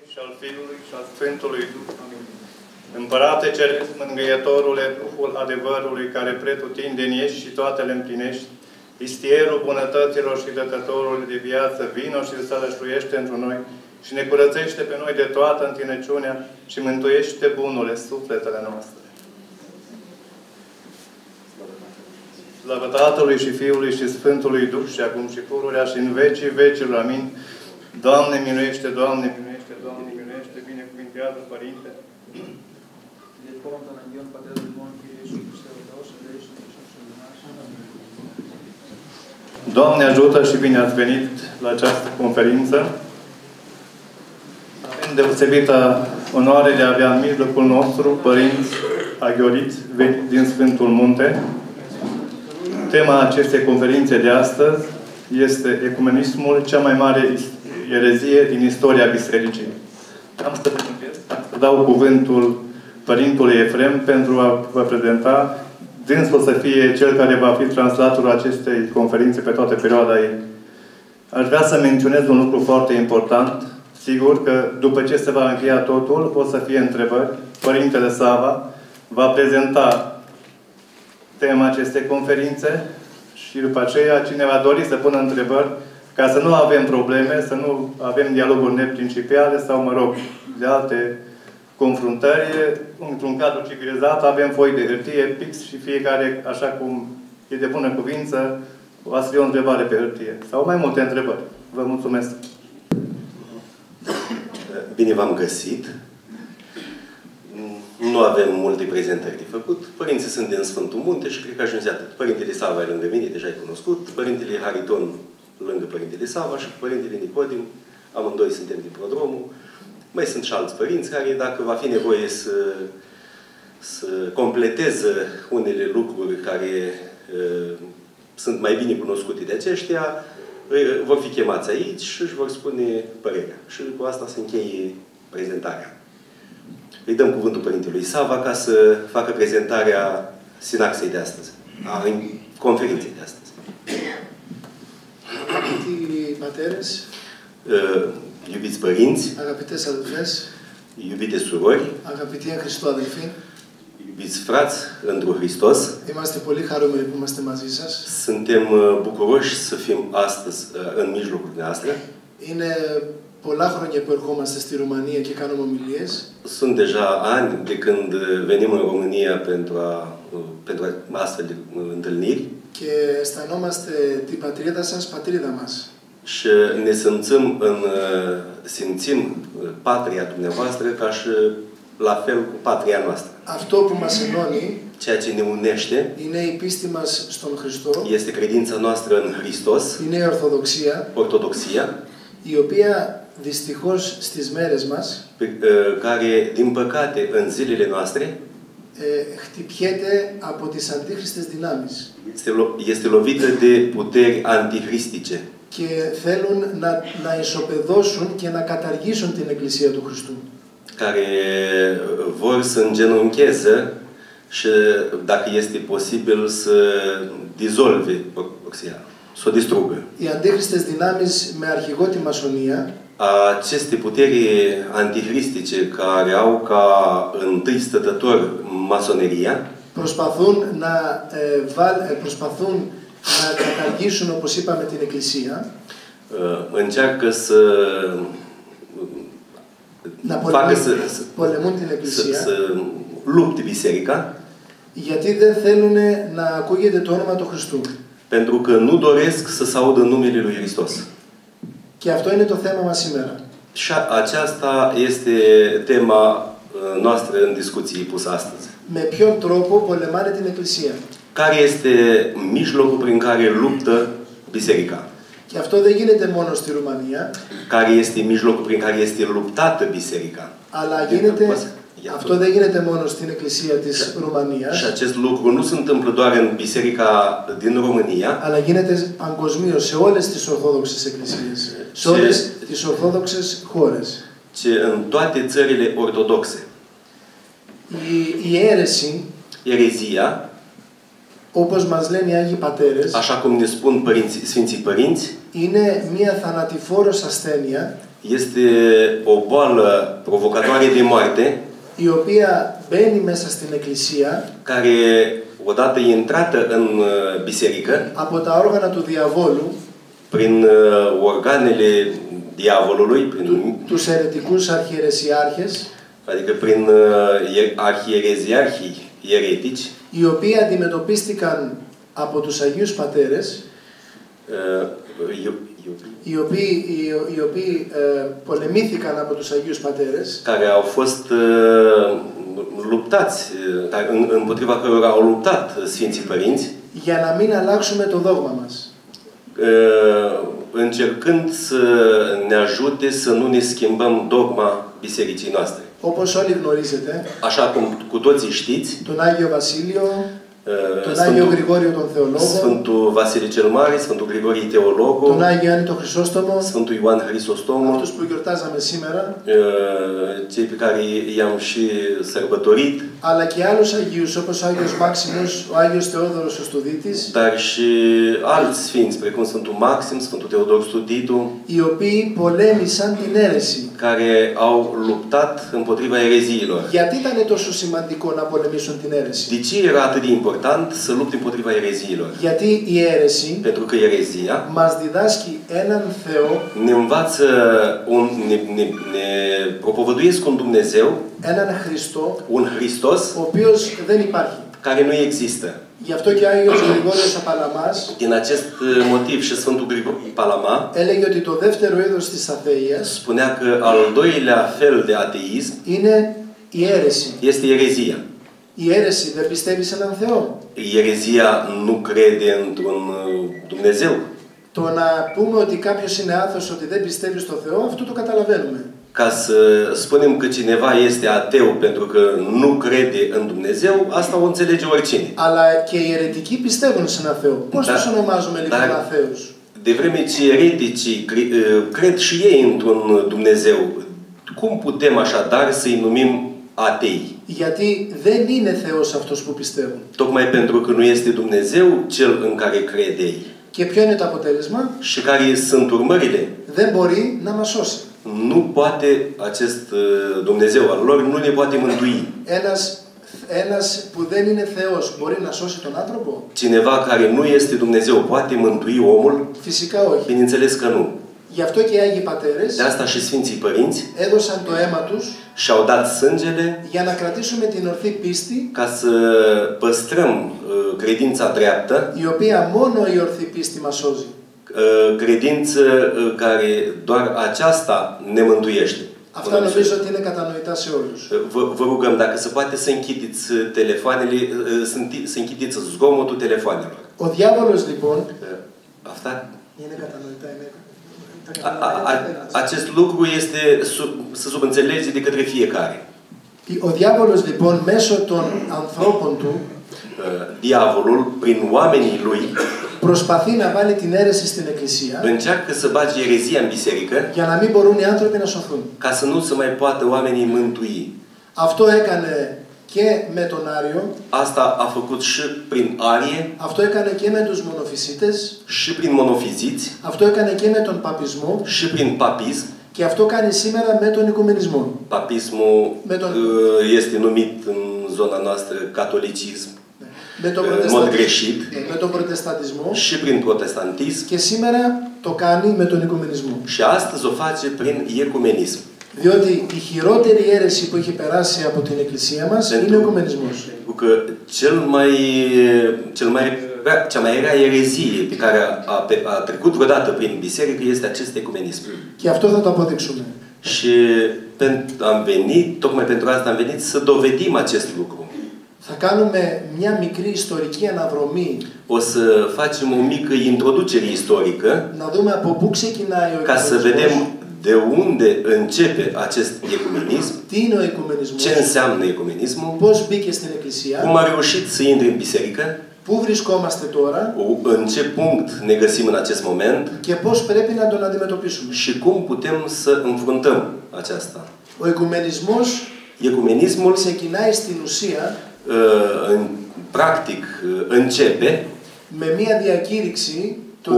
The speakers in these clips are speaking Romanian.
și al Fiului și al Sfântului Duh. Amin. Împărate Ceresc, Mângâietorule, Duhul adevărului, care pretutindeni ești și toate le împlinești, istierul bunătăților și dătătorul de viață, vino și sălășluiește într noi și ne curățește pe noi de toată întinăciunea și mântuiește bunule sufletele noastre. Slavă Tatălui și Fiului și Sfântului Duh și acum și pururea și în vecii vecilor. Amin. Doamne miluiește, Doamne miluiește, Doamne miluiește, binecuvintează Părinte. Doamne ajută și bine ați venit la această conferință. Avem deosebită onoare de a avea în mijlocul nostru părinți aghioriți veniți din Sfântul Munte. Tema acestei conferințe de astăzi este ecumenismul, cea mai mare erezie din istoria Bisericii. Am să dau cuvântul Părintului Efrem pentru a vă prezenta, dânsul să fie cel care va fi translatorul acestei conferințe pe toată perioada ei. Aș vrea să menționez un lucru foarte important. Sigur că după ce se va încheia totul, o să fie întrebări. Părintele Sava va prezenta tema acestei conferințe și după aceea cine va dori să pună întrebări, ca să nu avem probleme, să nu avem dialoguri neprincipiale sau, mă rog, de alte confruntări. Într-un cadru civilizat avem foi de hârtie, pix și fiecare, așa cum e de bună cuvință, va scrie o întrebare pe hârtie. Sau mai multe întrebări. Vă mulțumesc! Bine v-am găsit! Nu avem multe prezentări de făcut. Părinții sunt din Sfântul Munte și cred că ajunge atât. Părintele Sava e lângă mine, deja ai cunoscut. Părintele Hariton lângă Părintele Sava și Părintele Nicodim. Amândoi suntem din Prodromul. Mai sunt și alți părinți care, dacă va fi nevoie să completeze unele lucruri care sunt mai bine cunoscute de aceștia, vor fi chemați aici și își vor spune părerea. Și cu asta se încheie prezentarea. Îi dăm cuvântul Părintelui Sava ca să facă prezentarea sinaxei de astăzi, a conferinței de astăzi. Iubiți părinți, iubite surori, iubiți frați într-un Hristos, suntem bucuroși să fim astăzi în mijlocul noastră. Πολλά χρόνια που ερχόμαστε στη Ρουμανία και κάνουμε ομιλίες. Sunt deja ani de când venim în România pentru astfel de întâlniri. Και αισθανόμαστε την πατρίδα σας, πατρίδα μας. Și ne simțim patria dumneavoastră ca și la fel cu patria noastră. Αυτό που μας ενώνει, ceea ce ne unește, είναι η πίστη μας στον Χριστό, este credința noastră în Hristos, είναι η Ορθοδοξία, ortodoxia, η οποία δυστυχώς στις μέρες μας, care, din păcate, în zilele noastre, χτυπιέται από τις αντίχριστες δυνάμεις. Este lovită de puteri antihristice. Και θέλουν να ισοπεδώσουν και να καταργήσουν την Εκκλησία του Χριστού. Care vor să îngenuncheze și, dacă este posibil, să dizolve ortodoxia, să o distrugă. Οι αντίχριστες δυνάμεις με αρχηγό τη μασονία, aceste puteri antihristice care au ca întâi stătător masoneria, προσπαθούν να καταργήσουν, όπως είπαμε, την Εκκλησία, încearcă să πολεμούν την Εκκλησία, să lupte biserica, γιατί δεν θέλουν να ακούγεται το όνομα του Χριστού. Pentru că nu doresc să se audă numele lui Hristos. Και αυτό είναι το θέμα μας σήμερα. Și aceasta este tema noastră în discuție pusă astăzi. Με ποιον τρόπο πολεμάνε την Εκκλησία. Care este mijlocul prin care luptă biserica? Και αυτό δεν γίνεται μόνο στη Ρουμανία. Care este mijlocul prin care este luptată biserica? Αλλά γίνεται, αυτό δεν γίνεται μόνο στην Εκκλησία της Ρουμανίας. Și acest lucru nu se întâmplă doar în biserica din România. Αλλά γίνεται παγκοσμίως σε όλες τις ορθόδοξες εκκλησίες. Σε όλες τις ορθόδοξες χώρες. Ce în toate țările ortodoxe. Η αίρεση, erezia, όπως μας λένε οι Άγιοι Πατέρες, așa cum ne spun Sfinții Părinți, είναι μια θανατηφόρος ασθένεια, este o boală provocatoare de moarte, η οποία μπαίνει μέσα στην Εκκλησία, care odată intrată în biserică, από τα όργανα του διαβόλου, prin organele diavolului, prin, τους αιρετικούς αρχιερεσιάρχες, adică prin arhiereziarhii eretici, οι οποίοι αντιμετωπίστηκαν από τους Αγίους Πατέρες, οι οποίοι πολεμήθηκαν από τους Αγίους Πατέρες, care au fost luptați, împotriva cărora au luptat Sfinții Părinți, για να μην αλλάξουμε το δόγμα μας. Încercând să ne ajute să nu ne schimbăm dogma bisericii noastre. Όπως όλοι γνωρίζετε, Așa cum cu toții știți, τον Άγιο Βασίλειο, τον Άγιο Γρηγόριο τον Θεολόγο, Sfântul Vasile cel Mare, Sfântul Grigorie Teologul, τον Άγιο Ιωάννη τον Χρυσόστομο, Sfântul Ioan Hristostomul, αυτούς που γιορτάζαμε σήμερα, cei pe care i-am și sărbătorit, αλλά και άλλους Αγίους όπως ο Άγιος Μάξιμος, ο Άγιος Θεόδωρος ο Στουδίτης, dar și alți sfinți, precum Sfântul Maxim, Sfântul Teodor Studitu, οι οποίοι πολέμησαν την αίρεση. care au luptat împotriva ereziilor. Γιατί ήταν τόσο σημαντικό να πολεμήσουν την αίρεση? De ce era atât de important să lupte împotriva ereziilor? Γιατί η αίρεση Pentru că erezia μας διδάσκει έναν Θεό, ne învață, ne propovăduiesc un Dumnezeu, έναν Χριστό, un Hristos, ο οποίος δεν υπάρχει. care nu există. Γι' αυτό και ο Άγιος Γρηγόριος ο Παλαμάς Din acest motiv și Sfântul Grigorie Palama έλεγε ότι το δεύτερο είδος της αθείας spunea că al doilea fel de ateism είναι η αίρεση. este erezia. Η αίρεση δεν πιστεύει σε έναν Θεό. Erezia nu crede într-un Dumnezeu. Το να πούμε ότι κάποιος είναι άθεος, ότι δεν πιστεύει στο Θεό, αυτό το καταλαβαίνουμε. Ca să spunem că cineva este ateu pentru că nu crede în Dumnezeu, asta o înțelege oricine. Αλλά και οι αιρετικοί πιστεύουν σε έναν Θεό. Πώς τους ονομάζουμε λοιπόν αθέους? De vreme ce ereticii cred și ei într-un Dumnezeu, cum putem așadar să-i numim atei? Γιατί δεν είναι Θεός αυτός που πιστεύουν. Tocmai pentru că nu este Dumnezeu cel în care crede ei. Και ποιο είναι το αποτέλεσμα? Și care sunt urmările? Δεν μπορεί να μας σώσει. Nu poate acest Dumnezeu al lor, nu ne poate mântui. Ένας που δεν είναι Θεός μπορεί να σώσει τον άνθρωπο? Cineva care nu este Dumnezeu poate mântui omul? Φυσικά όχι. Bineînțeles că nu. Γι' αυτό και οι Άγιοι Πατέρες De asta și Sfinții Părinți έδωσαν το αίμα τους și-au dat sângele για να κρατήσουμε την ορθή πίστη, ca să păstrăm credința dreaptă, η οποία μόνο η ορθή πίστη μας σώζει. Credință care doar aceasta ne mântuiește. Αυτά νομίζω ότι είναι κατανοητά σε όλους. Vă rugăm, dacă se poate, să închideți telefoanele, să închideți zgomotul telefoanelor. Ο διάβολος λοιπόν Αυτά? είναι κατανοητά, είναι. Acest lucru este să subînțelege de către fiecare. Ο διάβολος λοιπόν μέσω των ανθρώπων του Diavolul, prin oamenii lui, προσπαθεί να βάλει την αίρεση στην Εκκλησία încearcă să bage erezia în biserică για να μην μπορούν οι άνθρωποι να σωθούν. ca să nu se mai poată oamenii mântui. Αυτό έκανε και με τον Άριο. Asta a făcut și prin Arie, Αυτό έκανε και με τους μονοφυσίτες. și prin monofiziți, Αυτό έκανε και με τον παπισμό. și prin papism. Και αυτό κάνει σήμερα με τον οικουμενισμό. Papismul este numit în zona noastră catolicism, în mod greșit, με τον προτεσταντισμό. și prin protestantism. Και σήμερα το κάνει με τον οικουμενισμό. Și astăzi o face prin ecumenism. Διότι η χειρότερη αίρεση που έχει περάσει από την Εκκλησία μας είναι ο οικουμενισμός. Pentru că cea mai rea erezie pe care a trecut vreodată prin biserică este acest ecumenism. Και αυτό θα το αποδείξουμε. Și am venit, tocmai pentru asta am venit, să dovedim acest lucru. Θα κάνουμε μια μικρή ιστορική αναδρομή. O să facem o mică introducere istorică Να δούμε από πού ξεκινάει ο ca să vedem de unde începe acest ecumenism, τι είναι ο οικουμενισμός, ce înseamnă ecumenismul, πώς μπήκε στην Εκκλησία, cum a reușit să intre în biserică, πού βρισκόμαστε τώρα în ce punct ne găsim în acest moment και πώς πρέπει να τον αντιμετωπίσουμε. și cum putem să înfruntăm aceasta. Ο οικουμενισμός Ecumenismul ξεκινάει στην ουσία practic începe με μια διακήρυξη Το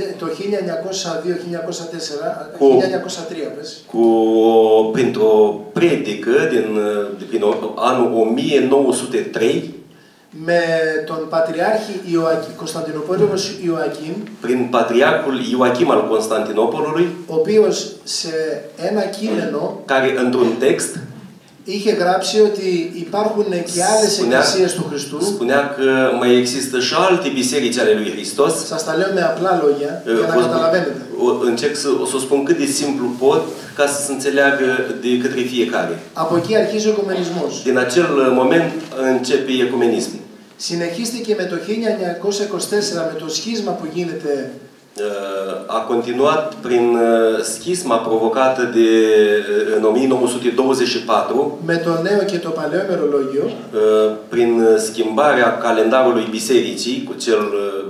1902-1904, printr-o predică din anul 1903, με τον Πατριάρχη Κωνσταντινούπολος Ιωακήμ, prin patriarhul Ioachim al Constantinopolului, ο οποίος σε ένα κείμενο care într-un text είχε γράψει ότι υπάρχουν και άλλες εκκλησίες του Χριστού. Spunea că mai există și alte biserici ale lui Hristos. Σας τα λέω με απλά λόγια για να καταλαβαίνετε. Încerc să o spun cât de simplu pot ca să se înțeleagă de către fiecare. Από εκεί αρχίζει ο οικουμενισμός. Din acel moment începe ecumenismul. Συνεχίστηκε με το 1924 με το σχίσμα που γίνεται. A continuat prin schisma provocată în 1924 με το νέο και το παλαιό ημερολόγιο, prin schimbarea calendarului bisericii cu cel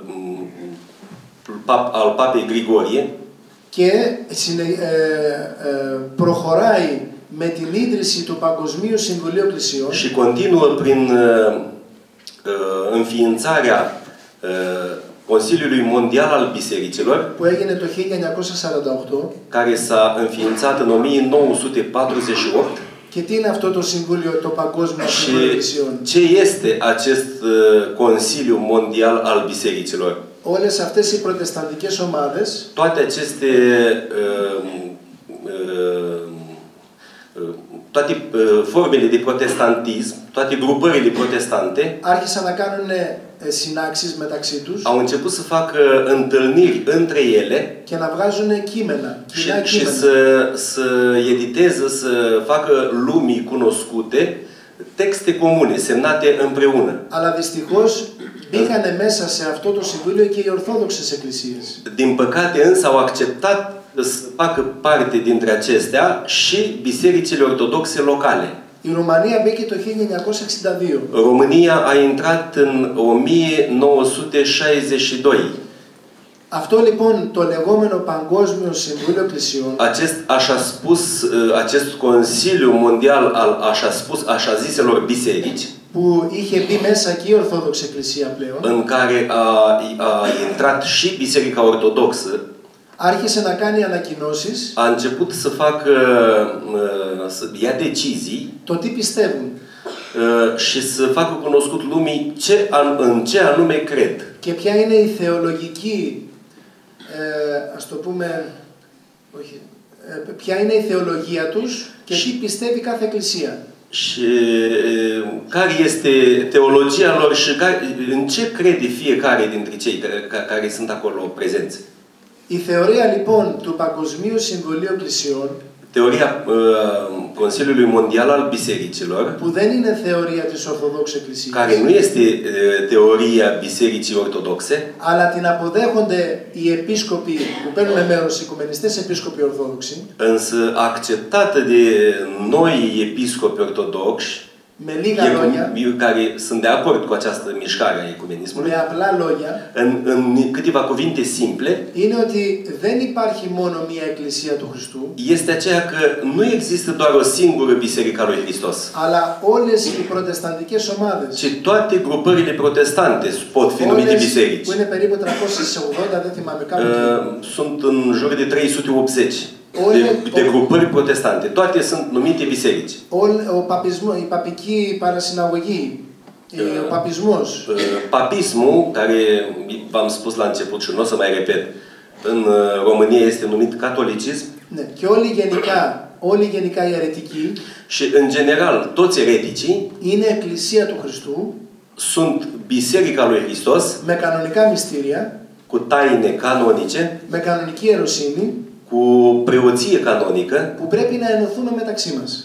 al papei Grigorie, και προχωράει με την ίδρυση του Παγκοσμίου Συμβουλίου Εκκλησιών și continuă prin înființarea Consiliului Mondial al Bisericilor, που έγινε το 1948. care s-a înființat în 1948. Και τι είναι αυτό το Συμβούλιο, το Παγκόσμιο Συμβούλιο Εκκλησιών? Ce este acest Consiliu Mondial al Bisericilor? Όλες αυτές οι προτεσταντικές ομάδες, toate aceste toate formele de protestantism, toate grupările protestante άρχισαν να κάνουν συνάξεις μεταξύ τους au început să facă întâlniri între ele και να βγάζουν κείμενα, κοινά și κείμενα. să editeze, să facă lumii cunoscute texte comune, semnate împreună. Αλλά δυστυχώς μπήκανε μέσα σε αυτό το συμβούλιο και οι Ορθόδοξες Εκκλησίες. Din păcate însă au acceptat să facă parte dintre acestea și bisericile ortodoxe locale. Η Ρουμανία μπήκε το 1962. România a intrat în 1962. Αυτό λοιπόν το λεγόμενο Παγκόσμιο Συμβούλιο Εκκλησιών, Acest Consiliu Mondial al așa ziselor biserici, που είχε μπει μέσα και η Ορθόδοξη Εκκλησία πλέον, în care a intrat și Biserica Ortodoxă, άρχισε να κάνει ανακοινώσεις, a început să facă, să ia decizii το τι πιστεύουν și să facă cunoscut lumii în ce anume cred. και ποια είναι η θεολογική, ας το πούμε, όχι, ποια είναι η θεολογία τους και τι πιστεύει κάθε εκκλησία. Și care este teologia lor și în ce crede fiecare dintre cei care sunt acolo prezenți. Η θεωρία λοιπόν του Παγκοσμίου Συμβουλίου Εκκλησιών, Teoria Consiliului Mondial al Bisericilor, που δεν είναι θεωρία της Ορθοδόξης Εκκλησίας, care nu este teoria Bisericii Ortodoxe, αλλά την αποδέχονται οι επίσκοποι που παίρνουν μέρος, οι οικουμενιστές επίσκοποι Ορθόδοξοι, însă acceptată de noi episcopi ortodoxi, με λίγα λόγια, care sunt de acord cu această mișcare a ecumenismului, με απλά λόγια, în câteva cuvinte simple, είναι ότι δεν υπάρχει μόνο μία εκκλησία του Χριστού, este aceea că nu există doar o singură biserică a lui Hristos, αλλά όλες οι προτεσταντικές ομάδες, ci toate grupările protestante pot fi numite biserici. που είναι περίπου 380, δεν θυμάμαι κάπου εκεί, Sunt în jur de 380 de grupări protestante. Toate sunt numite biserici. η παπική παρασυναγωγή, ο παπισμός, Papismul, care v-am spus la început și nu o să mai repet, în România este numit catolicism. ναι, και όλοι γενικά οι αιρετικοί, Și în general toți ereticii είναι εκκλησία του Χριστού, sunt biserica lui Hristos, με κανονικά μυστήρια, cu taine canonice, με κανονική ιεροσύνη, cu preoție canonică. που πρέπει να ενωθούμε μεταξύ μας.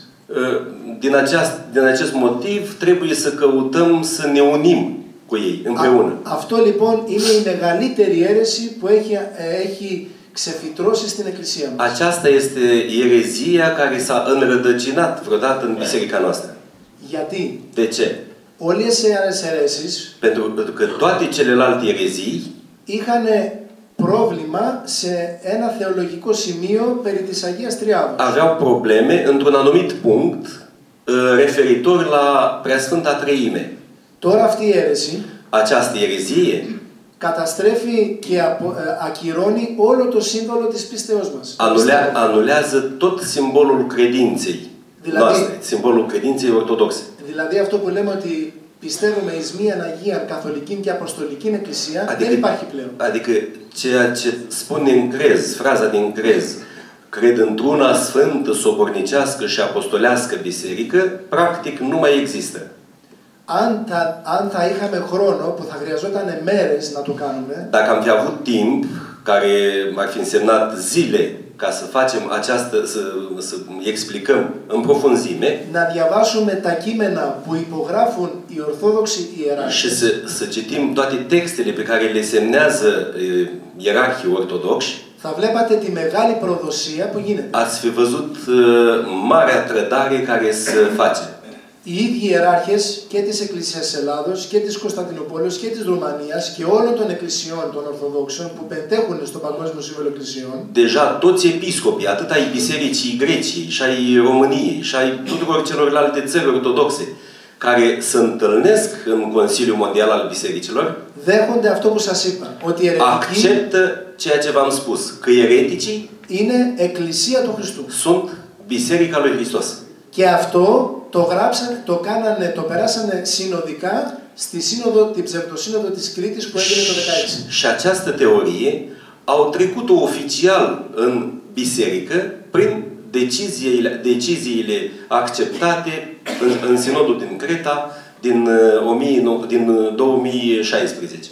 Din acest motiv trebuie să căutăm să ne unim cu ei împreună. Αυτό λοιπόν είναι η μεγαλύτερη αίρεση που έχει ξεφυτρώσει στην Εκκλησία μας. Aceasta este erezia care s-a înrădăcinat vreodată în biserica noastră. Γιατί? De ce? Όλες οι άλλες αιρέσεις Pentru că toate celelalte erezii είχαν πρόβλημα σε ένα θεολογικό σημείο περί της Αγίας Τριάδος. aveau probleme într-un anumit punct referitor la Preasfânta Treime. Τώρα αυτή η αίρεση Această erezie καταστρέφει και ακυρώνει όλο το σύμβολο της πίστεως μας. Anulează tot simbolul credinței noastre, simbolul credinței ortodoxe. Δηλαδή αυτό που λέμε ότι πιστεύουμε εις μίαν Αγίαν Καθολική και Αποστολική Εκκλησία δεν υπάρχει πλέον. Adică ceea ce spune în crez, fraza din crez, cred într-una sfântă, sobornicească și apostolească biserică, practic nu mai există. Αν θα είχαμε χρόνο που θα χρειαζόταν μέρες να το κάνουμε, Dacă am fi avut timp, care ar fi însemnat zile, ca să facem această, să explicăm în profunzime, να διαβάσουμε τα κείμενα που υπογράφουν οι Ορθόδοξοι și ιεράρχες, să citim toate textele pe care le semnează ierarhii ortodoxi, θα βλέπατε τη μεγάλη προδοσία που γίνεται. ați fi văzut marea trădare care se face. Οι ίδιοι ιεράρχες και της Εκκλησίας Ελλάδος και της Κωνσταντινούπολης και της Ρουμανίας και όλων των εκκλησιών των Ορθοδόξων που πεντέχουν στο Παγκόσμιο Σύμβολο Εκκλησιών, Deja toți episcopii, atât ai Bisericii Greciei, și ai României, și ai tuturor celorlalte țări ortodoxe, care se întâlnesc în Consiliul Mondial al Bisericilor, δέχονται αυτό που σας είπα, ότι οι αιρετικοί acceptă ceea ce v-am spus, că ereticii είναι Εκκλησία του Χριστού. sunt Biserica lui Hristos. Και αυτό το γράψανε, το περάσανε συνοδικά στη σύνοδο, την Ψευτοσύνοδο της Κρήτης που έγινε το 16. Și această teorie au trecut-o oficial în biserică prin deciziile acceptate în sinodul din Creta din 2016.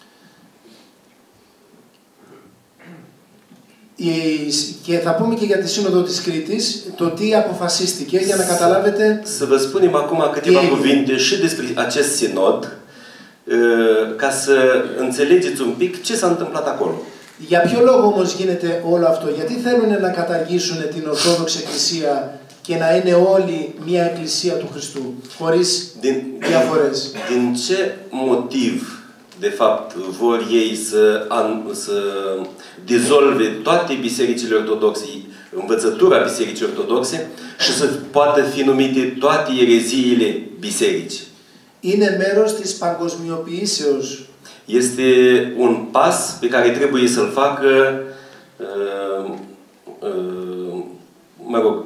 Και θα πούμε και για τη Σύνοδο της Κρήτης το τι αποφασίστηκε για να καταλάβετε. Să vă spunem acum câteva cuvinte și despre acest sinod, ca să înțelegeți un pic ce s-a întâmplat acolo. Για ποιο λόγο όμως γίνεται όλο αυτό? Γιατί θέλουν να καταργήσουν την Ορθόδοξη Εκκλησία και να είναι όλοι μια Εκκλησία του Χριστού, χωρίς διαφορές? Din ce motiv, de fapt, vor ei să dizolve toate bisericile ortodoxe, învățătura bisericii ortodoxe și să poată fi numite toate ereziile biserici? Είναι μέρος της παγκοσμιοποιήσεως. Este un pas pe care trebuie să-l facă, mă rog,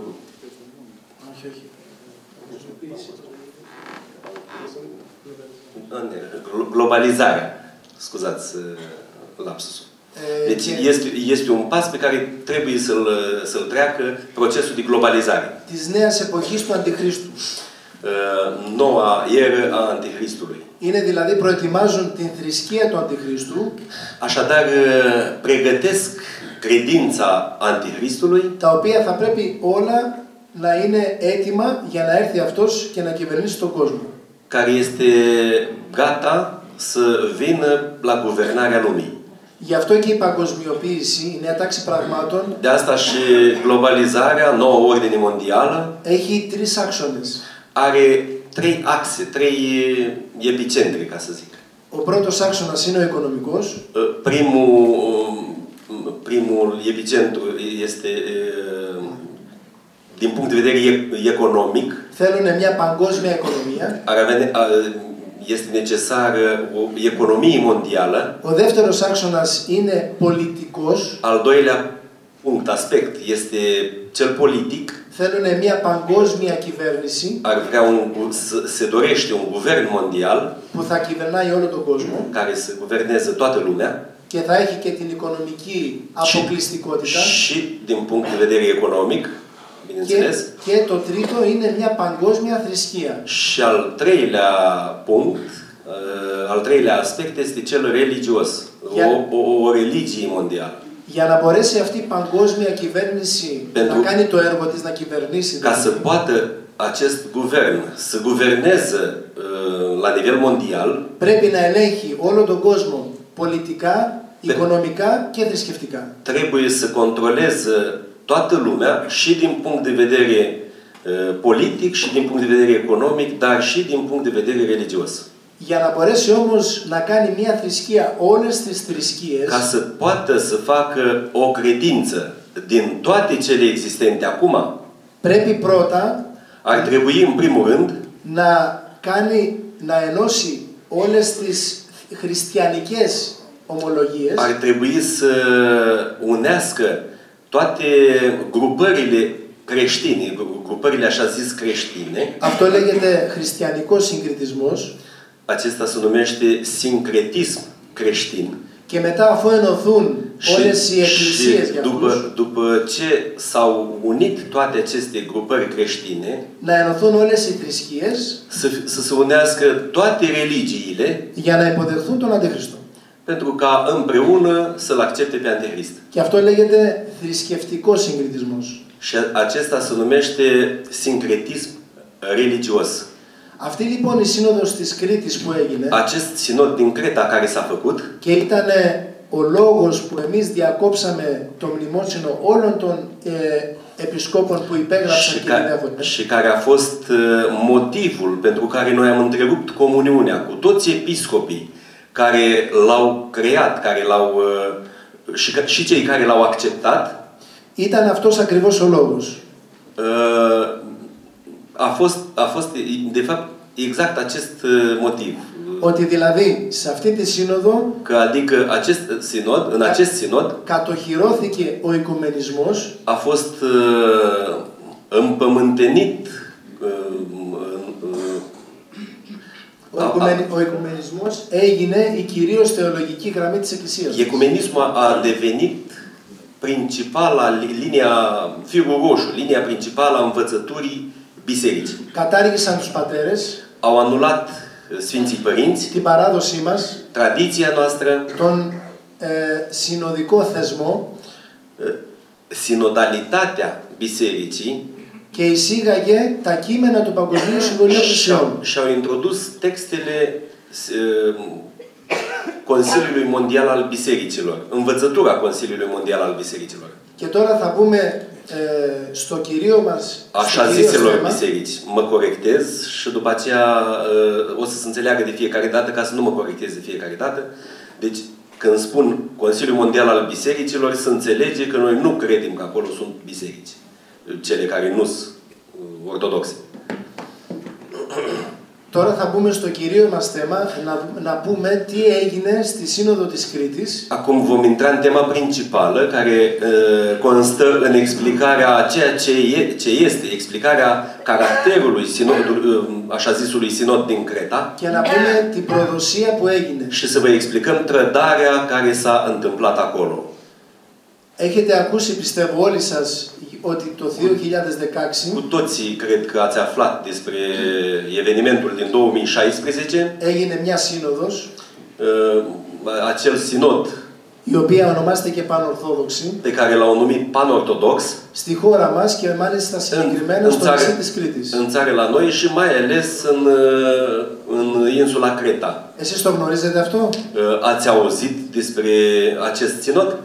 globalizarea. Scuzați lapsusul. Deci este un pas pe care trebuie să-l treacă procesul de globalizare. Της νέας εποχής του Αντιχρίστου. Noua eră a Antichristului. Είναι δηλαδή προετοιμάζουν την θρησκεία του Αντιχρίστου. Așadar, pregătesc credința Antichristului, τα οποία θα πρέπει όλα να είναι έτοιμα για να έρθει αυτός και να κυβερνήσει τον κόσμο. Care este gata să vină la guvernarea lumii. Γι' αυτό και η παγκοσμιοποίηση, η νέα τάξη πραγμάτων, De asta și globalizarea, noua ordine mondială, έχει τρεις άξονες. are trei axe, trei epicentre, ca să zic. Ο πρώτος άξονας είναι ο οικονομικός. Primul epicentru este din punct de vedere economic. Θέλουν μια παγκόσμια οικονομία. Este necesară o economie mondială. Ο δεύτερος άξονας είναι πολιτικός. Al doilea aspect este cel politic. Θέλουν μια παγκόσμια κυβέρνηση. Ar vrea se dorește un guvern mondial που θα κυβερνάει όλο τον κόσμο. Care să guverneze toată lumea. Και θα έχει και την οικονομική αποκλειστικότητα. Și din punct de vedere economic, bineînțeles. Και το τρίτο είναι μια παγκόσμια θρησκεία. Și al treilea punct, al treilea aspect este cel religios, o religie mondială. Για να μπορέσει αυτή η παγκόσμια κυβέρνηση να κάνει το έργο της, να κυβερνήσει. Ca să poată acest guvern să guverneze la nivel mondial, πρέπει να ελέγχει όλο τον κόσμο πολιτικά, οικονομικά και θρησκευτικά. Trebuie să controleze toată lumea și din punct de vedere politic și din punct de vedere economic, dar și din punct de vedere religios. Για να μπορέσει όμως να κάνει μια θρησκεία όλες τις θρησκείες, ca să poată să facă o credință din toate cele existente acum, πρέπει πρώτα ar trebui în primul rând να ενώσει όλες τις χριστιανικές ομολογίες. Ar trebui să unească toate grupările creștine, grupările așa zis creștine. Αυτό λέγεται χριστιανικός συγκριτισμός. Acesta se numește sincretism creștin. Και μετά αφού ενωθούν όλες οι εκκλησίες για αυτούς, după ce s-au unit toate aceste grupări creștine, να ενωθούν όλες οι θρησκείες să se unească toate religiile για να υποδεχθούν τον Αντιχριστό. pentru ca împreună să-L accepte pe Antichrist. Και αυτό λέγεται θρησκευτικός συγκριτισμός. Și acesta se numește sincretism religios. Αυτή λοιπόν η σύνοδος της Κρήτης που έγινε Acest sinod din Creta care s-a făcut και ήταν ο λόγος που εμείς διακόψαμε το μνημόσυνο όλων των επισκόπων που υπέγραψαν και διάφορες. Și care a fost motivul pentru care noi am întrerupt comuniunea cu toți episcopii care l-au creat, care l-au și cei care l-au acceptat. Ήταν αυτός ακριβώς ο λόγος. A fost de fapt exact acest motiv. Ότι δηλαδή σε αυτή τη σύνοδο Că adică în acest sinod κατοχυρώθηκε ο οικουμενισμός, a fost împământenit ο οικουμενισμός έγινε η κυρίως θεολογική γραμμή της Εκκλησίας. Ecumenismul a devenit principala firul roșu, linia principală a învățăturii bisericii. Κατάργησαν τους πατέρες, Au anulat Sfinții Părinți, την παράδοσή μας, tradiția noastră, τον συνοδικό θεσμό sinodalitatea bisericii και εισήγαγε τα κείμενα του Παγκοσμίου Συμβουλίου Εκκλησιών. și-au introdus textele Consiliului Mondial al Bisericilor, învățătura Consiliului Mondial al Bisericilor. Και τώρα θα πούμε στο κυρίω μας, Așa ziselor biserici, mă corectez și după aceea o să se înțeleagă de fiecare dată ca să nu mă corectez de fiecare dată. Deci, când spun Consiliul Mondial al Bisericilor, se înțelege că noi nu credem că acolo sunt biserici, cele care nu sunt ortodoxe. Τώρα θα μπούμε στο κυρίω μας θέμα να πούμε τι έγινε στη Σύνοδο της Κρήτης. Acum vom intra în tema principală, care constă în explicarea a ceea ce este, explicarea caracterului așa zisului sinod din Creta. Και να πούμε την προδοσία που έγινε. Și să vă explicăm trădarea care s-a întâmplat acolo. Έχετε ακούσει, πιστεύω όλοι σας, ότι το 2016 Cu toții cred că ați aflat despre evenimentul din 2016. έγινε μια σύνοδος, Acel sinod η οποία ονομάστηκε Πανορθόδοξη, pe care l-au numit panortodox στη χώρα μας και μάλιστα συγκεκριμένα στο νησί της Κρήτης. În țară la noi și mai ales în insula Creta. Εσείς το γνωρίζετε αυτό? Ați auzit despre acest sinod?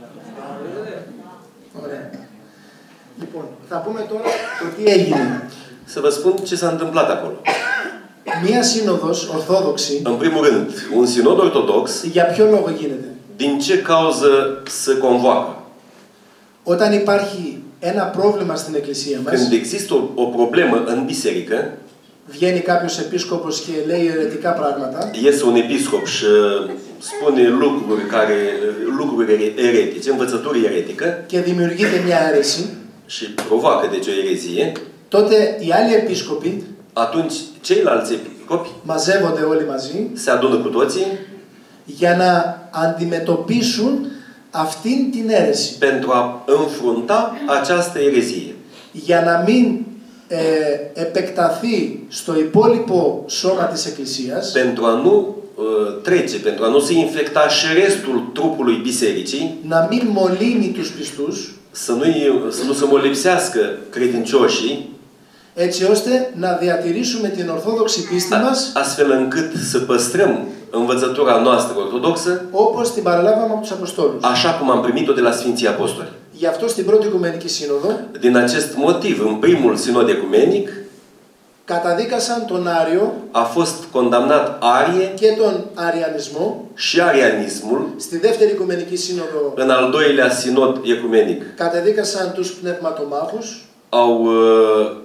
Ωραία. Λοιπόν, θα πούμε τώρα το τι έγινε. Să vă spun ce s-a întâmplat acolo. Μία σύνοδος ορθόδοξη, În primul rând, un sinod ortodox, για ποιο λόγο γίνεται? din ce cauză se convoacă? Όταν υπάρχει ένα πρόβλημα στην εκκλησία μας, Când există o problemă în biserică, βγαίνει κάποιος επίσκοπος και λέει αιρετικά πράγματα, iese un episcop și spune lucruri eretice, învățături eretică, και δημιουργείται μια αίρεση, și provoacă deci o erezie, τότε οι άλλοι επίσκοποι atunci ceilalți episcopi μαζεύονται όλοι μαζί se adună cu toții για να αντιμετωπίσουν αυτήν την αίρεση. pentru a înfrunta această erezie. Για να μην επεκταθεί στο υπόλοιπο σώμα της Εκκλησίας, Pentru a nu trece, pentru a nu se infecta și restul trupului bisericii, να μην μολύνει τους πιστούς, să nu se molipsească credincioșii, έτσι ώστε να διατηρήσουμε την ορθόδοξη πίστη μας astfel încât să păstrăm învățătura noastră ortodoxă, όπως την παραλάβαμε από τους Αποστόλους. așa cum am primit-o de la Sfinții Apostoli. Γι' αυτό στην πρώτη Οικουμενική Σύνοδο Din acest motiv, în primul sinod ecumenic, καταδίκασαν τον Άριο a fost condamnat arie και τον Αριανισμό. și arianismul. Στη δεύτερη Οικουμενική Σύνοδο În al doilea sinod ecumenic καταδίκασαν τους πνευματομάχους. au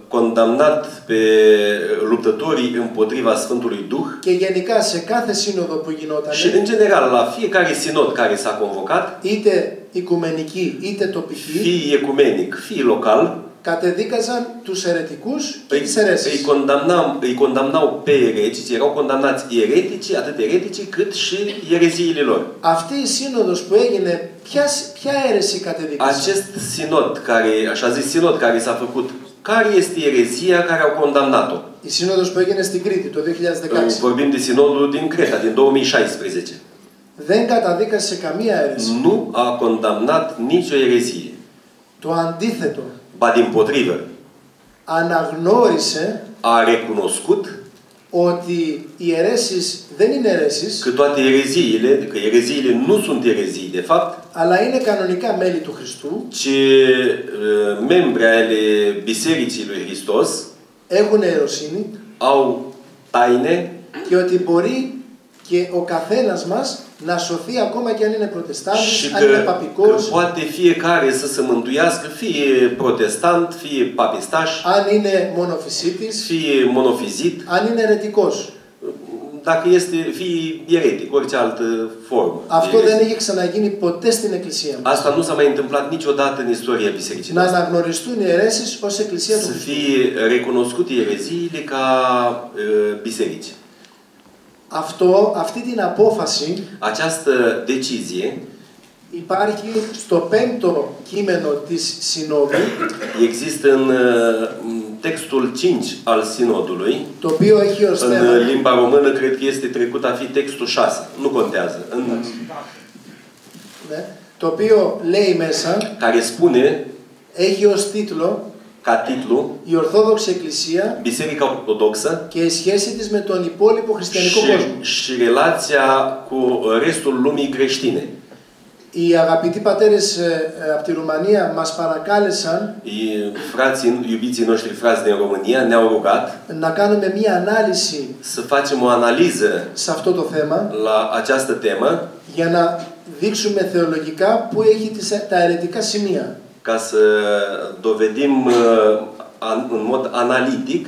condamnat pe luptătorii împotriva Sfântului Duh. Και γενικά σε κάθε σύνοδο που γινόταν, Și în general la fiecare sinod care s-a convocat, είτε οικουμενική είτε τοπική, fie ecumenic, fie local, κατεδίκαζαν τους αιρετικούς και τις αιρέσεις. îi condamnau pe eretici, erau condamnați eretici, atât eretici cât și ereziile lor. Αυτή η σύνοδος που έγινε, ποια αίρεση κατεδίκασε? Acest sinod, așa zis sinod care s-a făcut, care este erezia care au condamnat-o? Η σύνοδος που έγινε στην Κρήτη το 2016. Vorbim de sinodul din Creta, din 2016. Δεν καταδίκασε καμία αίρεση. Nu a condamnat nicio erezie. Το αντίθετο. Ba dimpotrivă, Αναγνώρισε a recunoscut ότι οι αιρέσεις δεν είναι αιρέσεις, că toate ereziile nu sunt erezii de fapt, αλλά είναι κανονικά μέλη του Χριστού, ci membri ale Bisericii lui Hristos έχουν αιροσύνη au taine και ότι μπορεί και ο καθένας μας να σωθεί ακόμα και αν είναι προτεστάντης, și αν είναι că παπικός, poate fiecare să se mântuiască, fie protestant, fie papistaș, αν είναι μονοφυσίτης, fie monofizit, αν είναι αιρετικός. dacă fie eretic, orice altă formă. Αυτό δεν έχει ξαναγίνει ποτέ στην Εκκλησία μας. Asta nu s-a mai întâmplat niciodată în istoria bisericii Να noastre. αναγνωριστούν οι αιρέσεις ως Εκκλησία του Să Χριστού. fie recunoscute ereziile ca biserici. Αυτή την απόφαση Această decizie υπάρχει στο πέμπτο κείμενο της Συνόδου, există în textul 5 al sinodului. το οποίο έχει ως θέμα, În limba română cred că este trecut a fi textul 6. Nu contează. ναι, το οποίο λέει μέσα, Care spune έχει ως τίτλο ca titlu η Ορθόδοξη Εκκλησία Biserica Ortodoxă και η σχέση της με τον υπόλοιπο χριστιανικό κόσμο. și relația cu restul lumii creștine. Οι αγαπητοί πατέρες από τη Ρουμανία μας παρακάλεσαν Frații, iubiții noștri frați din România ne-au rugat να κάνουμε μία ανάλυση să facem o analiză σε αυτό το θέμα la această temă για να δείξουμε θεολογικά που έχει τα αιρετικά σημεία. ca să dovedim în mod analitic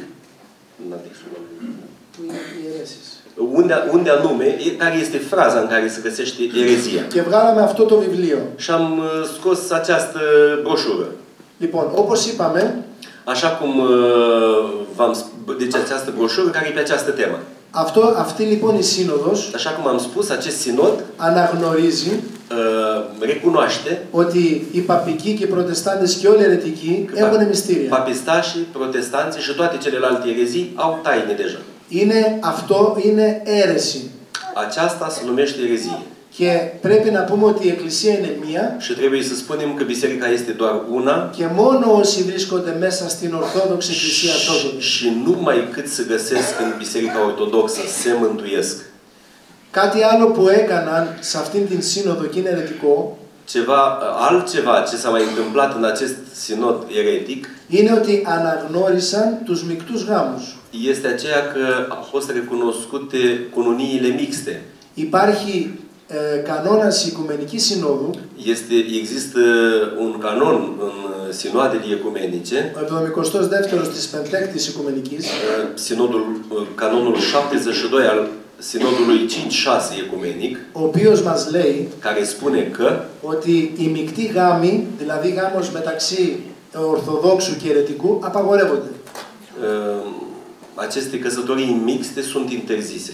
unde anume, care este fraza în care se găsește erezia. Και βγάλαμε αυτό το βιβλίο. Și am scos această broșură. Λοιπόν, όπως είπαμε, Așa cum deci această broșură care e pe această temă. Αυτή λοιπόν η σύνοδος, Așa cum am spus, acest sinod αναγνωρίζει recunoaște ότι οι παπικοί και οι προτεστάντες και όλοι οι αιρετικοί έχουν μυστήρια. Papistașii, protestanții și toate celelalte erezii au taine deja. Αυτό είναι αίρεση. Aceasta se numește erezie. Και πρέπει να πούμε ότι η Εκκλησία είναι μία. Și trebuie să spunem că biserica este doar una. Και μόνο όσοι βρίσκονται μέσα στην Ορθόδοξη Εκκλησία Ortodoxă. Și numai cât se găsesc în biserica ortodoxă se mântuiesc. Κάτι άλλο που έκαναν σε αυτήν την σύνοδο και είναι αιρετικό, altceva ce s-a mai întâmplat în acest sinod eretic, είναι ότι αναγνώρισαν τους μεικτούς γάμους. este aceea că au fost recunoscute cununiile mixte. Υπάρχει κανόνας Οικουμενικής Συνόδου, Există un canon în sinoadele ecumenice, ο 72ος της Πεντέκτης Οικουμενικής, canonul 72 al sinodului 5-6 ecumenic, ο οποίος μας λέει care spune că ότι οι μεικτοί γάμοι, δηλαδή γάμος μεταξύ Ορθοδόξου και Αιρετικού, απαγορεύονται. Aceste căsătorii mixte sunt interzise.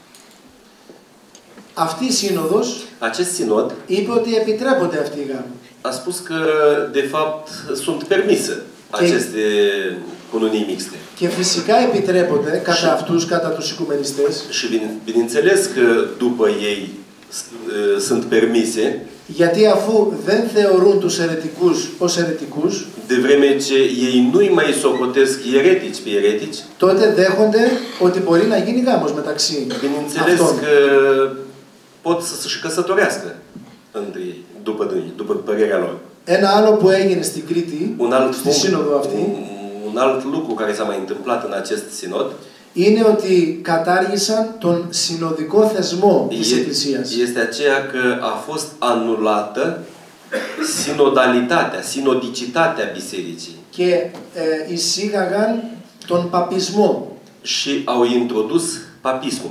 Αυτή η σύνοδος Acest sinod είπε ότι επιτρέπονται αυτοί οι γάμοι. a spus că, de fapt, sunt permise aceste cununii mixte. Και φυσικά επιτρέπονται κατά αυτούς, κατά τους οικουμενιστές. Și bineînțeles că după ei sunt permise. Γιατί αφού δεν θεωρούν τους αιρετικούς ως αιρετικούς, de vreme ce ei nu-i mai socotesc eretici pe eretici, τότε δέχονται ότι μπορεί να γίνει γάμος μεταξύ bineînțeles αυτών. că pot să se căsătorească între ei, după părerea lor. Ένα άλλο που έγινε στην Κρήτη, στη σύνοδο αυτή, un alt lucru care s-a mai întâmplat în acest sinod, είναι ότι κατάργησαν τον συνοδικό θεσμό της Εκκλησίας. Este aceea că a fost anulată sinodalitatea, sinodicitatea bisericii. και εισήγαγαν τον παπισμό. Și au introdus papismul.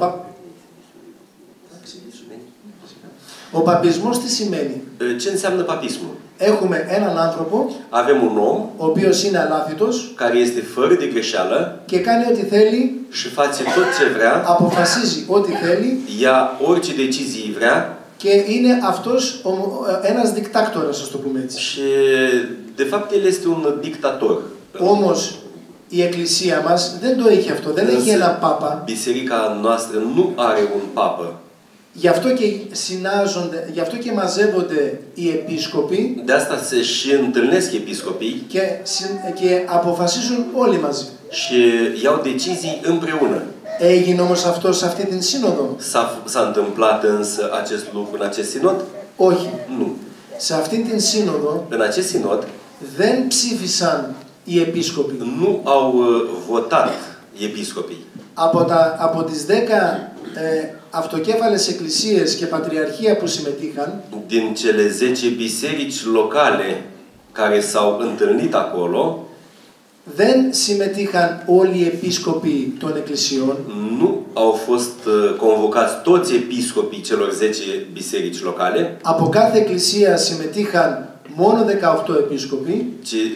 Ο παπισμός τι σημαίνει? Ce înseamnă papismul? Έχουμε έναν άνθρωπο, Avem un om ο οποίος είναι αλάθητος care este fără de greșeală και κάνει ό,τι θέλει, și face tot ce vrea, αποφασίζει ό,τι θέλει ia orice decizie vrea και είναι αυτός ένας δικτάκτορας, ας το πούμε έτσι. și de fapt el este un dictator. Όμως η εκκλησία μας δεν το έχει αυτό, δεν έχει έναν πάπα. Biserica noastră nu are un papă. Γι' αυτό και συνάζονται, γι' αυτό και μαζεύονται οι επίσκοποι De asta se și întâlnesc episcopii και αποφασίζουν όλοι μαζί. și iau decizii împreună. Έγινε όμως αυτό σε αυτή την σύνοδο? S-a întâmplat însă acest lucru în acest sinod? Όχι. Nu. Σε αυτή την σύνοδο În acest sinod δεν ψήφισαν οι επίσκοποι. nu au votat episcopii. Από τις 10 αυτοκέφαλες εκκλησίες και πατριαρχία που συμμετείχαν, Din cele 10 biserici locale care s-au întâlnit acolo, δεν συμμετείχαν όλοι οι επίσκοποι των εκκλησιών. nu au fost convocați toți episcopii celor 10 biserici locale, Από κάθε εκκλησία συμμετείχαν μόνο 18 επίσκοποι.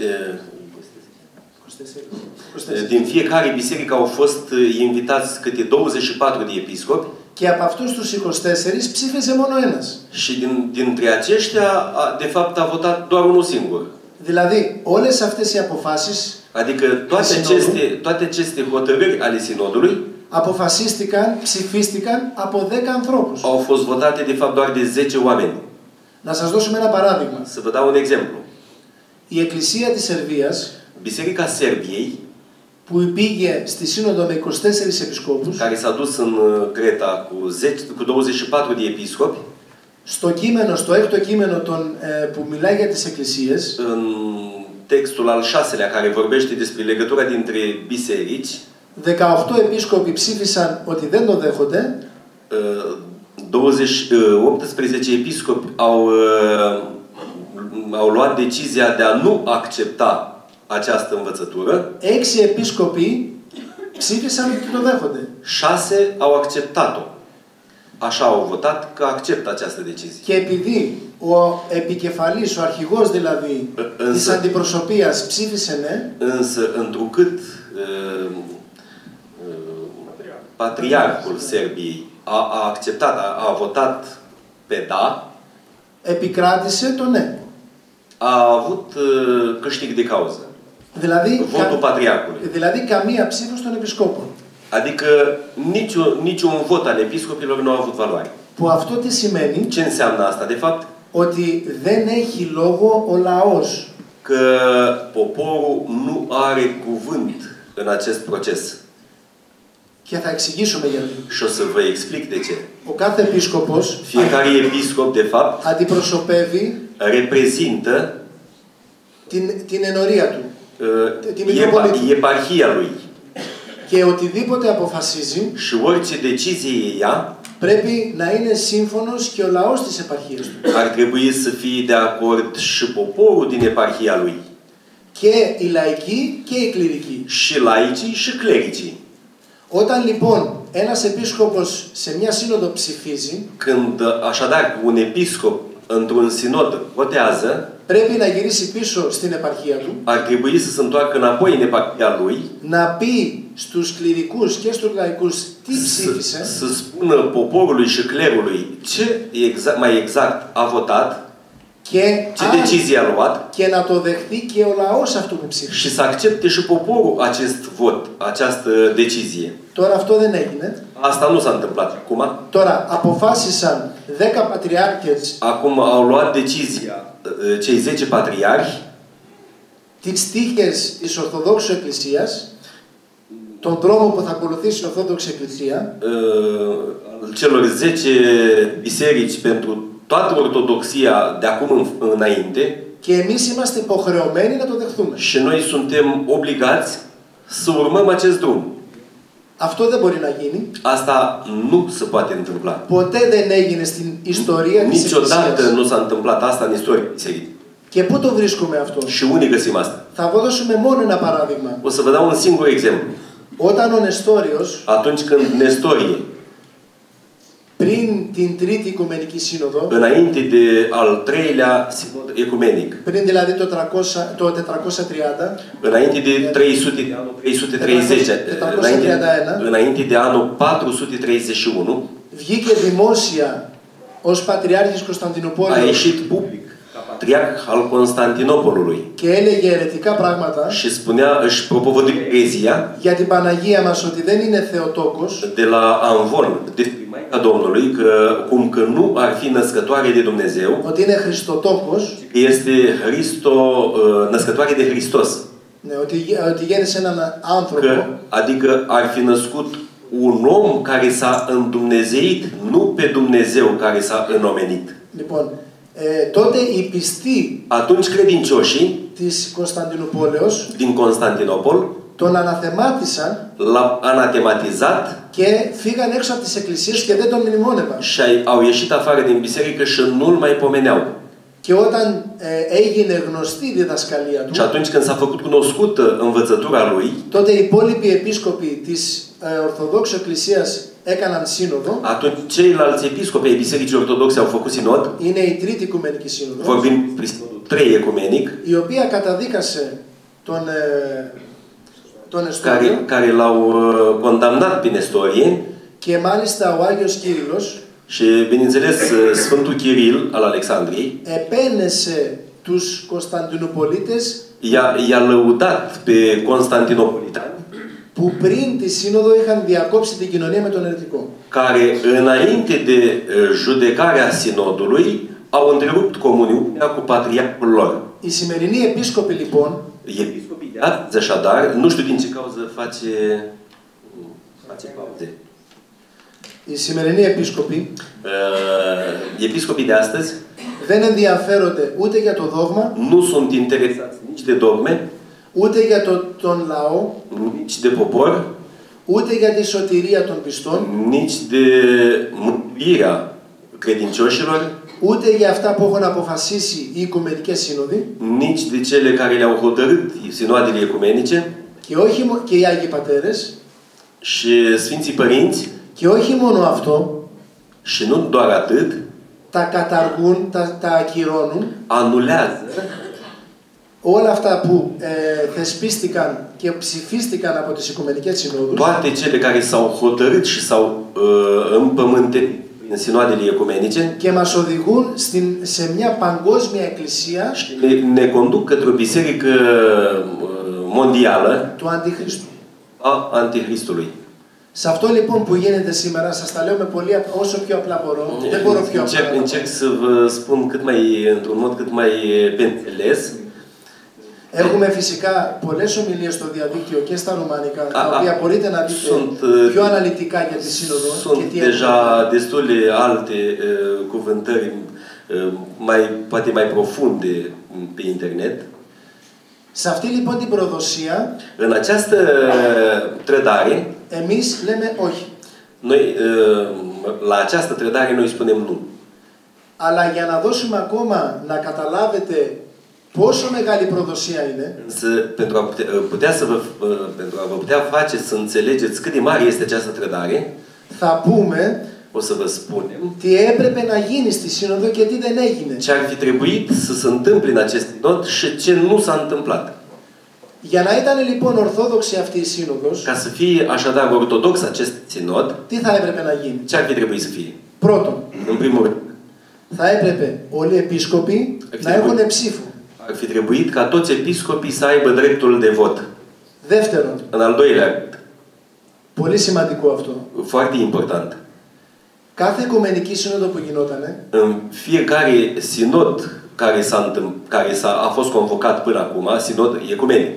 din fiecare biserică au fost invitați câte 24 de episcopi. Και από αυτούς τους 24 ψήφισε μόνο ένας. Și dintre aceștia, de fapt, a votat doar unul singur. Δηλαδή, όλες αυτές οι αποφάσεις Adică toate aceste hotărâri ale sinodului αποφασίστηκαν, ψηφίστηκαν από 10 ανθρώπους. au fost votate, de fapt, doar de 10 oameni. Να σας δώσουμε ένα παράδειγμα. Să vă dau un exemplu. Η Εκκλησία της Σερβίας, Biserica Serbiei, που πήγε στη Σύνοδο με 24 επισκόπους, care s-a dus în Creta cu 24 de episcopi, στο κείμενο, στο έκτο κείμενο που μιλάει για τις εκκλησίες, în textul al 6-lea care vorbește despre legătura dintre biserici, 18 επίσκοποι ψήφισαν ότι δεν το δέχονται, 18 episcopi au luat decizia de a nu accepta această învățătură. 6 επίσκοποι ψήφισαν ότι το δέχονται. 6 au acceptat-o. Așa au votat că acceptă această decizie. Και επειδή ο επικεφαλής, ο αρχηγός δηλαδή της αντιπροσωπείας ψήφισε ναι, Însă, întrucât patriarhul Serbiei a acceptat, a votat pe da, επικράτησε το ναι. a avut câștig de cauză. Votul patriarhului. Δηλαδή καμία ψήφος των επισκόπων. Adică niciun vot al episcopilor nu a avut valoare. Που αυτό τι σημαίνει? Ce înseamnă asta, de fapt? Ότι δεν έχει λόγο ο λαός. Că poporul nu are cuvânt în acest proces. Και θα εξηγήσουμε γιατί. Și o să vă explic de ce. Ο κάθε επίσκοπος, fiecare episcop, de fapt, αντιπροσωπεύει reprezintă την ενορία του. eparhia lui. Και οτιδήποτε αποφασίζει Și orice decizie ia πρέπει να είναι σύμφωνος και ο λαός της επαρχίας του. Ar trebui să fie de acord și poporul din eparhia lui. Και οι λαϊκοί και οι κληρικοί. Și laicii și clericii. Όταν λοιπόν ένας επίσκοπος σε μια σύνοδο ψηφίζει, Când așadar un episcop într-un sinod votează, πρέπει να γυρίσει πίσω στην επαρχία του, ar trebui să se întoarcă înapoi în eparhia lui, να πει στους κληρικούς και στους λαϊκούς τι ψήφισε, să spună poporului și clerului ce mai exact a votat, ce decizie a luat, και να το δεχθεί και ο λαός αυτό που ψήφισε. și să accepte și poporul acest vot, această decizie. Τώρα αυτό δεν έγινε. Asta nu s-a întâmplat acum. Τώρα αποφάσισαν 10 πατριάρχες. Acum au luat decizia cei 10 patriarhi, τις τύχες της Ορθοδόξου Εκκλησίας, τον δρόμο που θα ακολουθήσει η Ορθόδοξη Εκκλησία, celor 10 biserici pentru toată ortodoxia de acum înainte, και εμείς είμαστε υποχρεωμένοι να το δεχθούμε. Și noi suntem obligați să urmăm acest drum. Αυτό δεν μπορεί να γίνει. Asta nu se poate întâmpla. Ποτέ δεν έγινε στην ιστορία της Εκκλησίας. Niciodată nu s-a întâmplat asta în istoria bisericii. Και πού το βρίσκουμε αυτό? Și unde găsim asta? Θα vă δώσουμε μόνο ένα παράδειγμα. O să vă dau un singur exemplu. Όταν ο Νεστόριος, Atunci când Nestorie, πριν την Τρίτη Οικουμενική Σύνοδο, înainte de al treilea sinod ecumenic, πριν δηλαδή το 430, înainte de 330, înainte de anul 431, βγήκε δημόσια ως Πατριάρχης a Κωνσταντινούπολης ieșit public ca patriarh al Constantinopolului και έλεγε αιρετικά πράγματα și spunea, își propovădea erezia για την Παναγία μας ότι δεν είναι Θεοτόκος, de la Anvon, de Maica Domnului, cum că nu ar fi născătoare de Dumnezeu, ότι είναι Χριστοτόκος, este născătoare de Hristos. ναι, ότι γέννησε έναν άνθρωπο, Adică ar fi născut un om care s-a îndumnezeit, nu pe Dumnezeu care s-a înomenit. Λοιπόν, τότε οι πιστοί Atunci credincioșii της Κωνσταντινούπολεως din Constantinopol τον αναθεμάτισαν l-au anatematizat και φύγαν έξω από τις εκκλησίες και δεν τον μνημόνευαν. și au ieșit afară din biserică și nu-l mai pomeneau. Και όταν έγινε γνωστή η διδασκαλία Și του, atunci când s-a făcut cunoscută învățătura lui, τότε οι υπόλοιποι επίσκοποι της Ορθοδόξου Εκκλησίας έκαναν σύνοδο. atunci ceilalți episcopi ai Bisericii Ortodoxe au făcut sinod, Είναι η Τρίτη Οικουμενική Σύνοδος, vorbim despre 3 ecumenic, η οποία καταδίκασε τον Εστόριο care l-au condamnat pe Nestorie και μάλιστα ο Άγιος Κύριλλος și, bineînțeles, Sfântul Chiril al Alexandriei επένεσε τους Κωνσταντινουπολίτες i-a lăudat pe constantinopolitani που πριν τη σύνοδο είχαν διακόψει την κοινωνία με τον αιρετικό. care, înainte de judecarea sinodului, au întrerupt comuniunea cu patriarhul lor. Οι σημερινοί επίσκοποι λοιπόν, Episcopii de astăzi, așadar, nu știu din ce cauză face pauze. οι σημερινοί επίσκοποι Episcopii de astăzi δεν ενδιαφέρονται ούτε για το δόγμα, nu sunt interesați nici de dogme, ούτε για τον λαό, nici de popor, ούτε για τη σωτηρία των πιστών, nici de mântuirea credincioșilor, ούτε για αυτά που έχουν αποφασίσει οι Οικουμενικές Σύνοδοι nici de cele care le-au hotărât sinoadele ecumenice και οι Άγιοι Πατέρες, și Sfinții Părinți, και όχι μόνο αυτό, și nu doar atât, τα καταργούν, τα ακυρώνουν, anulează όλα αυτά που θεσπίστηκαν και ψηφίστηκαν από τις Οικουμενικές Συνόδους, toate cele care s-au hotărât și s-au împământenit în sinoadele ecumenice και μας οδηγούν σε μια παγκόσμια εκκλησία și ne conduc către o biserică mondială του Αντιχρίστου. a Antichristului. Σε αυτό λοιπόν που γίνεται σήμερα, σας τα λέω με πολύ, όσο πιο απλά μπορώ, δεν μπορώ πιο απλά. Încerc să vă spun într-un mod cât mai pe înțeles. Έχουμε φυσικά πολλές ομιλίες στο διαδίκτυο και στα ρουμανικά, τα οποία μπορείτε να δείτε πιο αναλυτικά για τη Σύνοδο. Sunt deja destule alte cuvântări poate mai profunde pe internet. Σε αυτή λοιπόν την προδοσία, În această trădare, εμείς λέμε όχι. noi, la această trădare noi spunem nu. Αλλά για να δώσουμε ακόμα να καταλάβετε πόσο μεγάλη προδοσία είναι, Însă, pentru a vă putea face să înțelegeți cât de mare este această trădare, θα πούμε o să vă spunem τι έπρεπε να γίνει στη Σύνοδο και τι δεν έγινε. ce ar fi trebuit să se întâmple în acest sinod și ce nu s-a întâmplat. Για να ήταν λοιπόν ορθόδοξη αυτή η Σύνοδος, Ca să fie așadar ortodox acest sinod, τι θα έπρεπε να γίνει? ce ar fi trebuit să fie? Πρώτον, În primul rând, θα έπρεπε όλοι οι επίσκοποι να έχουν ψήφο. ar fi trebuit ca toți episcopii să aibă dreptul de vot. Δεύτερον, În al doilea rând, πολύ σημαντικό αυτό, foarte important, κάθε Οικουμενική Σύνοδο που γινότανε, în fiecare sinod care a fost convocat până acum, sinod ecumenic,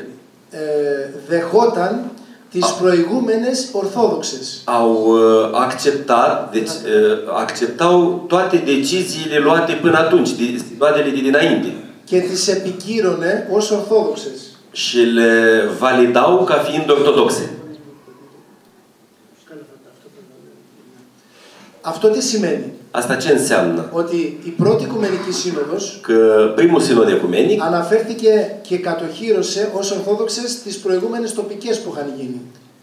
δεχόταν τις προηγούμενες Ορθόδοξες. au acceptat, deci acceptau toate deciziile luate până atunci, sinoadele de dinainte. Και τις επικύρωνε ως Ορθόδοξες. Și le validau ca fiind ortodoxe. Αυτό τι σημαίνει? Asta ce înseamnă? Ότι η πρώτη Οικουμενική Σύνοδος Că primul sinod ecumenic αναφέρθηκε και κατοχύρωσε ως ορθόδοξες τις προηγούμενες τοπικές που είχαν γίνει.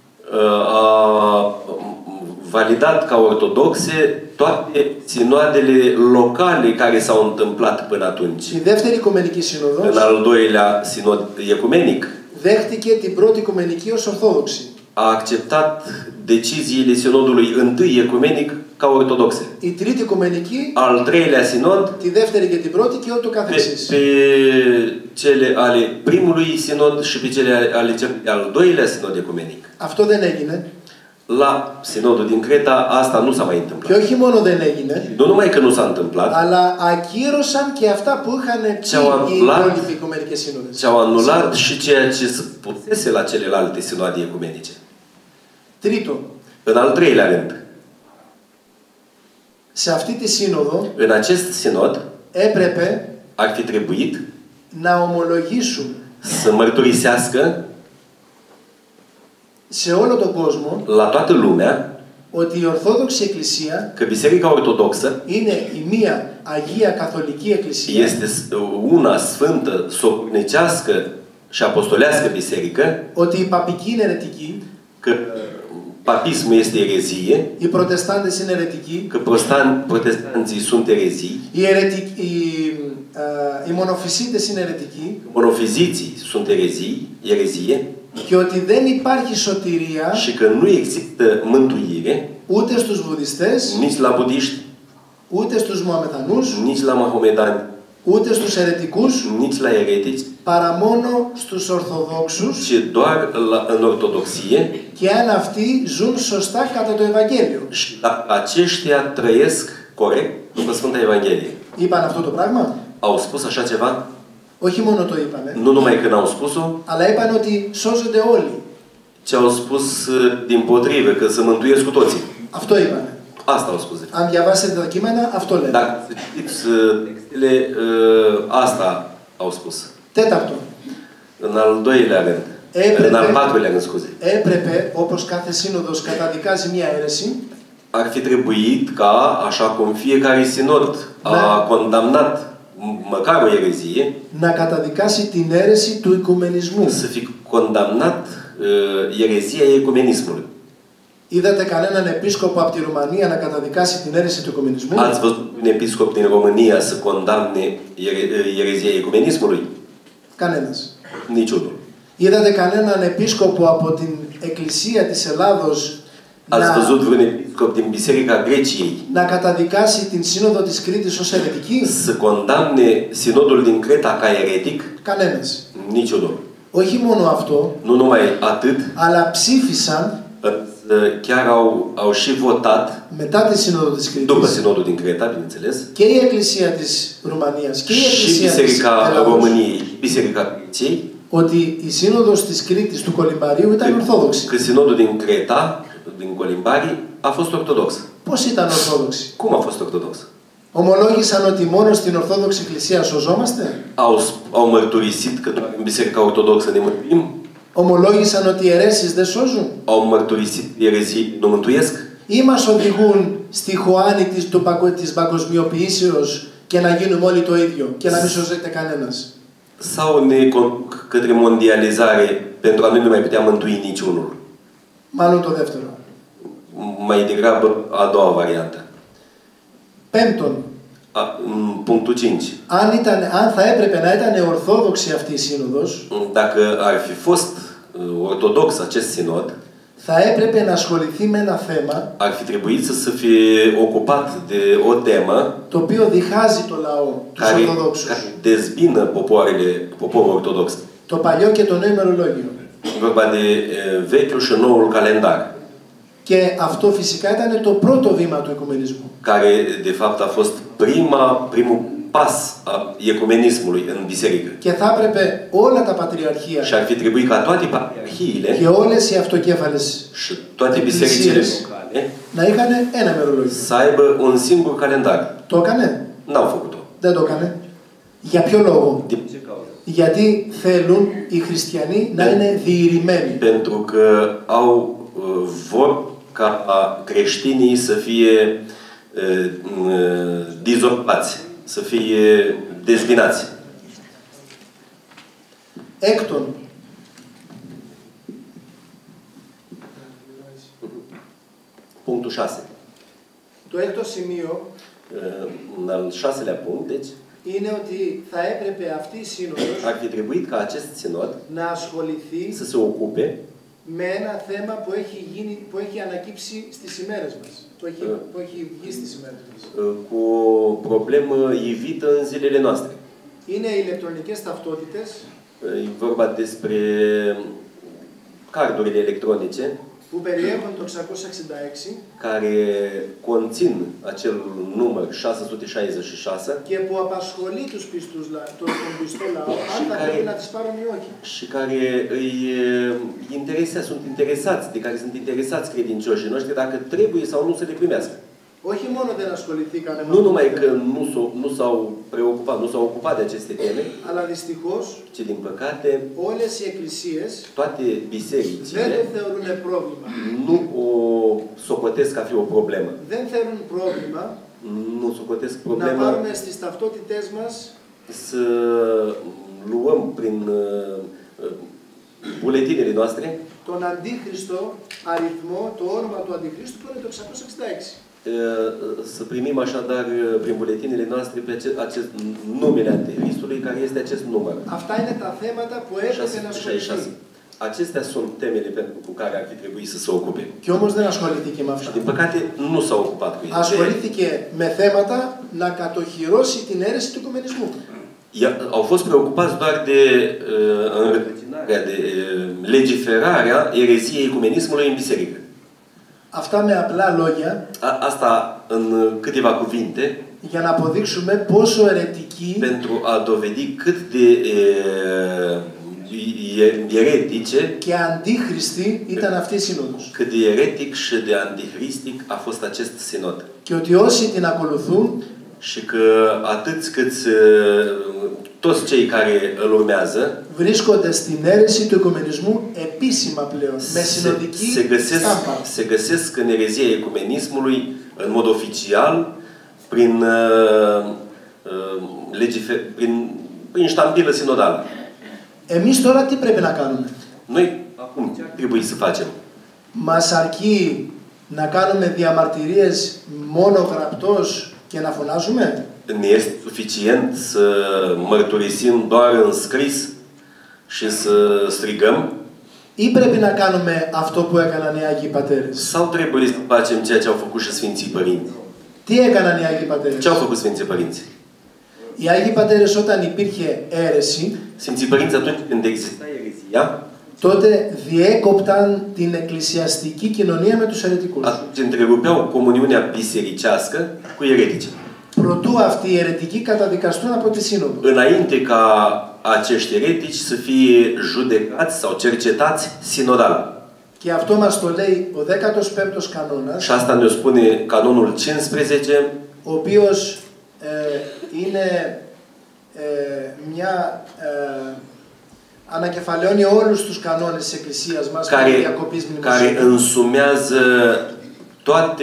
a validat ca ortodoxe toate sinoadele locale care s-au întâmplat până atunci. Η δεύτερη Οικουμενική Σύνοδος În al doilea sinod ecumenic δέχτηκε την πρώτη Οικουμενική ως ορθόδοξη. a acceptat deciziile sinodului întâi ecumenic ca ortodoxe. Η τρίτη Οικουμενική, Al treilea sinod τη δεύτερη και την πρώτη και ούτω καθεξής. pe cele ale primului sinod și pe cele ale al doilea sinod ecumenic. Αυτό δεν έγινε. La sinodul din Creta asta nu s-a mai Και întâmplat. όχι μόνο δεν έγινε, Nu numai că nu s-a întâmplat, αλλά ακύρωσαν και αυτά που είχαν πει οι υπόλοιποι Οικουμενικές Σύνοδες. și-au anulat și ceea ce se pusese la celelalte sinoade ecumenice. Τρίτο, În al treilea rând, σε αυτή τη σύνοδο în acest sinod έπρεπε ar fi trebuit να ομολογήσουν să mărturisească σε όλο τον κόσμο la toată lumea ότι η Ορθόδοξη Εκκλησία că Biserica Ortodoxă είναι η μία Αγία Καθολική Εκκλησία este una sfântă, socnicească și apostolească biserică, ότι η παπική είναι αιρετική, că papismul este erezie, οι Προτεστάντες είναι αιρετικοί, că protestanții sunt erezii, οι Μονοφυσίτες είναι αιρετικοί monofiziții sunt erezie και ότι δεν υπάρχει σωτηρία și că nu există mântuire ούτε στους Βουδιστές, nici la budiști, ούτε στους Μωαμεθανούς, nici la mahomedani, ούτε στους αιρετικούς, nici la eretici, παρά μόνο στους Ορθοδόξους ci doar în ortodoxie και αν αυτοί ζουν σωστά κατά το Ευαγγέλιο. și aceștia trăiesc corect după Sfânta Evanghelie. Είπαν αυτό το πράγμα? Au spus așa ceva? Όχι μόνο το είπανε, Nu numai că n-au spus-o, αλλά είπαν ότι σώζονται όλοι. ci au spus dimpotrivă, că se mântuiesc cu toții. Αυτό είπανε. Asta au spus. Αν διαβάσετε τα κείμενα, αυτό λένε. Dacă citiți textele, asta au spus. Τέταρτο. În al doilea rând. În al patrulea rând, scuze. Έπρεπε, όπως κάθε σύνοδος καταδικάζει μια αίρεση, Ar fi trebuit ca, așa cum fiecare sinod a condamnat măcar o erezie, να καταδικάσει την αίρεση του οικουμενισμού. să fi condamnat erezia ecumenismului. Είδατε κανέναν επίσκοπο από τη Ρουμανία να καταδικάσει την αίρεση του οικουμενισμού? Ați văzut un episcop din România să condamne erezia ecumenismului? Κανένας. Niciunul. Είδατε κανέναν επίσκοπο από την Εκκλησία της Ελλάδος Ați văzut vreun episcop din Biserica Greciei να καταδικάσει την Σύνοδο της Κρήτης ως αιρετική? să condamne sinodul din Creta ca eretic? Κανένας. Niciunul. Όχι μόνο αυτό, Nu numai atât, αλλά ψήφισαν chiar au și votat μετά τη Σύνοδο της după Κρήτης sinodul din Creta, bineînțeles, και η Εκκλησία της Ρουμανίας και η și Εκκλησία της Biserica Ελλάδος României, Biserica Greciei, ότι η Σύνοδος της Κρήτης του Κολυμπαρίου ήταν Ορθόδοξη. că sinodul din Creta, din Colimbari, a fost ortodox. Πώς ήταν Ορθόδοξη? Cum a fost ortodox? Ομολόγησαν ότι μόνο στην Ορθόδοξη Εκκλησία σωζόμαστε? Au mărturisit că doar în Biserica Ortodoxă ne mântuim? Ομολόγησαν ότι οι αιρέσεις δεν σώζουν? Au mărturisit erezii nu mântuiesc? Ή μας οδηγούν στη χωάνη της παγκοσμιοποιήσεως και να γίνουμε όλοι το ίδιο και να μην σωζεται κανένας? Sau ne conduc către mondializare pentru a nu ne mai putea mântui niciunul? Μάλλον το δεύτερο. Mai degrabă a doua variantă. Πέμπτον, Punctul 5. αν θα έπρεπε να ήταν ορθόδοξη αυτή η σύνοδος, Dacă ar fi fost ortodox acest sinod, θα έπρεπε να ασχοληθεί με ένα θέμα ar fi trebuit să se fie ocupat de o temă το οποίο διχάζει το λαό, τους Ορθοδόξους. care dezbină poporul ortodox. Το παλιό και το νέο ημερολόγιο. Vorba de vechiul și noul calendar, Και αυτό φυσικά ήταν το πρώτο βήμα του οικουμενισμού. care de fapt a fost primul pas a ecumenismului în biserică. Και θα έπρεπε όλα τα πατριαρχία Și ar fi trebuit ca toate patriarhiile και όλες οι αυτοκέφαλες și toate bisericile locale να είχαν ένα ημερολόγιο. să aibă un singur calendar. Το έκανε? N-au făcut-o. Δεν το έκανε. Για ποιο λόγο? Din ce cauză? Γιατί θέλουν οι χριστιανοί να είναι διηρημένοι. Pentru că vor ca creștinii să fie dizolvați, să fie dezbinați. Έκτον, Punctul 6. το έκτο σημείο În al 6-lea punct, deci, είναι ότι θα έπρεπε αυτή η σύνοδος ar fi trebuit ca acest sinod να ασχοληθεί să se ocupe με ένα θέμα που έχει ανακύψει στις ημέρες μας. Που έχει βγει στις ημέρες μας. cu o problemă ivită în zilele noastre. Είναι οι ηλεκτρονικές ταυτότητες E vorba despre cardurile electronice που περιέχουν το 666 care conțin acel număr 666 και που απασχολεί τον πιστό λαό, αν θα πρέπει να τις πάρουν ή όχι. și care sunt interesați, de care sunt interesați credincioșii noștri, dacă trebuie sau nu să le primească. Όχι μόνο δεν ασχοληθήκανε με Nu numai că nu s-au preocupat, nu s-au ocupat de aceste teme, αλλά δυστυχώς ci din păcate όλες οι εκκλησίες toate δεν bisericile το θεωρούν πρόβλημα. nu o socotesc ca fi o problemă. Δεν θεωρούν πρόβλημα Nu socotesc να problema πάρουμε στις ταυτότητές μας să luăm prin buletinele noastre τον αντίχριστο αριθμό, το όνομα του αντιχρίστου που είναι το 666. să primim așadar prin buletinele noastre pe acest numele Anticristului, care este acest număr. Αυτά είναι τα θέματα που έπρεπε να ασχοληθεί. Acestea sunt temele cu care ar fi trebuit să se ocupe. Και όμως δεν ασχοληθήκε με αυτά. Din păcate, nu s-au ocupat cu ele. Ασχολήθηκε με θέματα να κατοχυρώσει την αίρεση του οικουμενισμού. Au fost preocupați doar de înrădăcinarea, de legiferarea ereziei ecumenismului în biserică. Αυτά με απλά λόγια. Asta în câteva cuvinte. Για να αποδείξουμε πόσο αιρετικοί. Pentru a dovedi cât de eretice και αντίχριστοι ήταν αυτή η σύνοδος. Cât de eretic și de antichristic a fost acest sinod. Και ότι όσοι την ακολουθούν și că atâți cât toți cei care îl urmează βρίσκονται στην αίρεση του οικουμενισμού επίσημα πλέον, με συνοδική στάμπα. Se găsesc în erezia ecumenismului în mod oficial prin ștampilă sinodală. Εμείς τώρα τι πρέπει να κάνουμε? Noi acum ce trebuie să facem? Μας αρκεί να κάνουμε διαμαρτυρίες μόνο γραπτός και να φωνάζουμε? Ne este suficient să mărturisim doar în scris și să strigăm? Ή πρέπει να κάνουμε αυτό που έκαναν οι Άγιοι Πατέρες? Sau trebuie să facem ceea ce au făcut și Sfinții Părinți? Τι έκαναν οι Άγιοι Πατέρες? Ce au făcut Sfinții Părinți? Οι Άγιοι Πατέρες όταν υπήρχε αίρεση, Sfinții Părinți atunci când exista erezia, τότε διέκοπταν την εκκλησιαστική κοινωνία με τους αιρετικούς. Atunci întrerupeau comuniunea bisericească cu eretici. Προτού αυτοί οι αιρετικοί καταδικαστούν από τη Σύνοδο. Înainte ca acești eretici să fie judecați sau cercetați sinodal. Και αυτό μας το λέει ο 15ος κανόνας, Și asta ne spune canonul 15, ο οποίος είναι μια ανακεφαλαιώνει όλους τους κανόνες της Εκκλησίας μας περί διακοπής μνημοσύνης. Care însumează toate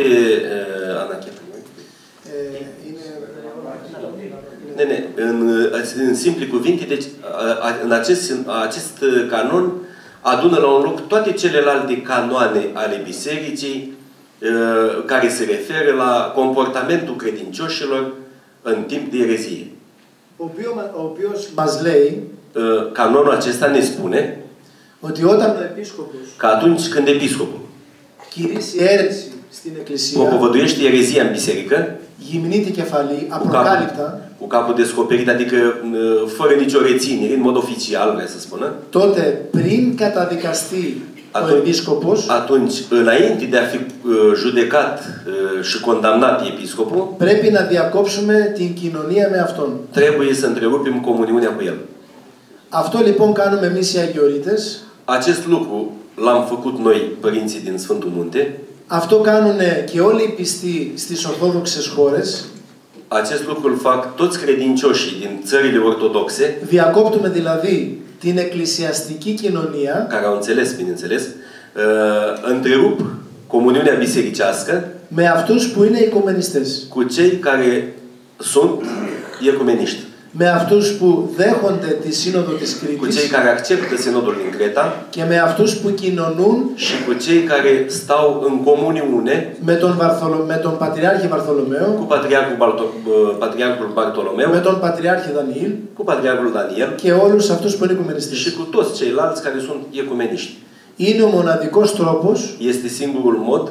în simple cuvinte, deci în acest canon adună la un loc toate celelalte canoane ale bisericii care se referă la comportamentul credincioșilor în timp de erezie. Ο οποίος μας λέει canonul acesta ne spune ότι όταν ο επίσκοπος că atunci când episcopul κηρύσσει αίρεση στην εκκλησία, propovăduiește erezia în biserică, γυμνεί την κεφαλή, απροκάλυπτα, cu capul descoperit, adică fără nicio reținere, în mod oficial, vrea să spună, τότε πριν καταδικαστεί ο επίσκοπος, atunci, înainte de a fi judecat și condamnat episcopul, πρέπει να διακόψουμε την κοινωνία με αυτόν. Trebuie să întrerupem comuniunea cu el. Αυτό λοιπόν κάνουμε εμείς οι Αγιορείτες. Acest lucru l-am făcut noi, părinții din Sfântul Munte. Αυτό κάνουν και όλοι οι πιστοί στις Ορθόδοξες χώρες. Acest lucru îl fac toți credincioșii din țările ortodoxe. Διακόπτουμε δηλαδή την εκκλησιαστική κοινωνία. Care au înțeles, bineînțeles, întrerup comuniunea bisericească. Με αυτούς που είναι οικουμενιστές. Cu cei care sunt ecumeniști. Με αυτούς που δέχονται τη Σύνοδο της Cu cei Κρήτης. care acceptă sinodul din Creta. Και με αυτούς που κοινωνούν Și cu cei care stau în comuniune με τον Πατριάρχη Βαρθολομαίο, cu Patriarhul Bartolomeu, με τον Πατριάρχη Δανιήλ cu Patriarhul Daniel και όλους αυτούς που είναι și οικουμενιστές. cu toți ceilalți care sunt ecumeniști. Είναι ο μοναδικός τρόπος Este singurul mod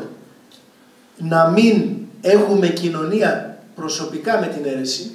να μην έχουμε κοινωνία προσωπικά με την αίρεση,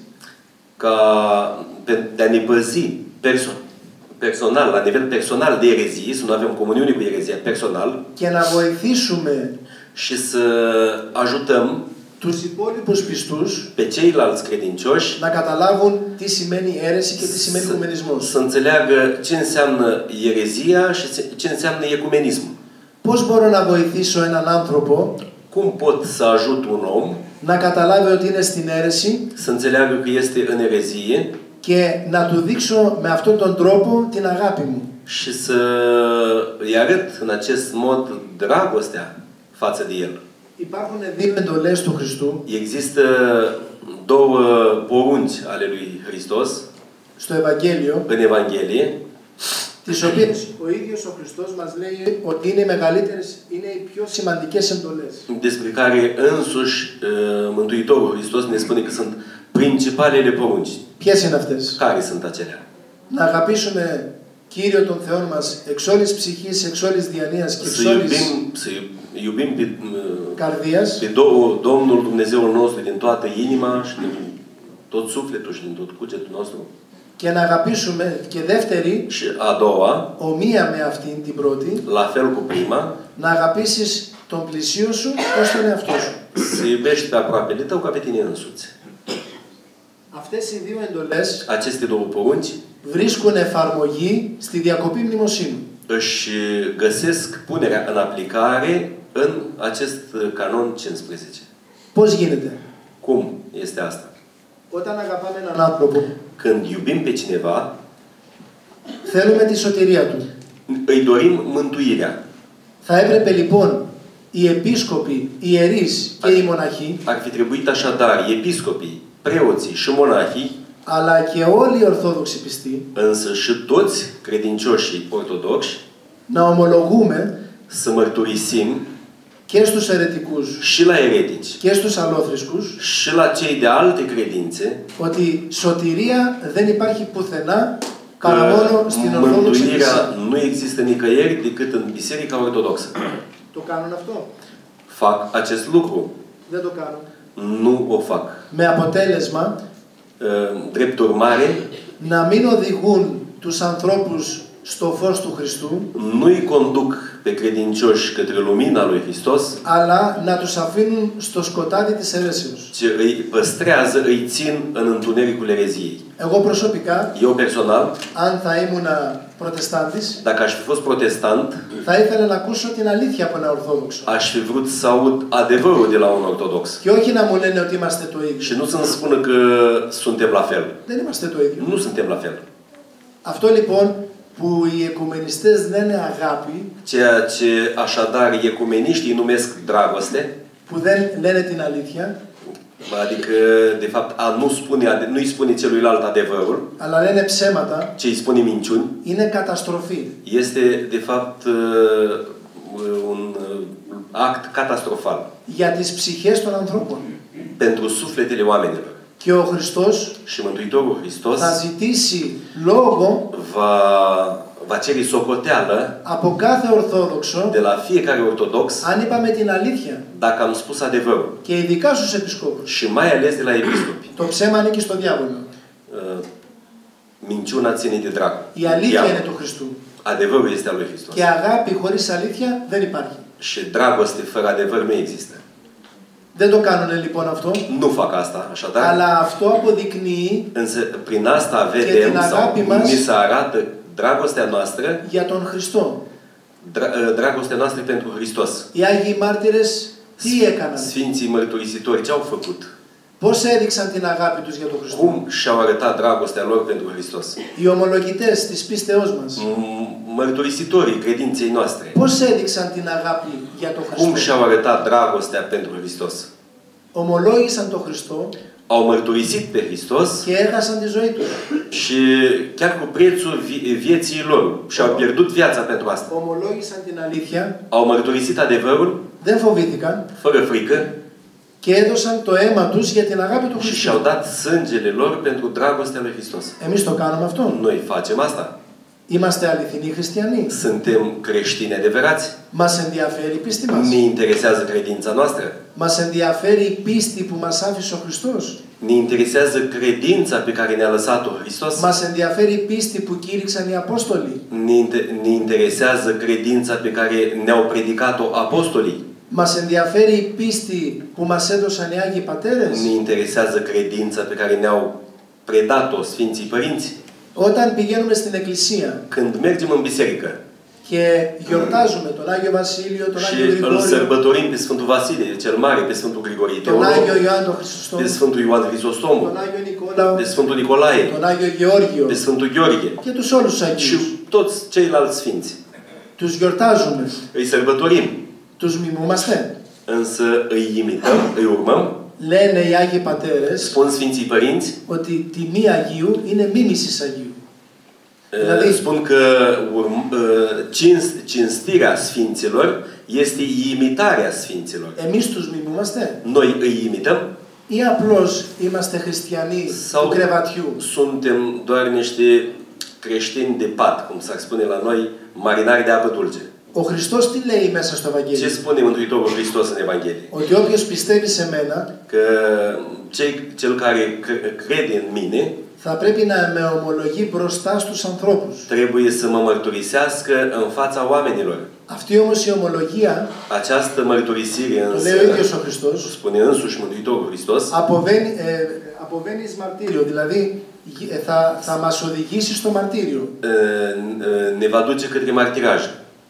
de a ne păzi personal, la nivel personal de erezie, să nu avem comuniune cu erezia personal και να βοηθήσουμε și să ajutăm τους υπόλοιπους πιστούς pe ceilalți credincioși να καταλάβουν τι σημαίνει αίρεση και τι σημαίνει οικουμενισμός. să înțeleagă ce înseamnă erezia și ce înseamnă ecumenismul. Πώς μπορώ να βοηθήσω έναν άνθρωπο Cum pot să ajut un om να καταλάβει ότι είναι στην αίρεση să înțeleagă că este în erezie και να του δείξω με αυτόν τον τρόπο την αγάπη μου. și să îi arăt în acest mod dragostea față de el. Υπάρχουν δύο εντολές του Χριστού Există două porunci ale lui Hristos στο Ευαγγέλιο, în Evanghelie, τις οποίες ο ίδιος ο Χριστός μας λέει ότι είναι οι μεγαλύτερες, είναι οι πιο σημαντικές εντολές. despre care însuși Mântuitorul Hristos ne spune că sunt principalele porunci. Ποιες είναι αυτές? Care sunt acelea? Να αγαπήσουμε Κύριο τον Θεό μας εξ όλης ψυχής, εξ όλης διανοίας και εξ όλης Să iubim καρδίας pe Domnul Dumnezeul nostru din toată inima și din tot sufletul și din tot cugetul nostru. και να αγαπήσουμε και δεύτερη, Și a doua, ομοία με αυτήν την πρώτη, la fel cu prima, να αγαπήσεις τον πλησίο σου ως τον εαυτό σου. să iubești pe aproapele tău ca pe tine însuți. Αυτές οι δύο εντολές Aceste două porunci βρίσκουν εφαρμογή στη διακοπή μνημοσύνου. își găsesc punerea în aplicare în acest canon 15. Πώς γίνεται? Cum este asta? Όταν αγαπάμε έναν άνθρωπο, Când iubim pe cineva, θέλουμε τη σωτηρία του. îi dorim mântuirea. Θα έπρεπε λοιπόν οι επίσκοποι, οι ιερείς και οι μοναχοί, Ar fi trebuit așadar episcopii, preoții și monahii, αλλά και όλοι οι Ορθόδοξοι πιστοί, însă și toți credincioșii ortodoxi, να ομολογούμε să mărturisim και στους αιρετικούς și la eretici και στους αλόθρησκους și la cei de alte credințe ότι σωτηρία δεν υπάρχει πουθενά că παρά μόνο στην Ορθόδοξη Εκκλησία. mântuirea nu există nicăieri decât în Biserica Ortodoxă. Το κάνουν αυτό? Fac acest lucru? Δεν το κάνουν. Nu o fac. Με αποτέλεσμα Drept urmare, να μην οδηγούν τους ανθρώπους στο φως του Χριστού, nu-i conduc pe credincioși către lumina lui Hristos, αλλά να τους αφήνουν στο σκοτάδι της αιρέσεως. ci îi păstrează, îi țin în întunericul ereziei. Εγώ προσωπικά, Eu personal, αν θα ήμουν προτεστάντης, dacă aș fi fost protestant, θα ήθελα να ακούσω την αλήθεια από ένα Ορθόδοξο. aș fi vrut să aud adevărul de la un ortodox. Και όχι να μου λένε ότι είμαστε το ίδιο. Și nu să-mi spună că suntem la fel. Δεν είμαστε το ίδιο. Nu suntem la fel. Αυτό λοιπόν που οι οικουμενιστές λένε αγάπη, Ceea ce așadar ecumeniștii numesc dragoste, που δεν λένε την αλήθεια, adică de fapt nu-i spune celuilalt adevărul, αλλά λένε ψέματα, ci îi spune minciuni, είναι καταστροφή. este de fapt un act catastrofal Για τις ψυχές των ανθρώπων. pentru sufletele oamenilor. Και ο Χριστός Și Mântuitorul Hristos θα ζητήσει λόγο va cere socoteală από κάθε Ορθόδοξο de la fiecare ortodox αν είπαμε την αλήθεια. dacă am spus adevărul. Και ειδικά στους επισκόπους. Și mai ales de la episcopi. Το ψέμα ανήκει στο διάβολο. Minciuna ține de dracu. Η αλήθεια είναι του Χριστού. Adevărul este al lui Hristos. Και αγάπη χωρίς αλήθεια δεν υπάρχει. Și dragoste fără adevăr nu există. Δεν το κάνουν λοιπόν αυτό. Nu fac asta, așadar. Αλλά αυτό αποδεικνύει Însă prin asta vedem sau ni se arată dragostea noastră, για τον Χριστό. Dragostea noastră pentru Hristos. Οι Άγιοι Μάρτυρες τι έκαναν? Sfinții mărturisitori ce au făcut? Πώς έδειξαν την αγάπη τους για τον Χριστό? Cum și-au arătat dragostea lor pentru Hristos? Οι ομολογητές της πίστεώς μας. mărturisitorii credinței noastre. Πώς έδειξαν την αγάπη για τον Cum Χριστό? și-au arătat dragostea pentru Hristos? Ομολόγησαν τον Χριστό Au mărturisit pe Hristos και έχασαν τη ζωή τους. și chiar cu prețul vieții lor și-au pierdut viața pentru asta. Ομολόγησαν την αλήθεια, Au mărturisit adevărul δεν φοβήθηκαν fără frică και έδωσαν το αίμα τους για την αγάπη του și Χριστού. și-au dat sângele lor pentru dragostea lui Hristos. Εμείς το κάνουμε αυτό. Noi facem asta. Είμαστε αληθινοί χριστιανοί. Suntem creștini adevărați. Μας ενδιαφέρει η πίστη μας. Ne interesează credința noastră. Μας ενδιαφέρει η πίστη που μας άφησε ο Χριστός. Ne interesează credința pe care ne-a lăsat-o Hristos. Μας ενδιαφέρει η πίστη που κήρυξαν οι Απόστολοι. Ne interesează credința pe care ne-au predicat-o apostolii. Μας ενδιαφέρει η πίστη που μας έδωσαν οι Άγιοι Πατέρες. Ne interesează credința pe care ne-au predat-o Sfinții Părinți. Όταν πηγαίνουμε στην Εκκλησία Când mergem în biserică και γιορτάζουμε τον Άγιο Βασίλειο, τον și Άγιο îl Γρηγόριο, sărbătorim pe Sfântul Vasile cel Mare, pe Sfântul Grigorie τον Teolog, Άγιο Ιωάννη τον pe Χρυσοστόμο, Sfântul Ioan Hristostomul, τον Άγιο Νικόλαο, pe Sfântul Nicolae, τον Άγιο Γεώργιο pe Sfântul Gheorghe και τους όλους τους și Αγίους. toți ceilalți sfinți. Τους γιορτάζουμε, Îi sărbătorim, τους μιμούμαστε. însă îi imităm, îi urmăm. Λένε οι Άγιοι Πατέρες Spun Sfinții Părinți, ότι τιμή Αγίου είναι μίμησης Αγίου. Δηλαδή, spun că cinstirea Sfinților este imitarea Sfinților. εμείς τους μιμούμαστε Noi îi imităm ή απλώς είμαστε χριστιανοί του sau κρεβατιού. suntem doar niște creștini de pat, cum s-ar spune la noi, marinari de apă dulce. Ο Χριστός τι λέει μέσα στο Ce Ευαγγέλιο? spune Mântuitorul Hristos în Evanghelie? Ότι όποιος πιστεύει σε μένα Că cel care crede în mine θα πρέπει να με ομολογεί μπροστά στους ανθρώπους. trebuie să mă mărturisească în fața oamenilor. Αυτή όμως η ομολογία, Această mărturisire το însă, λέει ο ίδιος ο Χριστός, spune însuși Mântuitorul Hristos, αποβαίνει εις μαρτύριο. Δηλαδή θα μας οδηγήσει στο μαρτύριο. ne va duce către martiraj.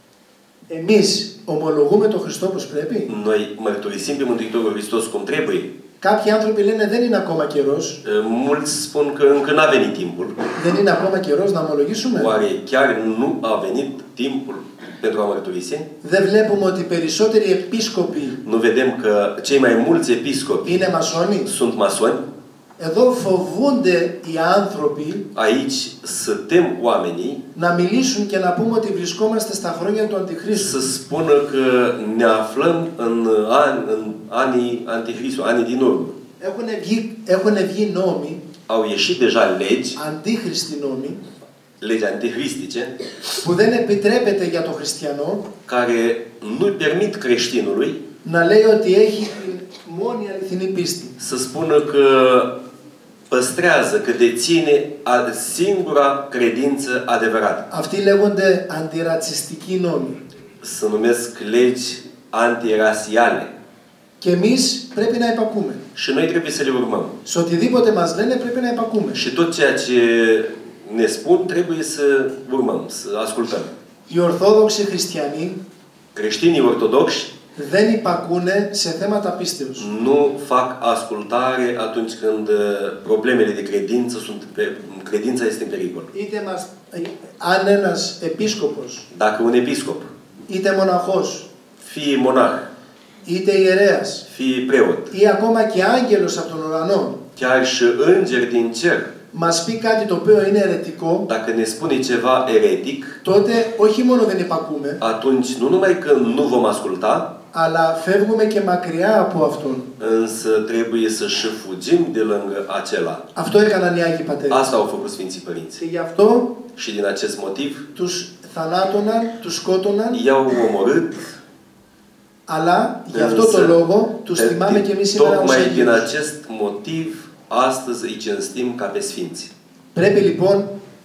Εμείς ομολογούμε τον Χριστό όπως πρέπει. Noi mărturisim pe Mântuitorul Hristos cum trebuie. Κάποιοι άνθρωποι λένε δεν είναι ακόμα καιρός. Mulți spun că încă n-a venit timpul. Δεν είναι ακόμα καιρός να ομολογήσουμε. Oare chiar nu a venit timpul pentru a mărturisi? Δεν βλέπουμε ότι οι περισσότεροι επίσκοποι Nu vedem că cei mai mulți episcopi είναι μασόνοι. sunt masoni? Εδώ φοβούνται οι άνθρωποι Aici să tem oamenii να μιλήσουν και να πούμε ότι βρισκόμαστε στα χρόνια του Αντιχρίστου. să spună că ne aflăm în anii Antichristului, anii din urmă. Έχουν βγει νόμοι, Au ieșit deja legi, αντίχριστοι νόμοι, legi antichristice, που δεν επιτρέπεται για τον χριστιανό care nu permit creștinului να λέει ότι έχει την μόνη αληθινή πίστη. să spună că păstrează, că deține singura credință adevărată. Αυτοί λέγονται αντιρατσιστικοί νόμοι. Se numesc legi antirasiale. Και εμείς πρέπει να υπακούμε. Și noi trebuie să le urmăm. Σε οτιδήποτε μας λένε πρέπει να υπακούμε. Și tot ceea ce ne spun trebuie să urmăm, să ascultăm. Οι Ορθόδοξοι χριστιανοί Creștinii ortodoxi δεν υπακούνε σε θέματα πίστεως. nu fac ascultare atunci când problemele de credință credința este în pericol. Αν ένας επίσκοπος, Dacă un episcop, είτε μοναχός, fie monah, είτε ιερέας, fie preot, ή ακόμα και άγγελος από τον ουρανό, chiar și îngeri din cer, μας πει κάτι το οποίο είναι αιρετικό, dacă ne spune ceva eretic, τότε όχι μόνο δεν υπακούμε, atunci nu numai că nu vom asculta, αλλά φεύγουμε και μακριά από Αυτόν. însă trebuie să și fugim de lângă acela. Αυτό έκαναν οι Άγιοι Πατέρες. Asta au făcut Sfinții Părinți. Και γι' αυτό Și din acest motiv τους θανάτωναν, τους σκότωναν, i-au omorât, αλλά γι' αυτό το λόγο τους θυμάμαι και εμείς σήμερα ως tocmai din Αγίους. acest motiv astăzi îi cinstim ca pe Sfinți. Πρέπει λοιπόν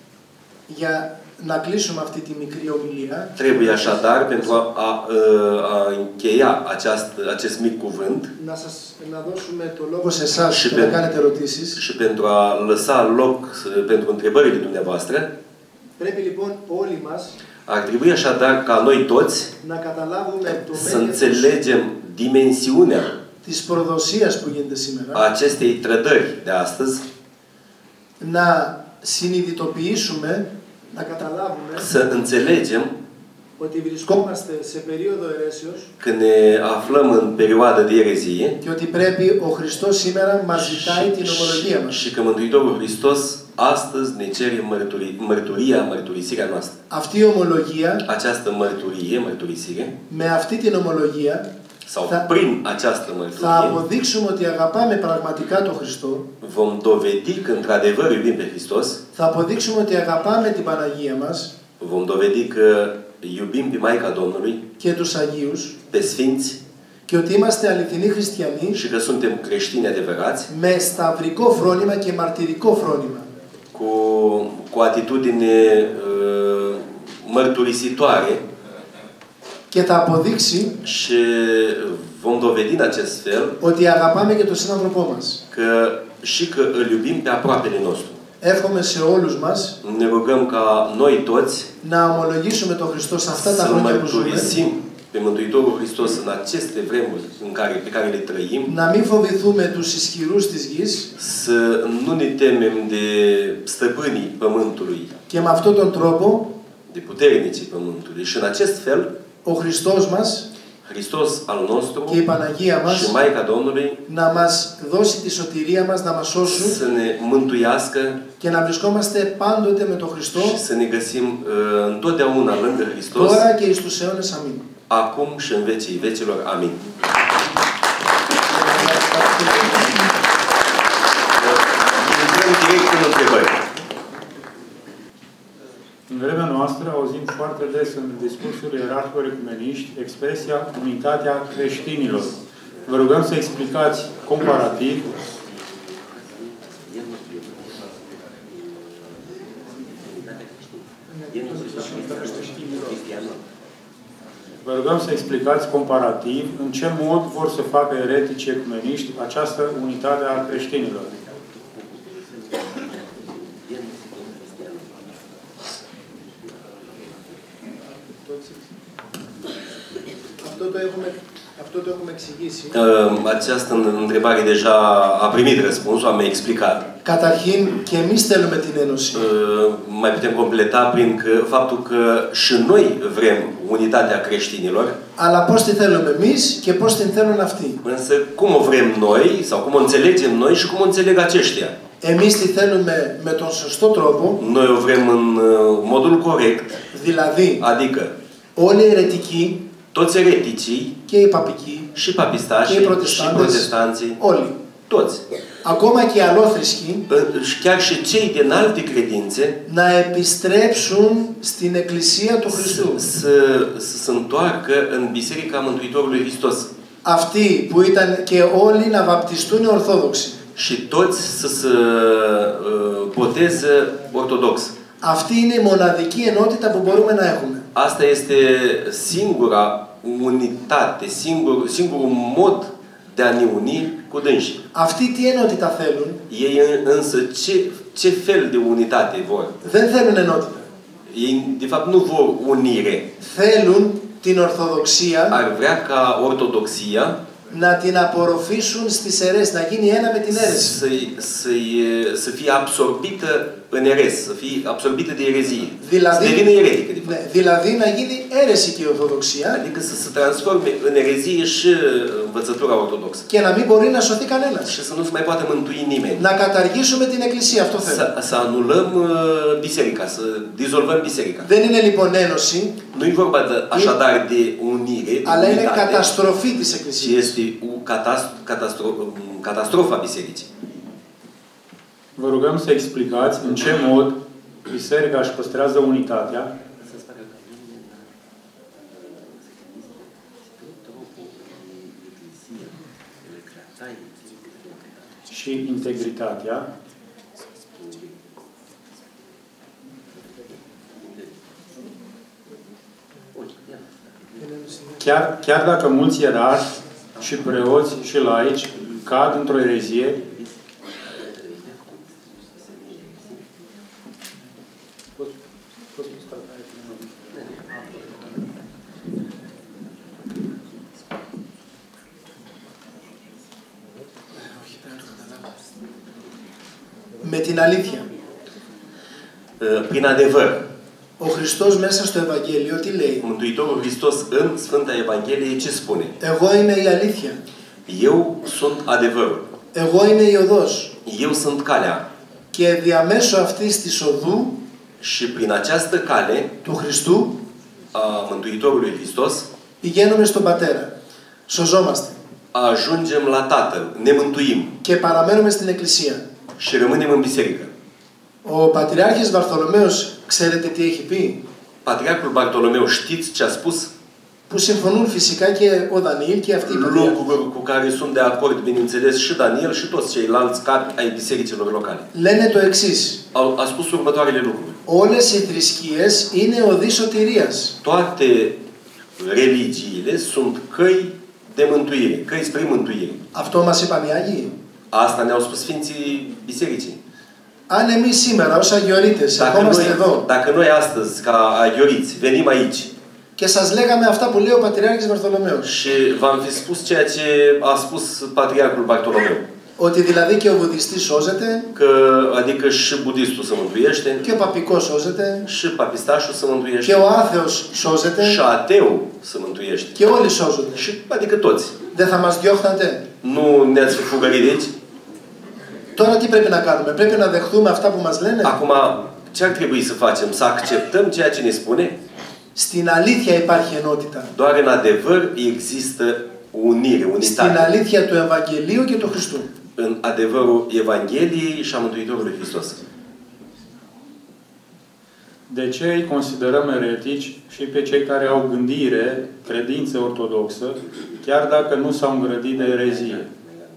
για να κλείσουμε αυτή τη μικρή ομιλία Trebuie așadar, pentru a încheia acest mic cuvânt να δώσουμε το λόγο σε εσάς și, και να κάνετε ερωτήσεις. și pentru a lăsa loc pentru întrebările dumneavoastră, πρέπει λοιπόν όλοι μας ar trebui așadar ca noi toți να καταλάβουμε το să înțelegem dimensiunea της προδοσίας που γίνεται σήμερα, acestei trădări de astăzi, να συνειδητοποιήσουμε να καταλάβουμε să înțelegem ότι βρισκόμαστε σε περίοδο αιρέσεως că ne aflăm în perioadă de erezie και ότι πρέπει ο Χριστός σήμερα μας ζητάει την ομολογία μας. și că Mântuitorul Hristos astăzi ne cere mărturisirea noastră. Αυτή η ομολογία, Această mărturisire, με αυτή την ομολογία, sau prin această θα mărturie, αποδείξουμε ότι αγαπάμε πραγματικά τον Χριστό. vom dovedi că într-adevăr iubim pe Hristos, Θα αποδείξουμε ότι αγαπάμε την Παναγία μας vom dovedi că iubim pe Maica Domnului, και τους Αγίους pe Sfinți και ότι είμαστε αληθινοί χριστιανοί și că suntem creștini adevărați, με σταυρικό φρόνημα και μαρτυρικό φρόνημα. cu atitudine mărturisitoare Και θα αποδείξει și vom dovedi în acest fel ότι αγαπάμε και τον σύντροφό μας. că îl iubim pe aproapele nostru. Εύχομαι σε όλους μας Ne rugăm ca noi toți να ομολογήσουμε τον Χριστό σε αυτά τα să χρόνια που ζούμε, mărturisim pe Mântuitorul Hristos în aceste vremuri pe care le trăim, να μην φοβηθούμε τους ισχυρούς της γης să nu ne temem de stăpânii Pământului, και με αυτόν τον τρόπο de puternicii Pământului. Și în acest fel, ο Χριστός μας Hristos al nostru και η Παναγία și μας Maica Domnului να μας δώσει τη σωτηρία μας, να μας σώσουν să ne mântuiască και να βρισκόμαστε πάντοτε με τον Χριστό și să ne găsim întotdeauna lângă Hristos, τώρα και εις τους αιώνες. Αμήν. acum și în vecii vecilor. Amin. Intrăm direct în întrebări. În vremea noastră auzim foarte des în discursurile ierarhilor ecumeniști expresia unitatea creștinilor. Vă rugăm să explicați comparativ în ce mod vor să facă ereticii ecumeniști această unitate a creștinilor. Αυτό το έχουμε εξηγήσει. Această întrebare deja a primit răspunsul, am explicat. Καταρχήν και εμείς θέλουμε την ένωση. Mai putem completa prin faptul că și noi vrem unitatea creștinilor. Αλλά πώς τη θέλουμε εμείς και πώς την θέλουν αυτοί. Însă cum o vrem noi sau cum o înțelegem noi și cum o înțeleg aceștia? Εμείς τη θέλουμε με τον σωστό τρόπο. Noi o vrem în modul corect. Δηλαδή, adică όλοι οι αιρετικοί toți ereticii και οι παπικοί și papistașii și protestanții, όλοι. Toți. Ακόμα και οι αλόθρησκοι, chiar și cei din alte credințe, να επιστρέψουν στην Εκκλησία του Χριστού. Să întoarcă în Biserica Mântuitorului Hristos. Αυτοί που ήταν και όλοι να βαπτιστούν οι Ορθόδοξοι. Și toți să se boteze ortodox. Αυτή είναι η μοναδική ενότητα που μπορούμε να έχουμε. Asta este singura unitate, singurul mod de a ne uni cu dânsii. Αυτοί τι ενότητα θέλουν? Ei însă ce fel de unitate vor? Δεν θέλουν ενότητα. Ei de fapt nu vor unire. Θέλουν την Ορθοδοξία ar vrea ca ortodoxia να την απορροφήσουν στις αιρέσεις, να γίνει ένα με την αίρεση. Să fie absorbită în eres, să fie absorbită de erezie. Δηλαδή, să devină eretică, de fapt. Ναι, δηλαδή να γίνει αίρεση και η Ορθοδοξία. Adică să se transforme în erezie și învățătura ortodoxă. Και να μην μπορεί να σωθεί κανένας. Și să nu se mai poate mântui nimeni. Να καταργήσουμε την Εκκλησία, αυτό θέλουμε. Să anulăm biserica, să dizolvăm biserica. Δεν είναι λοιπόν ένωση. Nu e vorba așadar de unire, αλλά είναι καταστροφή της Εκκλησίας. Este o catastrofa bisericii. Vă rugăm să explicați în ce mod biserica își păstrează unitatea și integritatea chiar dacă mulți ierarhi și preoți și laici cad într-o erezie, με την αλήθεια. Prin adevăr. Ο Χριστός μέσα στο Ευαγγέλιο τι λέει? Mântuitorul Hristos în Sfânta Evanghelie ce spune? Εγώ είμαι η αλήθεια. Eu sunt adevărul. Εγώ είμαι η οδός. Eu sunt calea. Και διαμέσου αυτής της οδού Și prin această cale του Χριστού a Mântuitorului Hristos πηγαίνουμε στον Πατέρα. Σωζόμαστε. Ajungem la Tatăl, ne mântuim Και παραμένουμε στην Εκκλησία. și rămânem în biserică. Ο Πατριάρχης Βαρθολομαίος, ξέρετε τι έχει πει? Patriarhul Bartolomeu, știți ce a spus? Που συμφωνούν φυσικά και ο Δανιήλ και αυτοί οι πατριάρχες. Lucruri cu care sunt de acord, bineînțeles, și Daniel și toți ceilalți capi ai bisericilor locale. Λένε το εξής. A spus următoarele lucruri. Όλες οι θρησκείες είναι οδοί σωτηρίας. Toate religiile sunt căi de mântuire, căi spre mântuire. Αυτό μας είπαν οι Άγιοι. Asta ne-au spus Sfinții Bisericii. Αν εμείς σήμερα ως αγιορείτες ερχόμαστε εδώ Dacă noi astăzi, ca aghioriți, venim aici και σας λέγαμε αυτά που λέει ο Πατριάρχης Βαρθολομαίος, și v-am fi spus ceea ce a spus Patriarhul Bartolomeu, ότι δηλαδή και ο βουδιστής σώζεται adică și budistul se mântuiește, και ο παπικός σώζεται și papistașul se mântuiește, και ο άθεος σώζεται și ateu se mântuiește. και όλοι σώζονται. Și adică toți. Δεν θα μας διώχνατε? Nu ne-ați fi fugărit de aici? Τώρα τι πρέπει να κάνουμε? Πρέπει να δεχθούμε αυτά που μας λένε? Acum, ce ar trebui să facem? Să acceptăm ceea ce ne spune? Στην αλήθεια υπάρχει ενότητα. Doar în adevăr există unire, Στην unitate. αλήθεια του Ευαγγελίου και του Χριστού. În adevărul Evangheliei și a Mântuitorului Hristos. De ce îi considerăm eretici și pe cei care au gândire, credință ortodoxă, chiar dacă nu s-au îngrădit de erezie?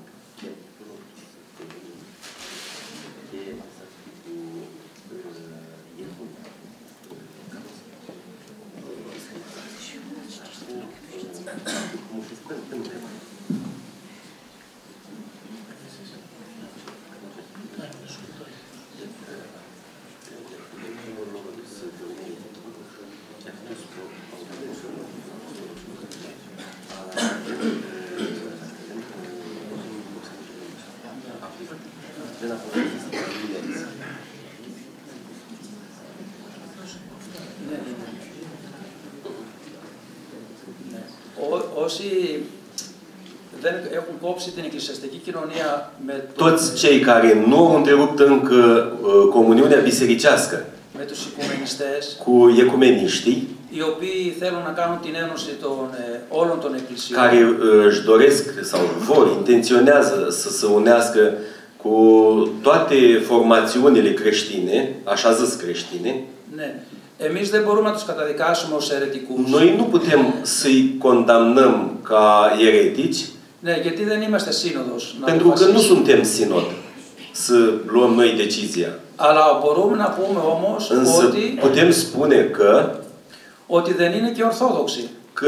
Όσοι δεν έχουν κόψει την εκκλησιαστική κοινωνία με Toți cei care nu au întrerupt încă comuniunea bisericească με τους οικουμενιστές, cu ecumeniștii, οι οποίοι θέλουν να κάνουν την ένωση όλων των εκκλησιών, care își doresc sau vor, intenționează să se unească cu toate formațiunile creștine, așa zis creștine, ναι. Εμείς δεν μπορούμε να τους καταδικάσουμε ως αιρετικούς. noi nu putem să-i condamnăm ca eretici, Ναι, γιατί δεν είμαστε σύνοδος. pentru că nu suntem sinod să luăm noi decizia. Αλλά μπορούμε να πούμε όμως Însă ότι, putem spune că ότι δεν είναι και ορθόδοξοι.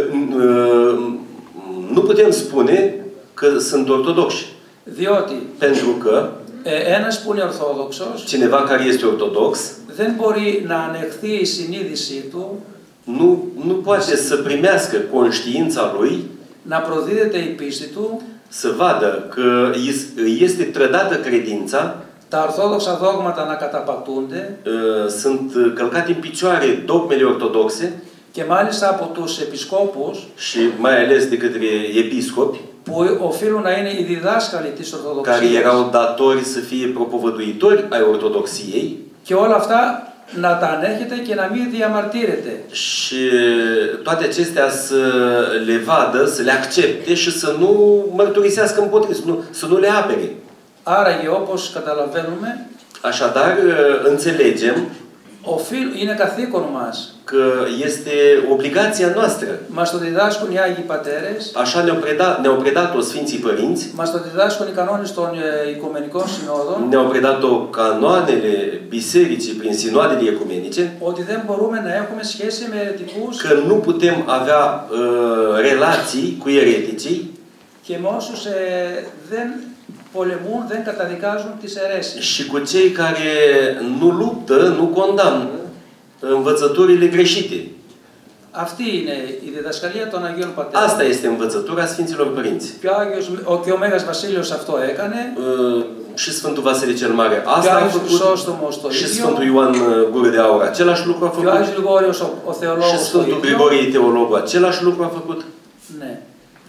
Nu putem spune că sunt ortodoxi. Διότι Pentru că ένας που είναι ορθόδοξος cineva care este ortodox δεν μπορεί να ανεχθεί η συνείδησή του, nu poate să primească conștiința lui, να προδίδεται η πίστη του, să vadă că îi este trădată credința, τα ορθόδοξα δόγματα να καταπατούνται sunt călcate în picioare dogmele ortodoxe και μάλιστα από τους επισκόπους și mai ales de către episcopi, που οφείλουν να είναι οι διδάσκαλοι της care Ορθοδοξίας. erau datori să fie propovăduitori ai ortodoxiei, Και όλα αυτά να τα ανέχετε και να μην διαμαρτύρετε. și toate acestea să le vadă, să le accepte și să nu mărturisească împotriva, să nu le apere. Άραγε, όπως καταλαβαίνουμε, Așadar, înțelegem είναι καθήκον μας. că este obligația noastră. Μας το διδάσκουν οι Άγιοι Πατέρες, Așa ne-au predat-o Sfinții Părinți, μας το διδάσκουν οι κανόνες των Οικουμενικών Συνόδων, ne-au predat-o canoanele bisericii prin sinoadele ecumenice, ότι δεν μπορούμε να έχουμε σχέση με αιρετικούς că nu putem avea relații cu ereticii και με όσους δεν πολεμούν, δεν καταδικάζουν τις αιρέσεις. și cu cei care nu luptă, nu condamnă învățăturile greșite. Αυτή είναι η διδασκαλία των Αγίων Πατέρων. Asta este învățătura Sfinților Părinți. Και ο Μέγας Βασίλειος αυτό έκανε. Și Sfântul Vasile cel Mare asta a făcut. Și Sfântul Ioan Gură de Aur același lucru a făcut. Și Sfântul Grigorie Teologul același lucru a făcut. Ναι.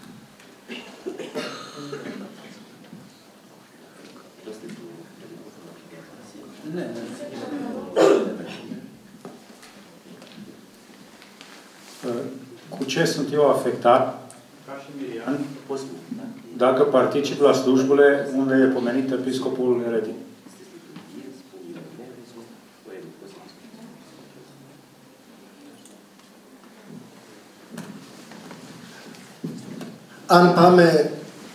Ναι. Cu ce sunt eu afectat, ca și Mirian, dacă particip la slujbele unde e pomenit episcopul eretic? Αν πάμε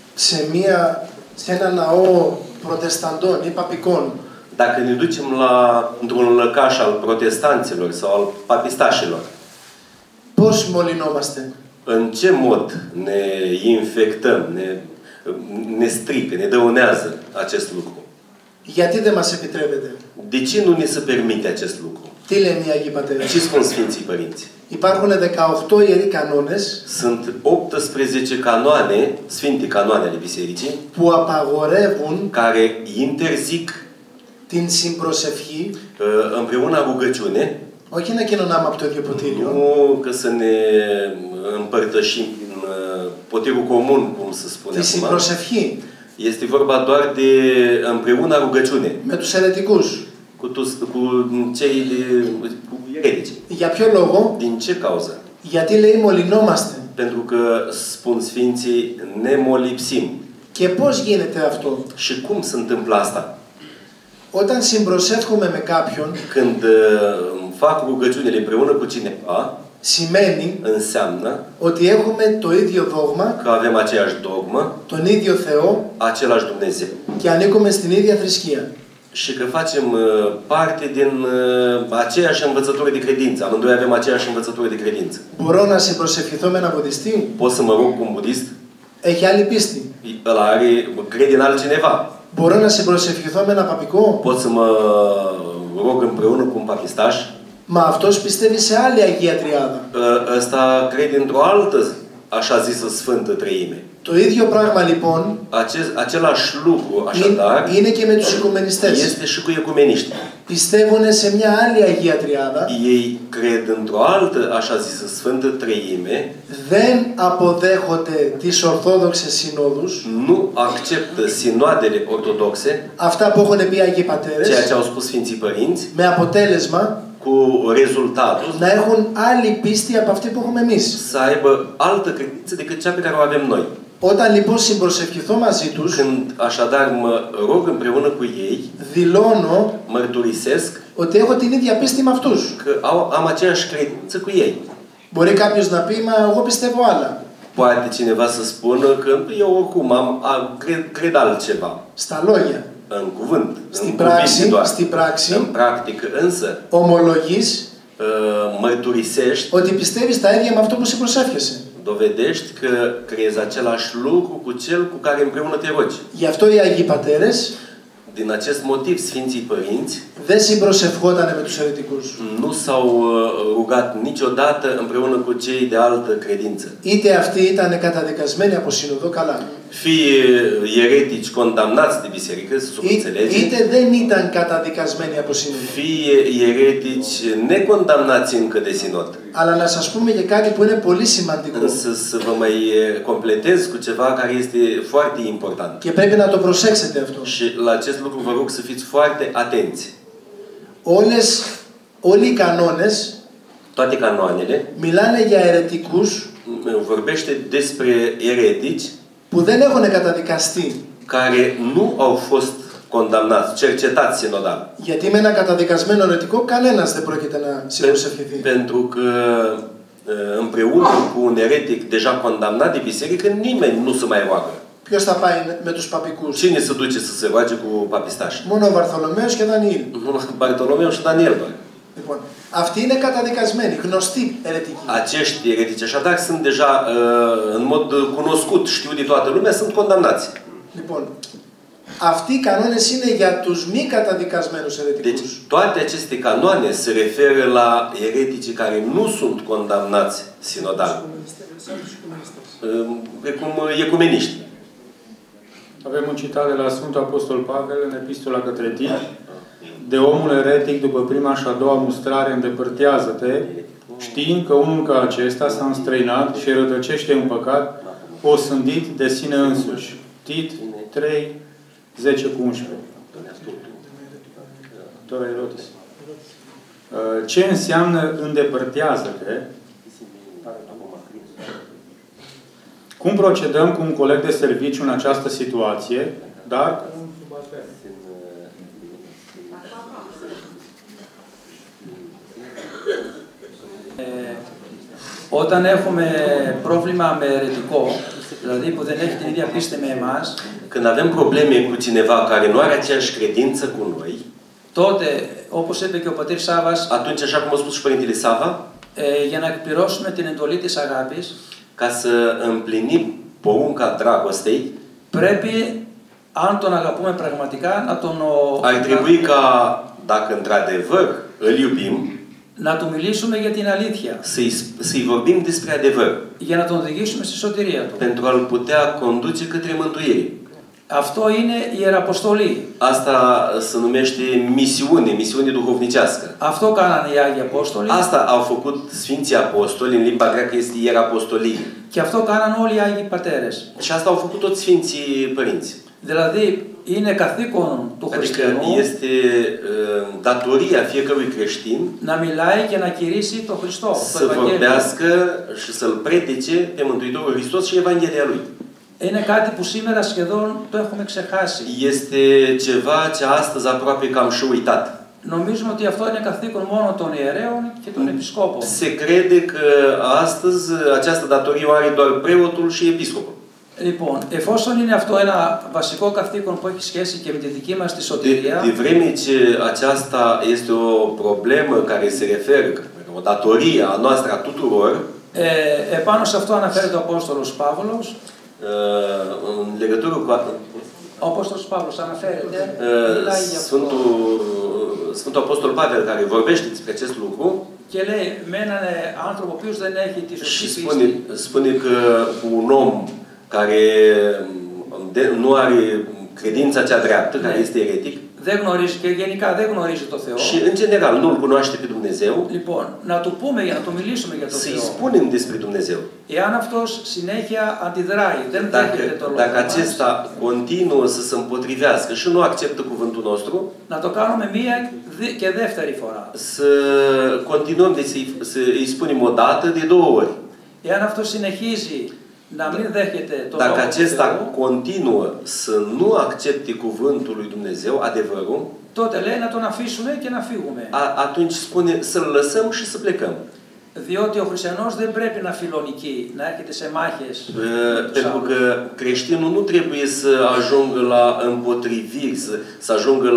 σε ένα ναό προτεσταντών ή παπικών, dacă ne ducem într-un lăcaș al protestanților sau al papistașilor, πώς μολυνόμαστε? În ce mod ne infectăm, ne strică, ne dăunează acest lucru? Γιατί δεν μας επιτρέπεται? De ce nu ne se permite acest lucru? Τι λένε οι Αγίοι Πατέρες? Ce spun Sfinții Părinți? Υπάρχουν 18 ιεροί κανόνες Sunt 18 canoane, sfinte canoane ale Bisericii, που απαγορεύουν care interzic την συμπροσευχή, împreună rugăciune, όχι να κοινωνάμε από το ίδιο ποτήριο, nu că să ne împărtășim în potirul comun, cum se spune τη acum. συμπροσευχή Este vorba doar de împreună rugăciune με τους αιρετικούς. cu eretici. Για ποιο λόγο? Din ce cauză? Γιατί λέει μολυνόμαστε. Pentru că, spun Sfinții, ne molipsim. Και πώς γίνεται αυτό? Și cum se întâmplă asta? Όταν συμπροσεύχομαι με κάποιον, Când fac rugăciunile împreună cu cineva, σημαίνει înseamnă ότι έχουμε το ίδιο δόγμα, că avem aceeași dogmă, τον ίδιο Θεό același Dumnezeu. και ανήκουμε στην ίδια θρησκεία. Și că facem parte din aceeași învățătură de credință. Amândoi avem aceeași învățătură de credință. Μπορώ να συμπροσευχηθώ με έναν βουδιστή? Pot să mă rog cu un budist? Έχει άλλη πίστη. Ăla crede în altcineva. Μπορώ να συμπροσευχηθώ με έναν παπικό? Pot să mă rog împreună cu un papistaș? Μα αυτός πιστεύει σε άλλη Αγία Τριάδα. Ăsta crede într-o altă, așa zisă, Sfântă Treime. Το ίδιο πράγμα λοιπόν Același lucru, așadar, είναι και με τους οικουμενιστές. este și cu ecumeniști. Πιστεύουν σε μια άλλη Αγία Τριάδα. Ei cred într-o altă, așa zisă, Sfântă Treime. Δεν αποδέχονται τις Ορθόδοξες Συνόδους. Nu acceptă sinoadele ortodoxe. Αυτά που έχουν πει οι Αγίοι Πατέρες. Ceea ce au spus Sfinții Părinți. Με αποτέλεσμα cu rezultatul να έχουν άλλη πίστη από αυτή που έχουμε εμείς. Să aibă altă credință decât cea pe care o avem noi. Όταν λοιπόν συμπροσευχηθώ μαζί τους, Când așadar mă rog împreună cu ei, δηλώνω mărturisesc ότι έχω την ίδια πίστη με αυτούς. că am aceeași credință cu ei. Μπορεί κάποιος να πει, μα εγώ πιστεύω άλλα. Poate cineva să spună că eu oricum cred altceva. Στα λόγια. În cuvânt, στην în πράξη, doar. στην πράξη, în practică însă, ομολογείς mărturisești, ότι πιστεύεις τα ίδια με αυτό που συμπροσεύχεσαι. dovedești că crezi același lucru cu cel cu care împreună te rogi. Γι' αυτό οι Αγίοι Πατέρες Din acest motiv, Sfinții Părinți δεν συμπροσευχότανε με τους αιρετικούς. Nu s-au rugat niciodată împreună cu cei de altă credință. Είτε αυτοί ήταν καταδικασμένοι από σύνοδο, καλά. Fie eretici condamnați de biserică, subînțelege, είτε δεν ήταν καταδικασμένοι από σύνοδο. fie eretici necondamnați încă de sinod. Αλλά να σας πούμε για κάτι που είναι πολύ σημαντικό. Însă să vă mai completez cu ceva care este foarte important. Και πρέπει να το προσέξετε αυτό. Și la acest lucru vă rog să fiți foarte atenți. Όλοι οι κανόνες Toate canoanele μιλάνε για αιρετικούς vorbește despre eretici που δεν έχουν καταδικαστεί. Care nu au fost condamnați, cercetați sinodal. Γιατί με ένα καταδικασμένο αιρετικό κανένας δεν πρόκειται να συμπροσευχηθεί. Pentru că împreună cu un eretic deja condamnat de biserică, nimeni nu se mai roagă. Ποιος θα πάει με τους παπικούς? Cine se duce să se roage cu papistași? Μόνο ο Βαρθολομαίος και ο Δανιήλ. Bartolomeu și Daniel. Λοιπόν, αυτοί είναι καταδικασμένοι, γνωστοί αιρετικοί. Acești eretici, așadar, sunt deja în mod cunoscut, știu de toată lumea, sunt condamnați. Λοιπόν, αυτοί οι κανόνες είναι για τους μη καταδικασμένους Deci, αιρετικούς. toate aceste canoane se referă la ereticii care nu sunt condamnați sinodal. Precum ecumeniști. Avem un citat de la Sfântul Apostol Pavel în Epistola către Tit. De omul eretic, după prima și a doua mustrare, îndepărtează-te, știind că unul ca acesta s-a înstrăinat și rătăcește în păcat, osândit de sine însuși. Tit 3, 10-11. Ce înseamnă îndepărtează-te? Cum procedăm cu un coleg de serviciu în această situație, dar όταν έχουμε πρόβλημα με αιρετικό, δηλαδή που δεν έχει την ίδια πίστη με εμάς, când avem probleme cu cineva care nu are aceeași credință cu noi, τότε, όπως είπε και ο πατήρ Σάββας, atunci, așa cum a spus și Părintele Sava, για να εκπληρώσουμε την εντολή της αγάπης, ca să împlinim porunca dragostei, πρέπει, αν τον αγαπούμε πραγματικά, να τον... ar trebui ca, dacă într-adevăr îl iubim, να του μιλήσουμε για την αλήθεια. Să-i vorbim despre adevăr. Για να τον οδηγήσουμε στη σωτηρία του. Pentru a-l putea conduce către mântuire. Αυτό είναι η ιεραποστολή. Asta se numește misiune duhovnicească. Αυτό κάνανε οι Άγιοι Απόστολοι. Asta au făcut Sfinții Apostoli, în limba greacă este ierapostolie. Και αυτό κάνανε όλοι οι Άγιοι Πατέρες. Și asta au făcut toți Sfinții Părinți. Δηλαδή, είναι καθήκον του χριστιανού este datoria fiecărui creștin να μιλάει και να κηρύσει τον Χριστό, să vorbească și să-L predice pe Mântuitorul Hristos și Evanghelia Lui. Είναι κάτι που σήμερα σχεδόν το έχουμε ξεχάσει. Este ceva ce astăzi aproape că am și uitat. Νομίζουμε ότι αυτό είναι καθήκον μόνο των ιερέων και των επισκόπων. Se crede că astăzi această datorie o are doar preotul și episcopul. Λοιπόν, εφόσον είναι αυτό ένα βασικό καθήκον που έχει σχέση και με τη δική μας τη σωτηρία, de vreme ce aceasta este o problemă care se referă, o datorie a noastră a tuturor, επάνω σε αυτό αναφέρεται ο Απόστολος Παύλος. În legătură cu ο Απόστολος Παύλος αναφέρεται, Sfântul Apostol Pavel care vorbește despre acest lucru, και λέει με έναν άνθρωπο ο οποίος δεν έχει τη σωστή și πίστη, spune că un om care nu are credința cea dreaptă, care este eretic, δεν γνωρίζει και γενικά δεν γνωρίζει το Θεό. Și în general nu îl cunoaște pe Dumnezeu. Λοιπόν, να του πούμε για να του μιλήσουμε για το Θεό. Să-i spunem despre Dumnezeu. Eάν αυτός συνέχεια αντιδράει, δεν δέχεται το λόγο Dacă acesta continuă să se împotrivească și nu acceptă cuvântul nostru, να το κάνουμε μία και δεύτερη φορά. Să continuăm să-i spunem o dată de două ori. Eάν αυτός συνεχίζει να μην δέχεται το Dacă λόγο acesta του Θεού, continuă să nu accepte cuvântul lui Dumnezeu, adevărul, τότε λέει να τον αφήσουμε και να φύγουμε. Atunci spune să-l lăsăm și să plecăm. Διότι ο χριστιανός δεν πρέπει να φιλονικεί, να έρχεται σε μάχες. Pentru că creștinul nu trebuie să ajungă la împotriviri, să ajungă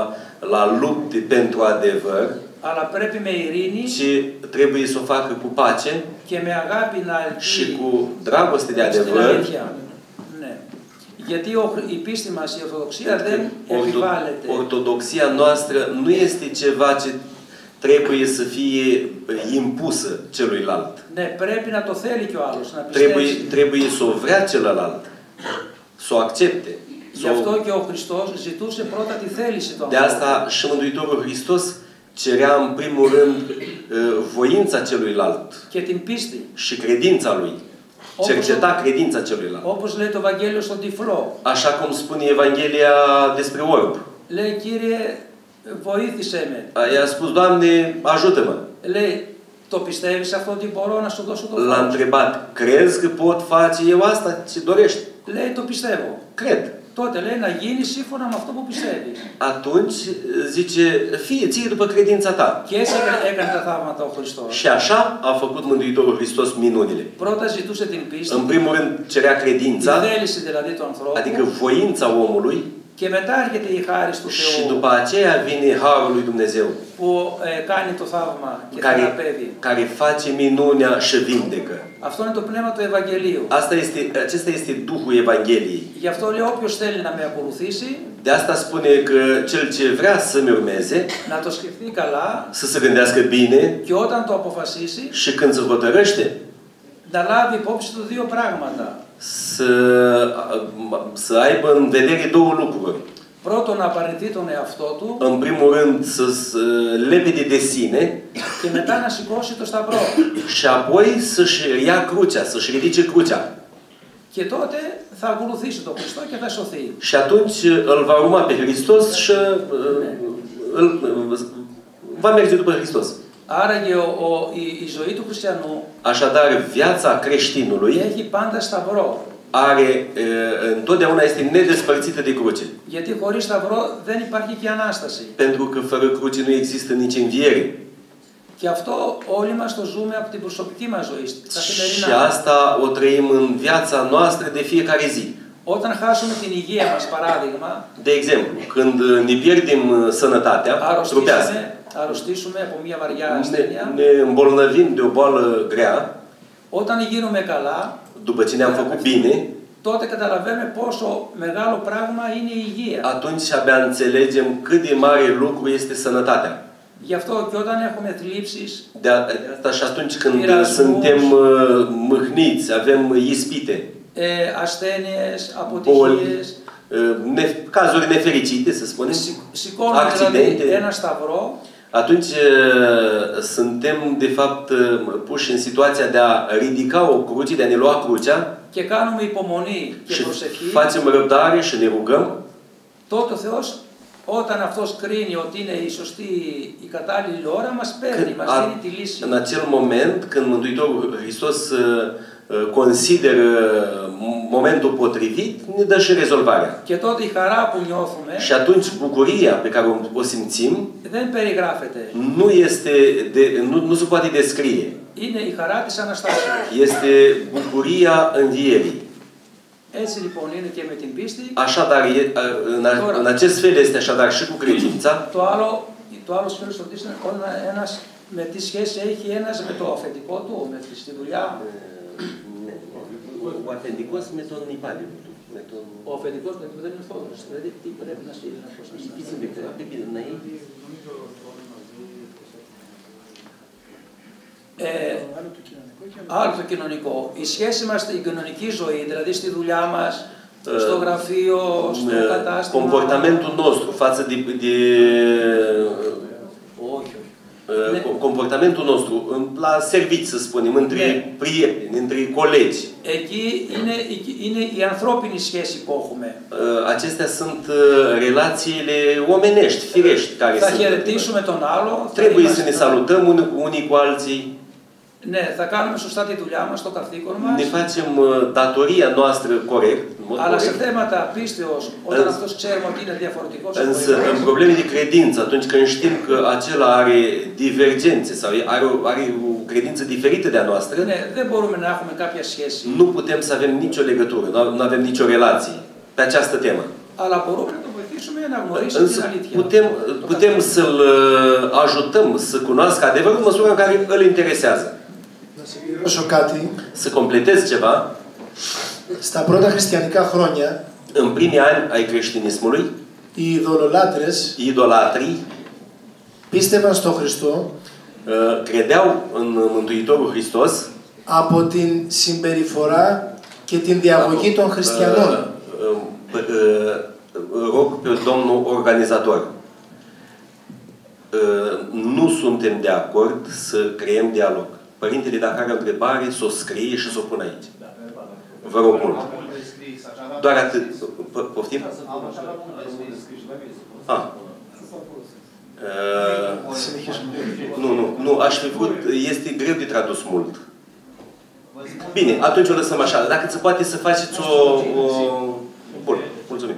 la lupte pentru adevăr, αλλά πρέπει με ειρήνη ci trebuie să o facă cu pace και με αγάπη να ελπίζει și cu dragoste de στην adevăr. αλήθεια. Ναι. Γιατί η πίστη μας, η Ορθοδοξία δεν επιβάλλεται. Ortodoxia noastră nu este ceva ce trebuie să fie impusă celuilalt. Ναι, πρέπει να το θέλει και ο άλλος, να πιστεύει. Trebuie să o vrea celălalt, să o accepte. Γι' αυτό και ο Χριστός ζητούσε πρώτα τη θέληση του De asta și Mântuitorul Hristos cerea în primul rând voința celuilalt και την πίστη. și credința lui. Cerceta credința celuilalt. Όπως λέει το Ευαγγέλιο στον τυφλό. Așa cum spune Evanghelia despre orb. Λέει, Κύριε, βοήθησέ με. I-a spus, Doamne, ajută-mă. Λέει, το πιστεύεις αυτό ότι μπορώ να σου δώσω το L-a φως? întrebat, crezi că pot face eu asta ce dorești? Λέει, το πιστεύω. Cred. Τότε λέει να γίνει σύμφωνα με αυτό που πιστεύει. Atunci zice, fie ție după credința ta. Και έτσι έκανε τα θαύματα ο Χριστός. Și așa a făcut Mântuitorul Hristos minunile. Πρώτα ζητούσε την πίστη. În primul rând cerea Τη credința, θέληση δηλαδή του ανθρώπου. adică voința omului, Και μετά έρχεται η χάρις του și Θεού după aceea vine harul lui Dumnezeu, που κάνει το θαύμα και θεραπεύει. care face minunea și vindecă. Αυτό είναι το πνεύμα του Ευαγγελίου. Acesta este Duhul Evangheliei. Γι' αυτό λέει όποιος θέλει να με ακολουθήσει, De asta spune că cel ce vrea să-mi urmeze, να το σκεφτεί καλά să se gândească bine και όταν το αποφασίσει, și când se hotărăște, να λάβει υπόψη του δύο πράγματα. Să aibă în vedere două lucruri. Πρώτον, να απαρνηθεί τον εαυτό του. În primul rând, să lepede de sine. Και μετά να σηκώσει το σταυρό. Și apoi să-și ia crucea, să-și ridice crucea. Και τότε θα ακολουθήσει τον Χριστό και θα σωθεί. Și atunci îl va urma pe Hristos și va merge după Hristos. Άρα και η ζωή του χριστιανού Așadar, viața creștinului έχει πάντα σταυρό. Întotdeauna este nedespărțită de cruce. Γιατί χωρίς σταυρό δεν υπάρχει και Ανάσταση. Pentru că fără cruce nu există nici înviere. Και αυτό όλοι μας το ζούμε από την προσωπική μας ζωή, καθημερινά. Și asta o trăim în viața noastră de fiecare zi. Όταν χάσουμε την υγεία μας, παράδειγμα, de exemplu, când ne pierdem sănătatea trupească, αρρωστήσουμε από μια βαριά ασθένεια, ne îmbolnăvim de o boală grea, όταν γίνουμε καλά, după ce ne-am făcut bine, τότε καταλαβαίνουμε πόσο μεγάλο πράγμα είναι η υγεία. Atunci abia înțelegem cât de mare lucru este sănătatea. Γι' αυτό και όταν έχουμε θλίψεις, de asta și atunci când suntem mâhniți, avem ispite, ασθένειες, αποτυχίες, cazuri nefericite, să spunem, σηκώνουμε δηλαδή ένα σταυρό, atunci suntem de fapt puși în situația de a ridica o cruce, de a ne lua crucea και κάνουμε υπομονή και προσευχή, facem răbdare și ne rugăm. Τότε ο Θεός, όταν αυτός κρίνει ότι είναι η σωστή, η κατάλληλη ώρα, μας παίρνει, μας δίνει τη λύση. În acel moment, când Mântuitorul Hristos consideră momentul potrivit, ne dă și rezolvarea. Και τότε η χαρά που νιώθουμε, și atunci bucuria pe care o simțim, δεν περιγράφεται. Nu se poate descrie. Είναι η χαρά της Αναστάσεως. Este bucuria învierii. Έτσι λοιπόν είναι και με την πίστη. Așadar, în acest fel este așadar și cu credința. Το άλλο σκέλος ότι είναι ένας με τι σχέση έχει ένας με το αφεντικό του, στη δουλειά. Ο αφεντικός με τον υπάλληλο του. Ο αφεντικός με τον Θόδωρος. Δηλαδή τι πρέπει να στείλει, πώς να στείλει. Άλλο το κοινωνικό. Η σχέση μας στην κοινωνική ζωή, δηλαδή στη δουλειά μας, στο γραφείο, στο κατάστημα. Comportamentul nostru față de comportamentul nostru la serviciu, să spunem, între prieteni, între colegi. Εκεί είναι η ανθρώπινη σχέση που έχουμε. Acestea sunt relațiile omenești, firești, care θα χαιρετήσουμε τον άλλο. Trebuie să ne salutăm unii cu alții. Ναι, θα κάνουμε σωστά τη δουλειά μας, το καθήκον μας. Ne facem datoria noastră corect. Αλλά σε θέματα πίστεως, όταν αυτός ξέρουμε ότι είναι διαφορετικός. Însă, în probleme de credință, atunci când știm că acela are divergențe sau are o credință diferită de a noastră, ναι, δεν μπορούμε να έχουμε κάποια σχέση. Nu putem să avem nicio legătură, nu avem nicio relație pe această temă. Αλλά μπορούμε να το βοηθήσουμε να γνωρίσει την αλήθεια. Putem să-l ajutăm să cunoască adevărul în măsura în care îl interesează. Să completez ceva. Στα πρώτα χριστιανικά χρόνια, în primii ani ai creștinismului, οι ειδωλολάτρες, idolatrii, πίστευαν στο Χριστό, credeau în Mântuitorul Hristos, από την συμπεριφορά και την διαγωγή των χριστιανών. Rog pe domnul organizator. Nu suntem de acord să creăm dialog. Părintele, dacă are o întrebare, să o scrie și să o pună aici. Vă rog mult. Doar atât. Poftim? Nu, aș fi vrut, este greu de tradus mult. Bine, atunci o lăsăm așa. Dacă se poate să faceți o... Bun, mulțumim.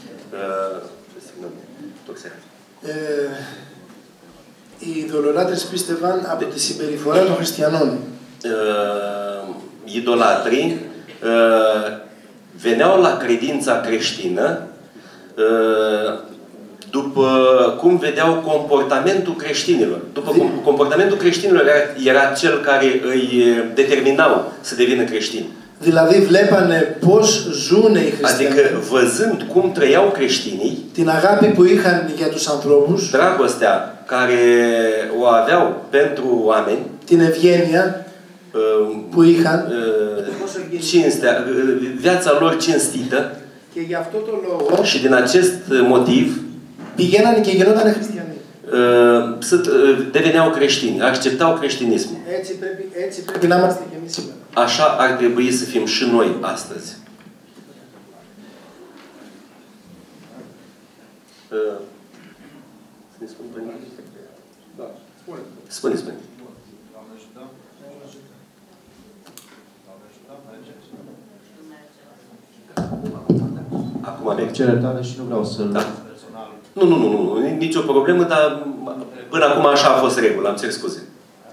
Οι ειδωλολάτρες πίστευαν από τη συμπεριφορά των χριστιανών. Idolatrii veneau la credința creștină după cum vedeau comportamentul creștinilor. După comportamentul creștinilor era cel care îi determinau să devină creștini. Δηλαδή βλέπανε πώς ζουν οι χριστιανοί. Adică văzând cum trăiau creștinii, την αγάπη που είχαν για τους ανθρώπους, dragostea care o aveau pentru oameni, την ευγένεια, που είχαν viața lor cinstită και γι' αυτό το λόγο și din acest motiv πηγαίνανε και γινότανε χριστιανοί. Deveneau creștini, acceptau creștinismul. Έτσι πρέπει να είμαστε και εμείς σήμερα. Așa ar trebui să fim și noi astăzi. Spune. Acum merg. Certare și nu vreau să... Da. Nu, nicio problemă, dar până acum așa a fost regula, am cer scuze.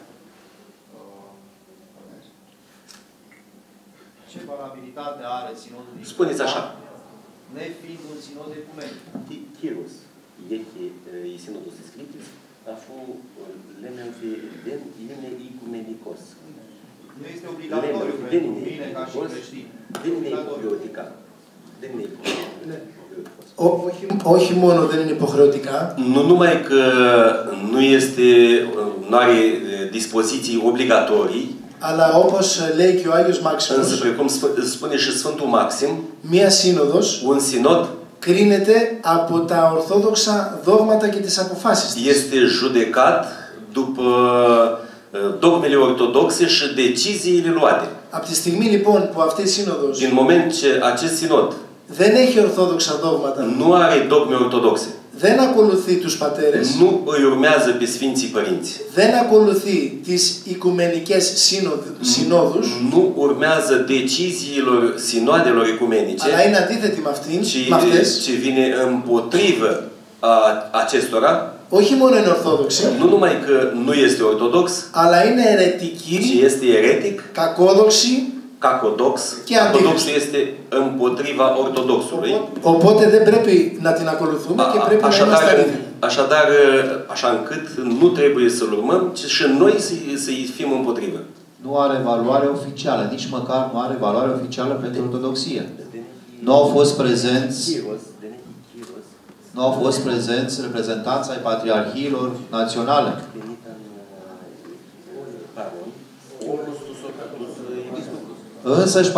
Ce valabilitate are sinodul? Spuneți așa. Nefiind un sinod ecumenic. Kyrios, jaki į sinodus įskaitis, afu lemianti vien είναι οικουμενικός. Nu este obligatoriu pentru mine ca și creștin. Δεν είναι υποχρεωτικά. Όχι μόνο δεν είναι υποχρεωτικά. Nu numai că nu are dispoziții obligatorii, αλλά όπως λέει και ο Άγιος Μάξιμος, însă precum spune și Sfântul Maxim, μία σύνοδος un sinod κρίνεται από τα ορθόδοξα δόγματα και τις αποφάσεις της. Este judecat după dogmele ortodoxe și deciziile luate. Από τη στιγμή λοιπόν που αυτή η σύνοδος Din moment ce acest sinod δεν έχει ορθόδοξα δόγματα, nu are dogme ortodoxe, δεν ακολουθεί τους πατέρες, nu îi urmează pe Sfinții Părinți, δεν ακολουθεί τις οικουμενικές συνόδους, nu urmează deciziilor sinoadelor ecumenice, αλλά είναι αντίθετη με αυτές, ci vine împotrivă acestora, όχι μόνο είναι ορθόδοξη, nu numai că nu este ortodox, αλλά είναι ci αιρετική, este eretic, κακόδοξη, cacodox. Cacodoxul este împotriva ortodoxului. Οπότε δεν πρέπει να την ακολουθούμε και πρέπει να είμαστε αντίθετοι. Așadar, așa încât nu trebuie să-l urmăm, ci și noi să-i fim împotrivă. Nu are valoare oficială, nici măcar nu are valoare oficială pentru ortodoxie. Nu au fost prezenți reprezentanți ai patriarhiilor naționale. Însăși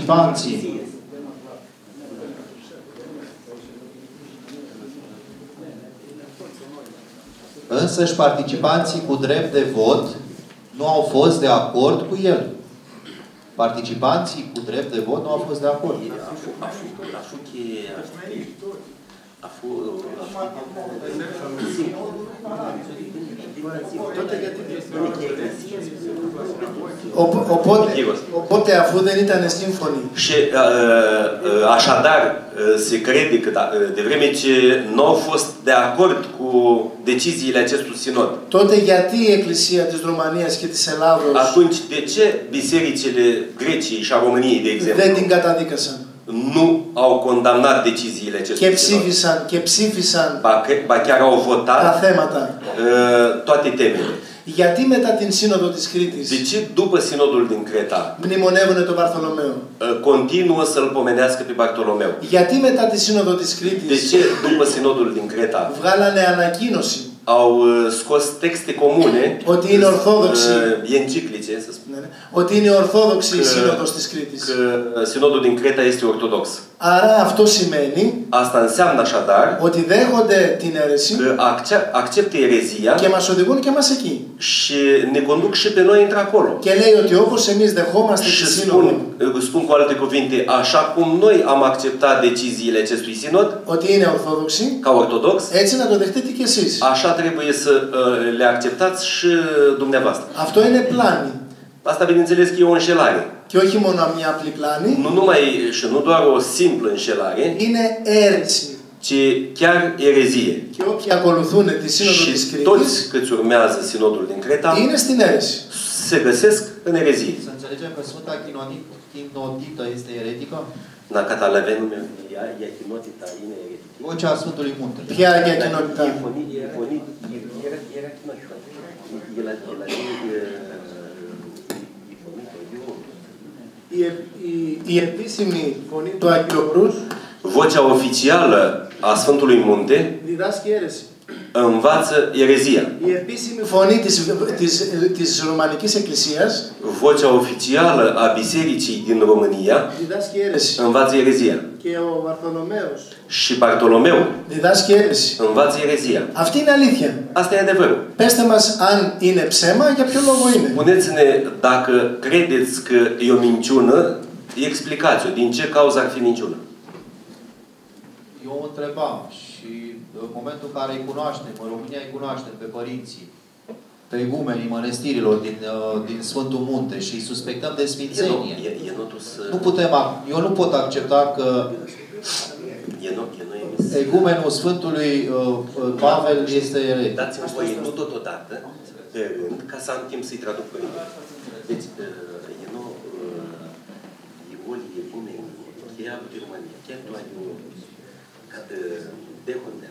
participanții cu drept de vot nu au fost de acord cu el. Participanții cu drept de vot nu au fost de acord. Οπότε αφού δεν ήταν σύμφωνοι. Și așadar se crede că de vreme ce nu au fost de acord cu deciziile acestui sinod. Τότε γιατί η Εκκλησία της Ρουμανίας και της Ελλάδος Atunci de ce bisericile Greciei și a României, de exemplu, δεν την καταδίκασαν? Nu au condamnat deciziile acestui sinod. Και ψήφισαν Ba chiar au votat τα θέματα. Toate temele. Γιατί μετά την σύνοδο της Κρήτης De ce după sinodul din Creta μνημονεύουν τον Βαρθολομαίο? Continuă să-l pomenească pe Bartolomeu. Γιατί μετά τη σύνοδο της De Κρήτης ce după sinodul din Creta βγάλανε ανακοίνωση au scos texte comune, ότι είναι ορθόδοξη, enciclice, să spun, ότι είναι ορθόδοξη η σύνοδος της Κρήτης. Că sinodul din Creta este ortodox. Άρα αυτό σημαίνει Asta înseamnă așadar ότι δέχονται την αίρεση că acceptă erezia και μας οδηγούν και μας εκεί. și ne conduc și pe noi într-acolo. Και λέει ότι όπως εμείς δεχόμαστε τη σύνοδο, spun cu alte cuvinte, așa cum noi am acceptat deciziile acestui sinod, ότι είναι ορθόδοξη, ca ortodox, έτσι να το δεχτείτε κι εσείς. așa trebuie să le acceptați și dumneavoastră. Αυτό είναι πλάνη. Asta, bineînțeles, că e o înșelare. Και όχι μόνο μια απλή πλάνη, Nu numai și nu doar o simplă înșelare, είναι αίρεση. ci chiar erezie. Και όποιοι ακολουθούν τη σύνοδο της Și Κρήτης toți câți urmează sinodul din Creta είναι στην αίρεση. se găsesc în erezie. Să înțelegem că Sfânta Chinodită este eretică? Na catalavenu e chinotita, είναι eretică. Vocea Sfântului Munte. Ποια Αγία Κοινότητα? Η επίσημη φωνή του Αγίου Ορούς Vocea oficială a Sfântului Munte διδάσκει αίρεση. învață erezia. Η επίσημη φωνή της Ρωμανικής Εκκλησίας Vocea oficială a Bisericii din România διδάσκει αίρεση. învață erezia. Και ο Βαρθολομαίος Și Bartolomeu διδάσκει αίρεση. învață erezia. Αυτή είναι αλήθεια. Asta e adevărul. Πέστε μας αν είναι ψέμα, για ποιο λόγο είναι. Spuneți-ne dacă credeți că e o minciună, explicați-o. Din ce cauză ar fi minciună? Eu o întrebam și în momentul în care îi cunoaștem, în România îi cunoaștem pe părinții, pe igumenii mănăstirilor din Sfântul Munte și îi suspectăm de sfințenie. Nu putem, eu nu pot accepta că igumenul Sfântului Pavel este eretic. Dați-mi voie, nu totodată, pe rând, ca să am timp să-i traduc părintele. Deci, Ioli igumenii, cheia de România, chiar doar dehonea.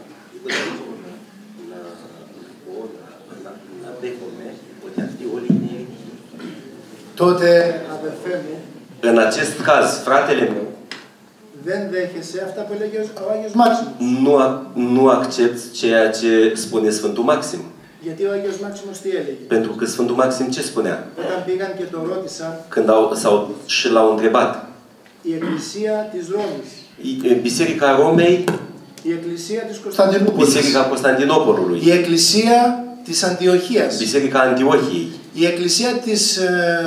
Na dehome, putea fi o linie. Τότε, αδερφέ μου, În acest caz, fratele meu, δεν δέχεσαι αυτά που έλεγε ο Άγιος Μάξιμος. nu accept ceea ce spune Sfântul Maxim. Γιατί ο Άγιος Μάξιμος τι έλεγε? Pentru că Sfântul Maxim ce spunea? Όταν πήγαν και το ρώτησαν, Când și l-au întrebat. η Εκκλησία της Ρώμης, Biserica Romei, η Εκκλησία της Κωνσταντινούπολης, Biserica Constantinopolului, η Εκκλησία της Αντιοχίας, Biserica Antiohiei, η Εκκλησία της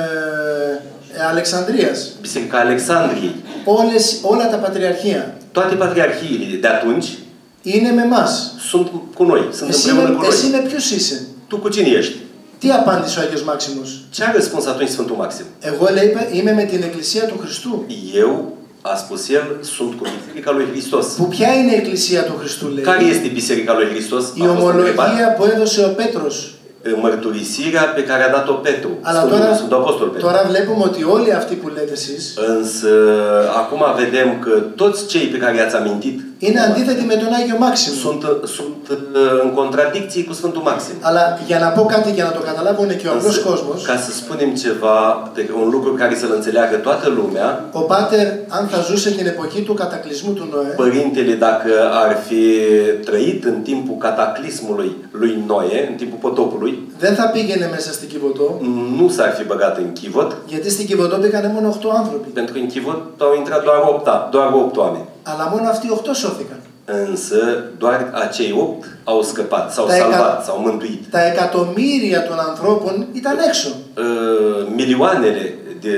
Αλεξανδρίας, Biserica Alexandriei, όλα τα πατριαρχία toate patriarhiile de atunci είναι με εμάς. sunt cu noi, sunt împreună cu Εσύ noi. με ποιους είσαι? Tu cu cine ești? Τι απάντησε ο Άγιος Μάξιμος? Ce a răspuns atunci Sfântul Maxim? Εγώ λέει είμαι με την Εκκλησία του Χριστού. Eu, a spus el, sunt cu Biserica lui Hristos. Που ποια είναι η Εκκλησία του Χριστού, λέει? Care este Biserica lui Hristos? Η ομολογία που έδωσε ο Πέτρος. Mărturisirea pe care a dat-o Petru, Sfântul Apostol Petru. Τώρα βλέπουμε ότι όλοι αυτοί που λέτε εσείς Însă, acum vedem că toți cei pe care i-ați amintit είναι αντίθετοι με τον Άγιο Μάξιμο. sunt în contradicție cu Sfântul Maxim. Αλλά για να πω κάτι και να το καταλάβουν και ο απλός κόσμος, Ca să spunem ceva, un lucru care să-l înțeleagă toată lumea, ο Πάτερ, αν θα ζούσε την εποχή του κατακλυσμού του Νοέ, părintele, dacă ar fi trăit în timpul cataclismului lui Noe, în timpul potopului, δεν θα πήγαινε μέσα στην Κιβωτό, nu s-ar fi băgat în Chivot, γιατί στην Κιβωτό πήγανε μόνο 8 άνθρωποι. pentru că în Chivot au intrat doar 8 oameni. Αλλά μόνο αυτοί 8 σώθηκαν. Însă, doar acei 8 au scăpat, s-au salvat, s-au mântuit. Τα εκατομμύρια των ανθρώπων ήταν έξω. Milioanele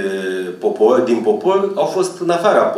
din popor au fost în afara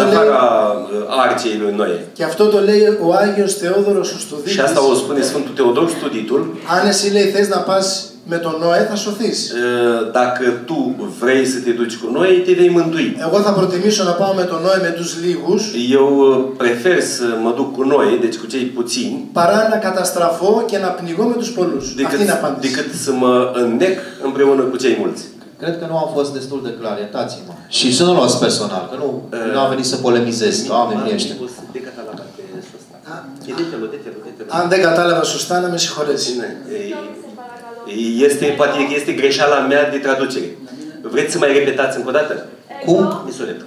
arcei lui Noe. Και αυτό το λέει ο Άγιος Θεόδωρος ο Στουδίτης. Și asta o spune Sfântul Teodor Studitul. Αν εσύ, λέει, θες να πας με τον Νοέ, θα σωθείς. Dacă tu vrei să te duci cu noi, te vei mântui. Εγώ θα προτιμήσω να πάω με τον Νοέ με τους λίγους. Eu prefer să mă duc cu noi, deci cu cei puțini, παρά να καταστραφώ και να πνιγώ με τους πολλούς. Αυτή είναι η απάντηση. Decât să mă înnec împreună cu cei mulți. Cred că nu am fost destul de clar, iertați-mă. Și să nu luați personal, că nu am venit să polemizez, oamenii ăștia. Αν δεν κατάλαβα σωστά, να με συγχωρέσει. Este greșeala mea de traducere. Vreți să mai repetați încă o dată? Cum? Misoletă.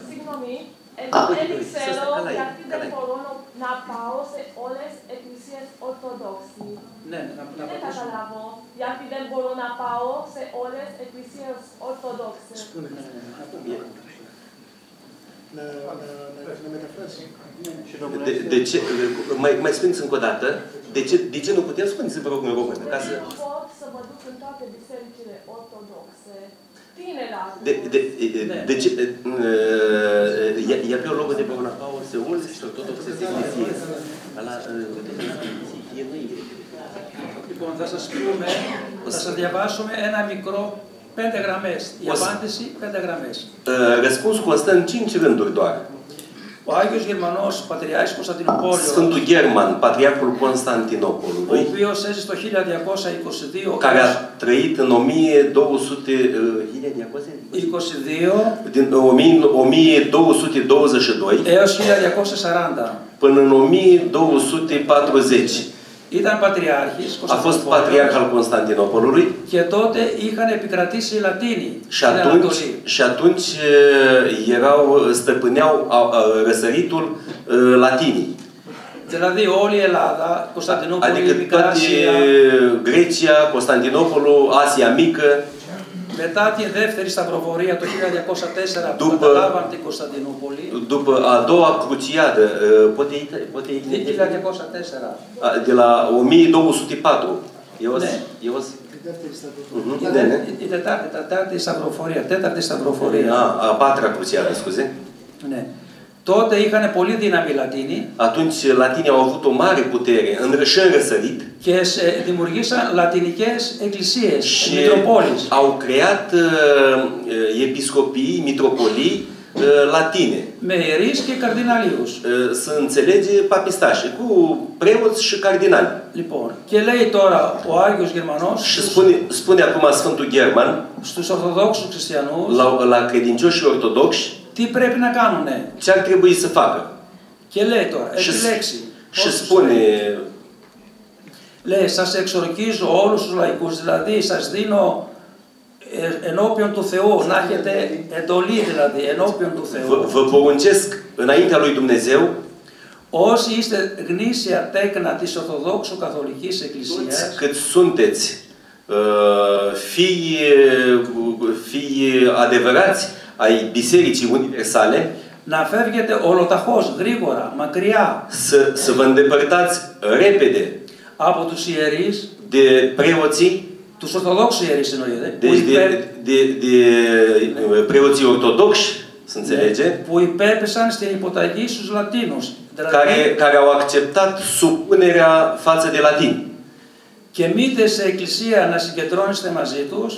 να πάω σε όλες τις εκκλησίες Ορθοδόξοι. Ναι, δεν καταλάβω. Γιατί δεν μπορώ να πάω σε όλες τις εκκλησίες Ορθοδόξες. Να μεταφράσει. De ce, mai spuneți încă o dată, de ce nu putem spuneți, vă rog, în română? Ca să... Pot să mă duc în toate bisericile ortodoxe. De ce, я пел лого de Bogna Paul se ules și tot se εκκλησίες. Αλλά τι εννοεί? Λοιπόν, θα σας διαβάσουμε ένα μικρό 5 γραμμές. Η απάντηση 5 γραμμές. Răspunsul constă în 5 rânduri doar. Ο Άγιος Γερμανός Πατριάρχης Κωνσταντινούπολης, Sfântul German, Patriarhul Constantinopolului, ο οποίος έζησε το 1222, care a trăit în 1222 έως 1240 până în 1240. Ήταν πατριάρχης A fost patriarh al Constantinopolului και τότε είχαν επικρατήσει οι Λατίνοι și atunci stăpâneau răsăritul latinii. Δηλαδή όλη η Ελλάδα, Κωνσταντινούπολη, Adică Mică toată Asia, Grecia, Constantinopolul, Asia Mică, μετά τη δεύτερη σταυροφορία το 1204 που După- καταλάβαν την Κωνσταντινούπολη, după a doua cruciadă, poate 1204, de la 1204. Ναι. η τέταρτη σταυροφορία. A patra cruciadă, scuze. Ναι. Τότε είχαν πολύ δύναμη Λατίνοι Atunci latinii au avut o mare putere și în răsărit και δημιουργήσαν λατινικές εκκλησίες, și μητροπόλεις. au creat episcopii, mitropolii latine. Με ιερείς και καρδιναλίους. Să înțelege papistașe, cu preoți și cardinali. Λοιπόν, και λέει τώρα ο Άγιος Γερμανός Și spune acum Sfântul German στους Ορθοδόξους Χριστιανούς la credincioșii ortodoxi τι πρέπει να κάνουνε. ce ar trebui să facă. Και λέει τώρα, επιλέξει. Și spune, Λέει, σας εξορκίζω όλους τους λαϊκούς, δηλαδή σας δίνω ενώπιον του Θεού, να έχετε εντολή δηλαδή, ενώπιον του Θεού. vă poruncesc înaintea lui Dumnezeu, Όσοι είστε γνήσια τέκνα της Ορθοδόξου Καθολικής Εκκλησίας, cât sunteți fii adevărați ai Bisericii Universale, να φεύγετε ολοταχώς, γρήγορα, μακριά să vă îndepărtați repede από τους ιερείς, de preoții, τους Ορθοδόξους ιερείς εννοείται, deci de preoții ortodoxi, să înțelege, που υπέπεσαν στην υποταγή στους Λατίνους. care au acceptat supunerea față de latini. Και μήτε σε εκκλησία να συγκεντρώνεστε μαζί τους,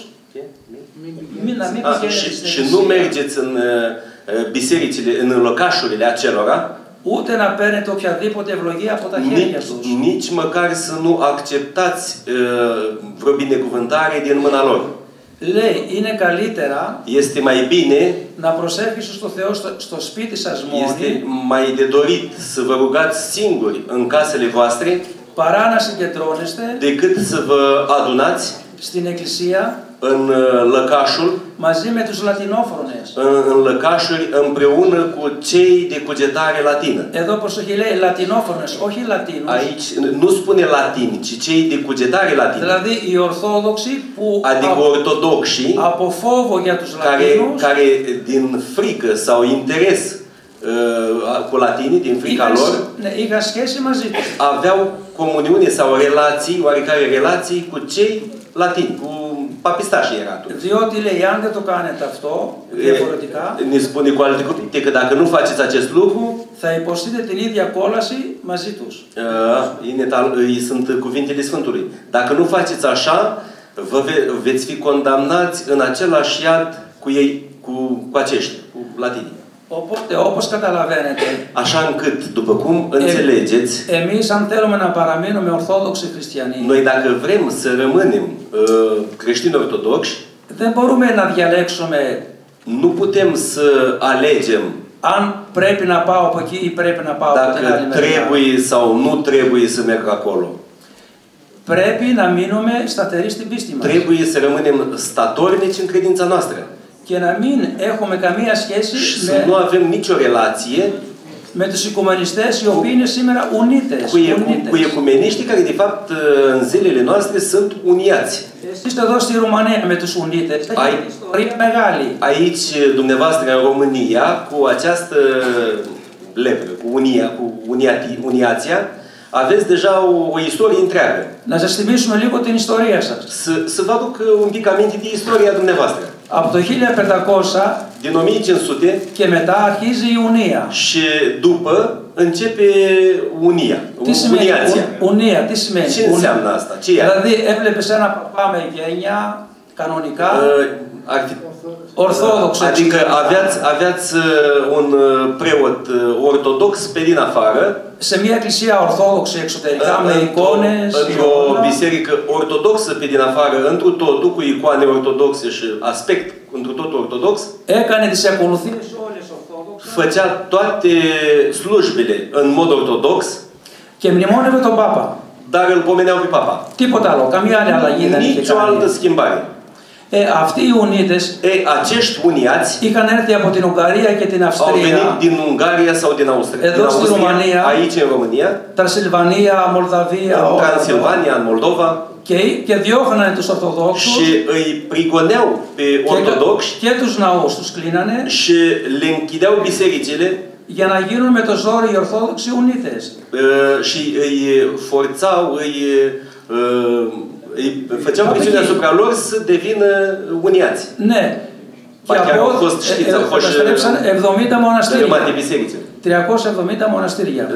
να μην πηγαίνετε στην Și nu mergeți în bisericile, în locașurile acelora, ούτε να παίρνετε οποιαδήποτε ευλογία από τα χέρια τους. nici măcar să nu acceptați vreo binecuvântare din mâna lor. Λέει, είναι καλύτερα Este mai bine, να προσεύχεσαι στο Θεό στο σπίτι σας este μόνοι, mai de dorit să vă rugați singuri în casele voastre παρά να συγκεντρώνεστε decât să vă adunați στην εκκλησία în lăcașul, μαζί με τους λατινόφρονες. în lăcașuri împreună cu cei de cugetare latină. Εδώ προσοχή λέει λατινόφρονες, όχι Λατίνους. Aici nu spune latini, ci cei de cugetare latină. Δηλαδή οι Ορθόδοξοι που Adică ortodoxii από φόβο για τους Λατίνους care din frică sau interes cu latinii, din frica lor, είχαν σχέση μαζί τους. aveau comuniune sau relații, oarecare relații cu cei latini, cu papistașii era atunci. Διότι λέει, αν δεν το κάνετε αυτό, διαφορετικά, Ne spune cu alte cuvinte că dacă nu faceți acest lucru, θα υποστείτε την ίδια κόλαση μαζί τους. sunt cuvintele Sfântului. Dacă nu faceți așa, veți fi condamnați în același iad cu ei, cu aceștia, cu latinii. Οπότε, όπως καταλαβαίνετε, Așa încât, după cum înțelegeți, εμείς αν θέλουμε να παραμείνουμε ορθόδοξοι χριστιανοί, noi dacă vrem să rămânem creștini ortodoxi, δεν μπορούμε να διαλέξουμε nu putem să alegem αν πρέπει να πάω από εκεί ή πρέπει να πάω από την άλλη dacă μεριά. trebuie sau nu trebuie să merg acolo. Πρέπει να μείνουμε σταθεροί στην πίστη μας. Trebuie să rămânem statornici în credința noastră. Και να μην έχουμε καμία σχέση Și să nu avem nicio relație με τους οικουμενιστές οι οποίοι είναι σήμερα ουνίτες. cu ecumeniștii care, de fapt, în zilele noastre sunt uniați. Είστε εδώ στη Ρουμανία με τους ουνίτες. Έχει ιστορία μεγάλη. Aici, dumneavoastră, în România, cu această lepră, cu uniația, aveți deja o istorie întreagă. Να σας θυμίσουμε λίγο την ιστορία σας. Să vă aduc un pic aminte de istoria dumneavoastră. Από το 1500 Din 1500 και μετά αρχίζει η Ουνία. și după începe unia. Τι σημαίνει Ουνία, τι σημαίνει? Ce înseamnă asta? Ce e? Δηλαδή έβλεπες ένα παπά με γένεια κανονικά, ορθόδοξο. Adică aveați un preot ortodox pe din afară, σε μια εκκλησία ορθόδοξη εξωτερικά με εικόνες, într-o biserică ortodoxă pe din afară, întru totul, cu icoane ortodoxe și aspect întru totul ortodox, έκανε τις ακολουθίες όλες ορθόδοξα făcea toate slujbele în mod ortodox, και μνημόνευε τον Πάπα. dar îl pomeneau pe papa. Τίποτα άλλο, καμία άλλη αλλαγή δεν είχε Nicio altă κάνει. schimbare. Αυτοί οι Ουνίτες acești uniați είχαν έρθει από την Ουγγαρία και την au venit Αυστρία, din Ungaria sau din Austria. Εδώ στη Ρουμανία, aici în România, Τρανσιλβανία, Μολδαβία, în Transilvania, în Moldova, και διώχνανε τους Ορθοδόξους și îi prigoneau pe ortodoxi και τους ναούς τους κλείνανε și le închideau bisericile για να γίνουν με το ζόρι οι Ορθόδοξοι Ουνίτες. și îi forțau, îi făceau presiune asupra lor să devină uniați. Ναι. Και επιστρέψαν 70 μοναστήρια. 370 μοναστήρια.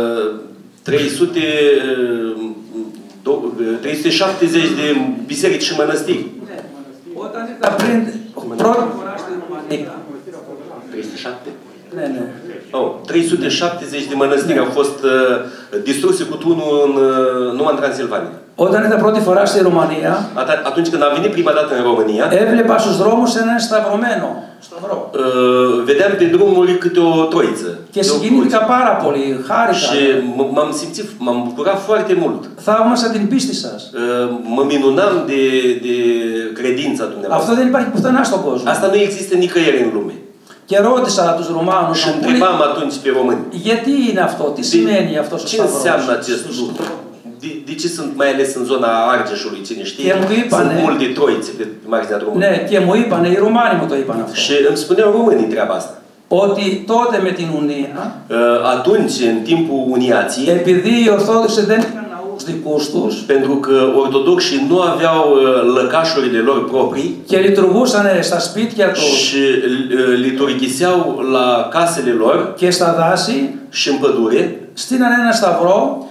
370 de biserici și mănăstiri. Όταν ήρθα πριν πρώτη φορά στη Ρουμανία. 307? Ναι, ναι. 370 de mănăstiri au fost distruse cu tunul numai în Transilvania. Όταν ήρθα πρώτη φορά στη Ρουμανία, atunci când am venit prima dată în România, έβλεπα στους δρόμους έναν σταυρωμένο σταυρό. Vedeam pe drumuri câte o troiță. Και συγκινήθηκα πάρα πολύ, χάρηκα. Și m-am bucurat foarte mult. Θαύμασα την πίστη σας. Mă minunam de credința dumneavoastră. Αυτό δεν υπάρχει πουθενά στον κόσμο. Asta nu există nicăieri în lume. Και ρώτησα τους Ρουμάνους, și întrebam atunci pe români. Γιατί είναι αυτό, τι σημαίνει αυτός ο σταυρός. Ce înseamnă acest lucru? De ce sunt mai ales în zona Argeșului, cine știe, sunt multe troițe pe marginea drumului. Ναι, και μου είπανε, οι Ρουμάνοι μου το είπαν αυτό. Și îmi spuneau românii treaba asta. Ότι τότε με την Ουνία, atunci, în timpul uniației, επειδή οι Ορθόδοξοι δεν είχαν ναούς δικούς τους, pentru că ortodoxii nu aveau lăcașurile lor proprii, και λειτουργούσαν στα σπίτια τους, și liturghiseau la casele lor, και στα δάση, și în pădure, στείνανε ένα σταυρό,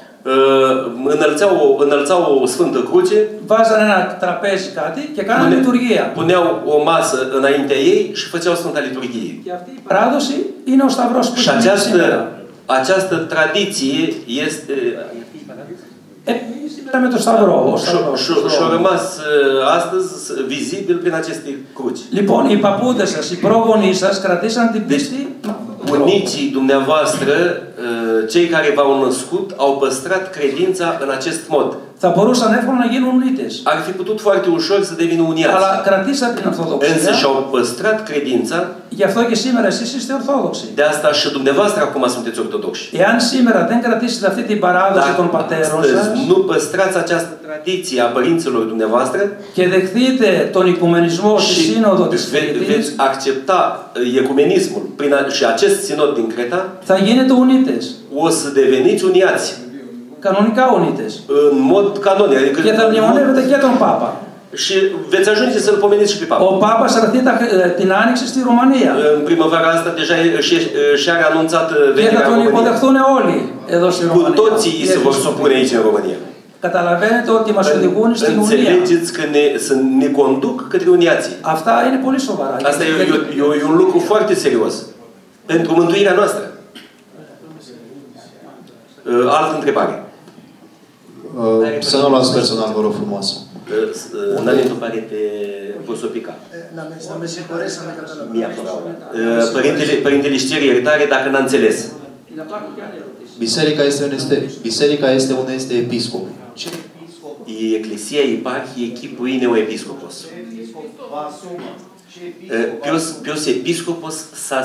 înălțau o sfântă cruce, βάζανε ένα τραπέζι κάτι και κάνανε λειτουργία. Puneau o masă înaintea ei și făceau Sfânta Liturghie. Και αυτή η παράδοση είναι ο σταυρός που și această tradiție este σήμερα με το σταυρό. Și-a rămas astăzi vizibil prin aceste cruci. Λοιπόν, οι παππούδες σας, οι πρόγονείς σας κρατήσαν την πίστη. Bunicii dumneavoastră, cei care v-au născut, au păstrat credința în acest mod. Θα μπορούσαν εύκολα να γίνουν Ουνίτες. Ar fi putut foarte ușor să devină uniați. Αλλά κρατήσατε την Ορθοδοξία. Însă și-au păstrat credința. Γι' αυτό και σήμερα εσείς είστε Ορθόδοξοι. De asta și dumneavoastră acum sunteți ortodoxi. Eάν σήμερα δεν κρατήσετε αυτή την παράδοση των πατέρων σας, nu păstrați această tradiție a părinților dumneavoastră και δεχτείτε τον οικουμενισμό στη Σύνοδο της Κρήτης, veți accepta ecumenismul și acest sinod din Creta, θα γίνετε Ουνίτες. O să deveniți uniați. Κανονικά Ουνίτες. În mod canonic. Adică και θα μνημονεύετε και τον Πάπα. Și veți ajunge să-l pomeniți și pe Papa. Ο Πάπας θα έρθει την Άνοιξη στη Ρουμανία. În primăvara asta deja și are anunțat venirea Και θα τον υποδεχθούν όλοι εδώ στη Ρουμανία. Cu toții se vor supune aici în România. Καταλαβαίνετε ότι μας οδηγούν στην Ουνία. Înțelegeți că ne conduc către uniații. Αυτά είναι πολύ σοβαρά. Asta e un lucru foarte serios. Pentru mântuirea noastră. Altă întrebare. Să nu luați personal, vă rog frumos. Înainte pare pe Prosopica. Να με συγχωρέσει να καταλαβαίνω. Părintele își cere iertare dacă n-a înțeles. Biserica este unde este episcop. Η Εκκλησία υπάρχει εκεί που είναι ο Επίσκοπος. Ποιος Επίσκοπος σας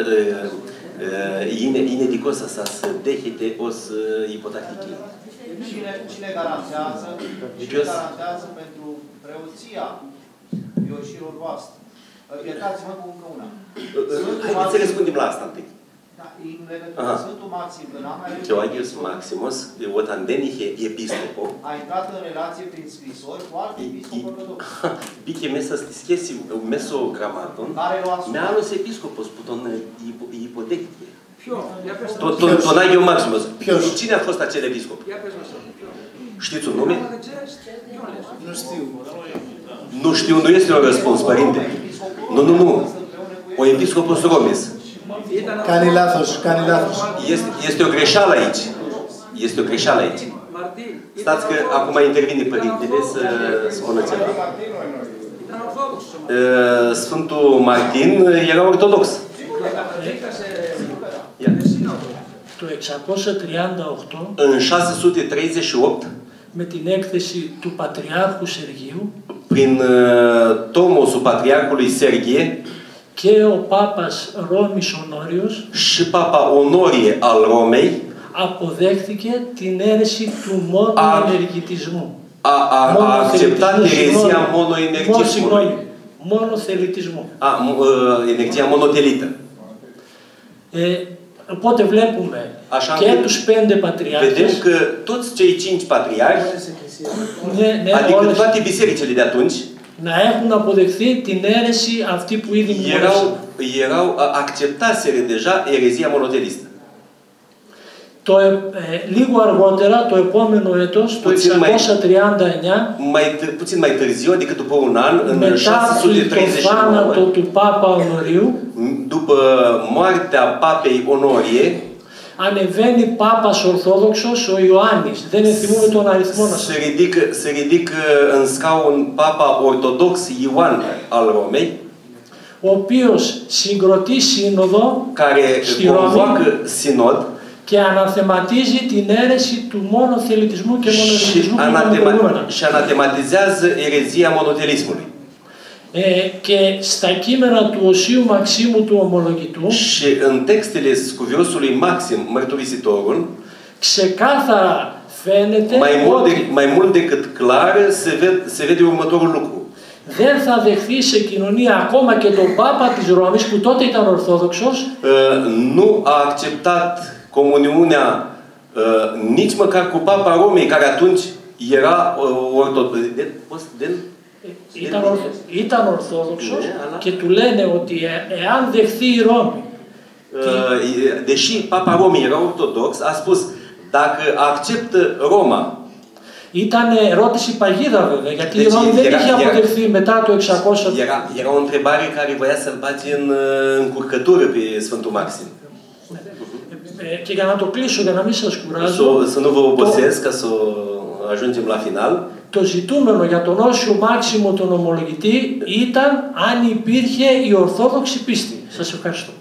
είναι δικός σας δέχεται ως υποτακτική. Cine garantează pentru preoția ioșilor voastre? Iertați-mă cu încă una. Haideți să răspundem la asta întâi. În legătură cu Sfântul Maxim, când am mai Georgius Maximus, όταν δεν είχε επίσκοπο, a intrat în relație prin scrisori cu alt episcop ortodox. Μπήκε μέσα στη σχέση μέσω γραμμάτων με άλλος επίσκοπος που τον υποδέχτηκε. Τον Άγιο Μάξιμος. Cine a fost acel episcop? Știți un nume? Nu știu. Nu știu, nu este un răspuns, părinte. Nu. O episcopos Romis. Κάνει λάθος, κάνει λάθος. Este o greșeală aici. Este o greșeală aici. Stați că acum intervine părintele să spună ceva. Sfântul Martin era ortodox. Το 638, în 638, με την έκθεση του Πατριάρχου Σεργίου, prin tomosul patriarhului Serghie και ο Πάπας Ρώμης Ονόριος și Papa Onorie al Romei αποδέχθηκε την αίρεση του μόνο ενεργητισμού. A acceptat erezia monoenergismului. Μονοθελητισμού. Energia monotelită. Οπότε βλέπουμε και τους 5 πατριάρχες. Vedem că toți cei 5 patriarhi, adică toate bisericile de atunci, να έχουν αποδεχθεί την αίρεση αυτή που ήδη erau acceptaseră deja erezia monotelistă. Λίγο αργότερα, το επόμενο έτος, το 639, puțin mai târziu, adică după un an, în μετά το θάνατο του Πάπα Ονορίου, după moartea Papei Onorie, ανεβαίνει Πάπας Ορθόδοξος, ο Ιωάννης. Δεν θυμούμε τον αριθμό να σας. Se ridică în scaun Papa Ortodox Ioan al Romei, ο οποίος συγκροτεί σύνοδο στη Ρώμη και αναθεματίζει την αίρεση του μονοθελητισμού και μονοθελητισμού și anatematează erezia monotelismului. Και στα κείμενα του Οσίου Μαξίμου του Ομολογητού și în textele Scuviosului Maxim Mărturisitorul ξεκάθαρα φαίνεται mai mult decât clar se vede următorul lucru. Δεν θα δεχθεί σε κοινωνία ακόμα και τον Πάπα της Ρώμης που τότε ήταν Ορθόδοξος. Nu a acceptat comuniunea nici măcar cu Papa Romei, care atunci era ortodox. Ήταν Ορθόδοξος και του λένε ότι εάν δεχθεί η Ρώμη. Deși Papa Romei era ortodox, a spus dacă acceptă Roma. Ήταν ερώτηση παγίδα βέβαια, γιατί η Ρώμη δεν είχε αποδεχθεί μετά το 600. Era o întrebare care voia să-l bage în încurcătură pe Sfântul Maxim. Και για να το κλείσω, για να μην σας κουράζω, să nu vă obosesc, ca să ajungem la final. Το ζητούμενο για τον Όσιο Μάξιμο τον ομολογητή ήταν αν υπήρχε η ορθόδοξη πίστη. Σας ευχαριστώ.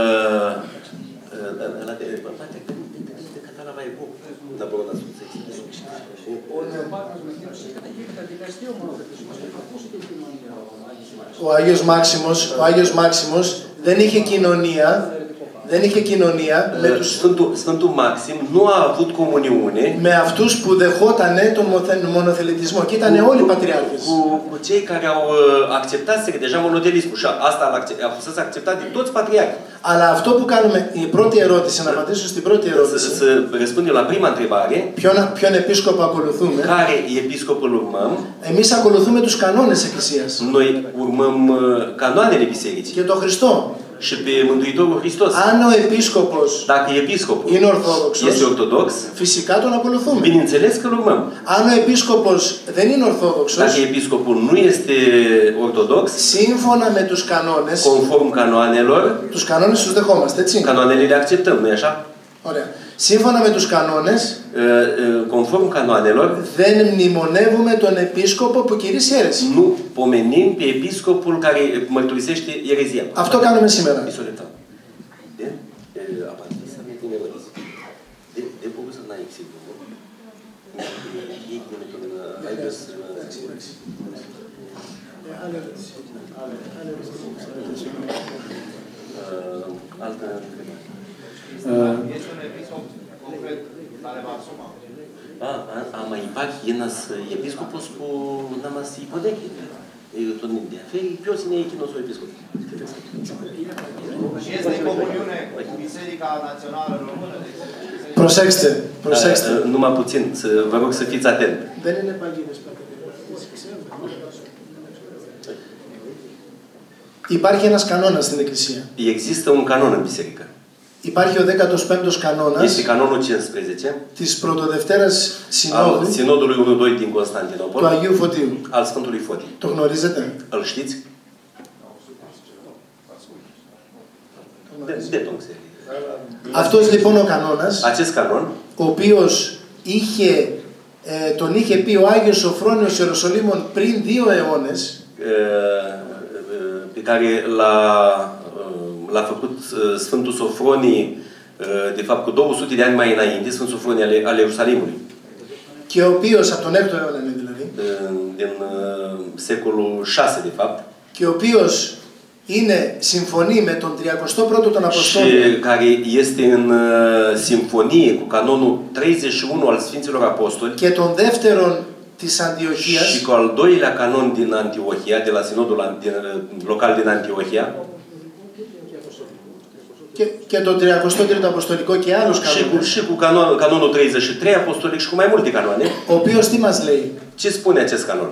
Ο Άγιος Μάξιμος δεν είχε κοινωνία. Δεν είχε κοινωνία με τους Sfântul Maxim nu a avut comuniune με αυτούς που δεχότανε τον μονοθελητισμό και ήταν όλοι πατριάρχες. Cu cei care au acceptat deja monotelismul și asta a fost acceptat de toți patriarhi. Αλλά αυτό που κάνουμε, η πρώτη ερώτηση, να απαντήσω στην πρώτη ερώτηση. Să răspundem la prima întrebare. Ποιον επίσκοπο ακολουθούμε? Care episcopul urmăm? Εμείς ακολουθούμε τους κανόνες εκκλησίας. Noi urmăm canoanele bisericii. Και τον Χριστό. Și pe Mântuitorul Hristos. Αν ο επίσκοπος είναι ορθόδοξος, φυσικά τον ακολουθούμε. Bineînțeles că urmăm. Αν ο επίσκοπος δεν είναι ορθόδοξος, dacă episcopul nu este ortodox, σύμφωνα με τους κανόνες, conform canoanelor, τους κανόνες τους δεχόμαστε, έτσι. Canoanele le acceptăm, nu-i așa? Ωραία. Σύμφωνα με τους κανόνες, conform canoanelor, δεν μνημονεύουμε τον επίσκοπο που κηρύσσει αίρεση. Nu pomenim pe episcopul care mărturisește erezia. Αυτό κάνουμε σήμερα. A mai υπάρχει ένας επίσκοπος που να μας υποδέχει τον ενδιαφέρει ποιος είναι εκείνος ο επίσκοπος. Προσέξτε, προσέξτε. Numai puțin, vă rog să fiți atent. Δεν είναι παγίδες. Υπάρχει ένας κανόνας στην Εκκλησία. Există un canon în biserică. Υπάρχει ο 15ος κανόνας este canonul 15 της Πρωτοδευτέρας Συνόδου Sinodului 1-2 din Constantinopol του Αγίου Φωτίου. Al Sfântului Fotii. Το γνωρίζετε? Îl știți? Αυτός λοιπόν ο κανόνας, acest canon, ο οποίος τον είχε πει ο Άγιος Σοφρόνιος Ιεροσολύμων πριν 2 αιώνες, pe care l-a făcut Sfântul Sofronii, de fapt cu 200 de ani mai înainte, Sfântul Sofronii ale Ierusalimului. Και ο οποίος από τον 6ο αιώνα είναι δηλαδή. din secolul 6, de fapt. Και ο οποίος συμφωνεί με τον 31ο τον Αποστόλων. Și care este în simfonie cu canonul 31 al Sfinților Apostoli. Και τον δεύτερον της Αντιοχίας. Și cu al doilea canon din Antiohia, de la sinodul local din Antiohia. Και το 33ο Αποστολικό και άλλους κανόνες. Și cu canonul 33 apostolic și cu mai multe canoane. Ο οποίος τι μας λέει? Ce spune acest canon?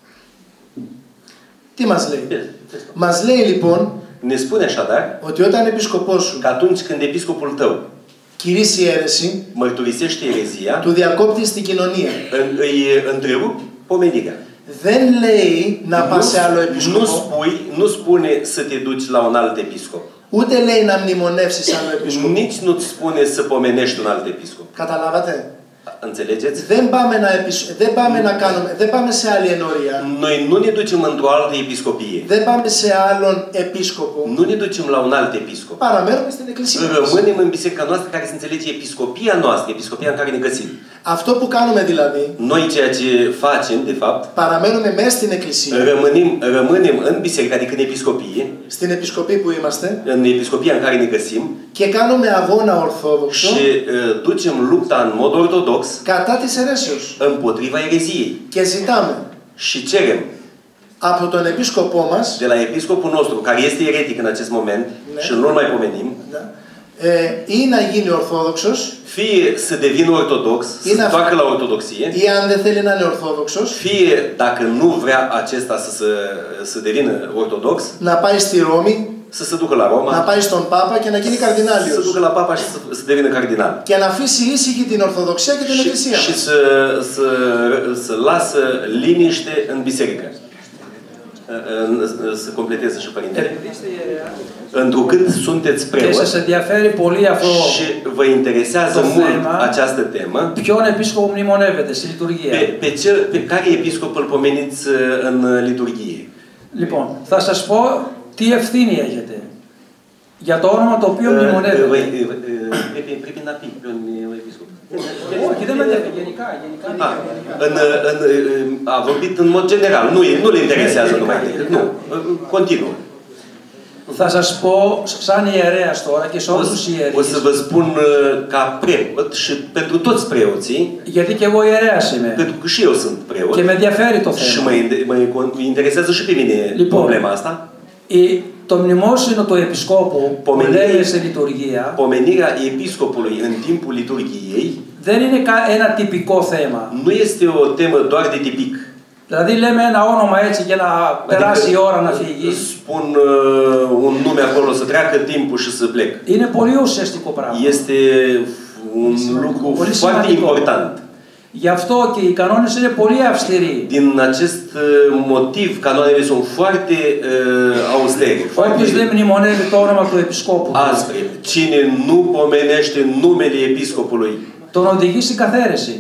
Τι μας λέει? Μας λέει λοιπόν ne spune așadar ότι όταν επισκοπός σου că atunci când episcopul tău κηρύσει αίρεση, mărturisește erezia, του διακόπτεις την κοινωνία. Îi întrerup pomenirea. Δεν λέει να πας σε άλλο επίσκοπο. Nu spune să te duci la un alt episcop. Ούτε λέει να μνημονεύσεις άλλο επίσκοπο. Nici nu-ți spune să pomenești un alt episcop. Καταλάβατε? Înțelegeți? Δεν πάμε σε άλλη ενορία. Noi nu ne ducem într-o altă episcopie. Δεν πάμε σε άλλον επίσκοπο. Nu ne ducem la un alt episcop. Παραμένουμε στην εκκλησία. Rămânem în biserica noastră care se înțelege episcopia noastră, episcopia în care ne găsim. Αυτό που κάνουμε δηλαδή, noi ceea ce facem, de fapt, παραμένουμε μέσα στην εκκλησία. Rămânem în biserică, adică în episcopie. Στην επισκοπή που είμαστε. În episcopia în care ne găsim. Και κάνουμε αγώνα ορθόδοξο. Și ducem lupta în mod ortodox. Κατά της αιρέσεως. Împotriva ereziei. Και ζητάμε. Și cerem. Από τον επίσκοπό μας. De la episcopul nostru, care este eretic în acest moment, și nu-l mai pomenim. Ή να γίνει ορθόδοξος, fie să devină ortodox, să facă la ortodoxie, ή αν δεν θέλει να είναι ορθόδοξος, fie dacă nu vrea acesta să devină ortodox, να πάει στη Ρώμη, să se ducă la Roma, να πάει στον Πάπα και να γίνει καρδινάλιος. Să se ducă la Papa și să devină cardinal. Και να αφήσει ήσυχη την Ορθοδοξία και την Εκκλησία. Și să lasă liniște în biserică. Să completeze și părintele. Întrucât sunteți preot și vă interesează mult această temă, pe care episcop îl pomeniți în liturghie? Λοιπόν, θα σας πω τι ευθύνη έχετε για το όνομα το οποίο μνημονεύετε. Πρέπει να πει ποιον episcop. Όχι, δεν με ενδιαφέρει, γενικά. A vorbit în mod general, nu le interesează numai decât. Nu, continuă. Θα σας πω σαν ιερέας τώρα και σε όλους τους ιερείς. O să vă spun ca preot și pentru toți preoții. Γιατί και εγώ ιερέας είμαι. Pentru că și eu sunt preot. Και με ενδιαφέρει το θέμα. Și mă interesează și pe mine problema asta. Το μνημόσυνο του επισκόπου που λέει σε λειτουργία. Pomenirea episcopului în timpul liturghiei. Δεν είναι ένα τυπικό θέμα. Nu este o temă doar de tipic. Δηλαδή λέμε ένα όνομα έτσι για να περάσει η ώρα να φύγει. Spun un nume acolo să treacă timpul și să plec. Είναι πολύ ουσιαστικό πράγμα. Este un lucru foarte important. Γι' αυτό και οι κανόνες είναι πολύ αυστηροί. Din acest motiv, canoanele sunt foarte austere. Όποιος δεν μνημονεύει το όνομα του επισκόπου. Aspre. Cine nu pomenește numele episcopului, τον οδηγεί στην καθαίρεση.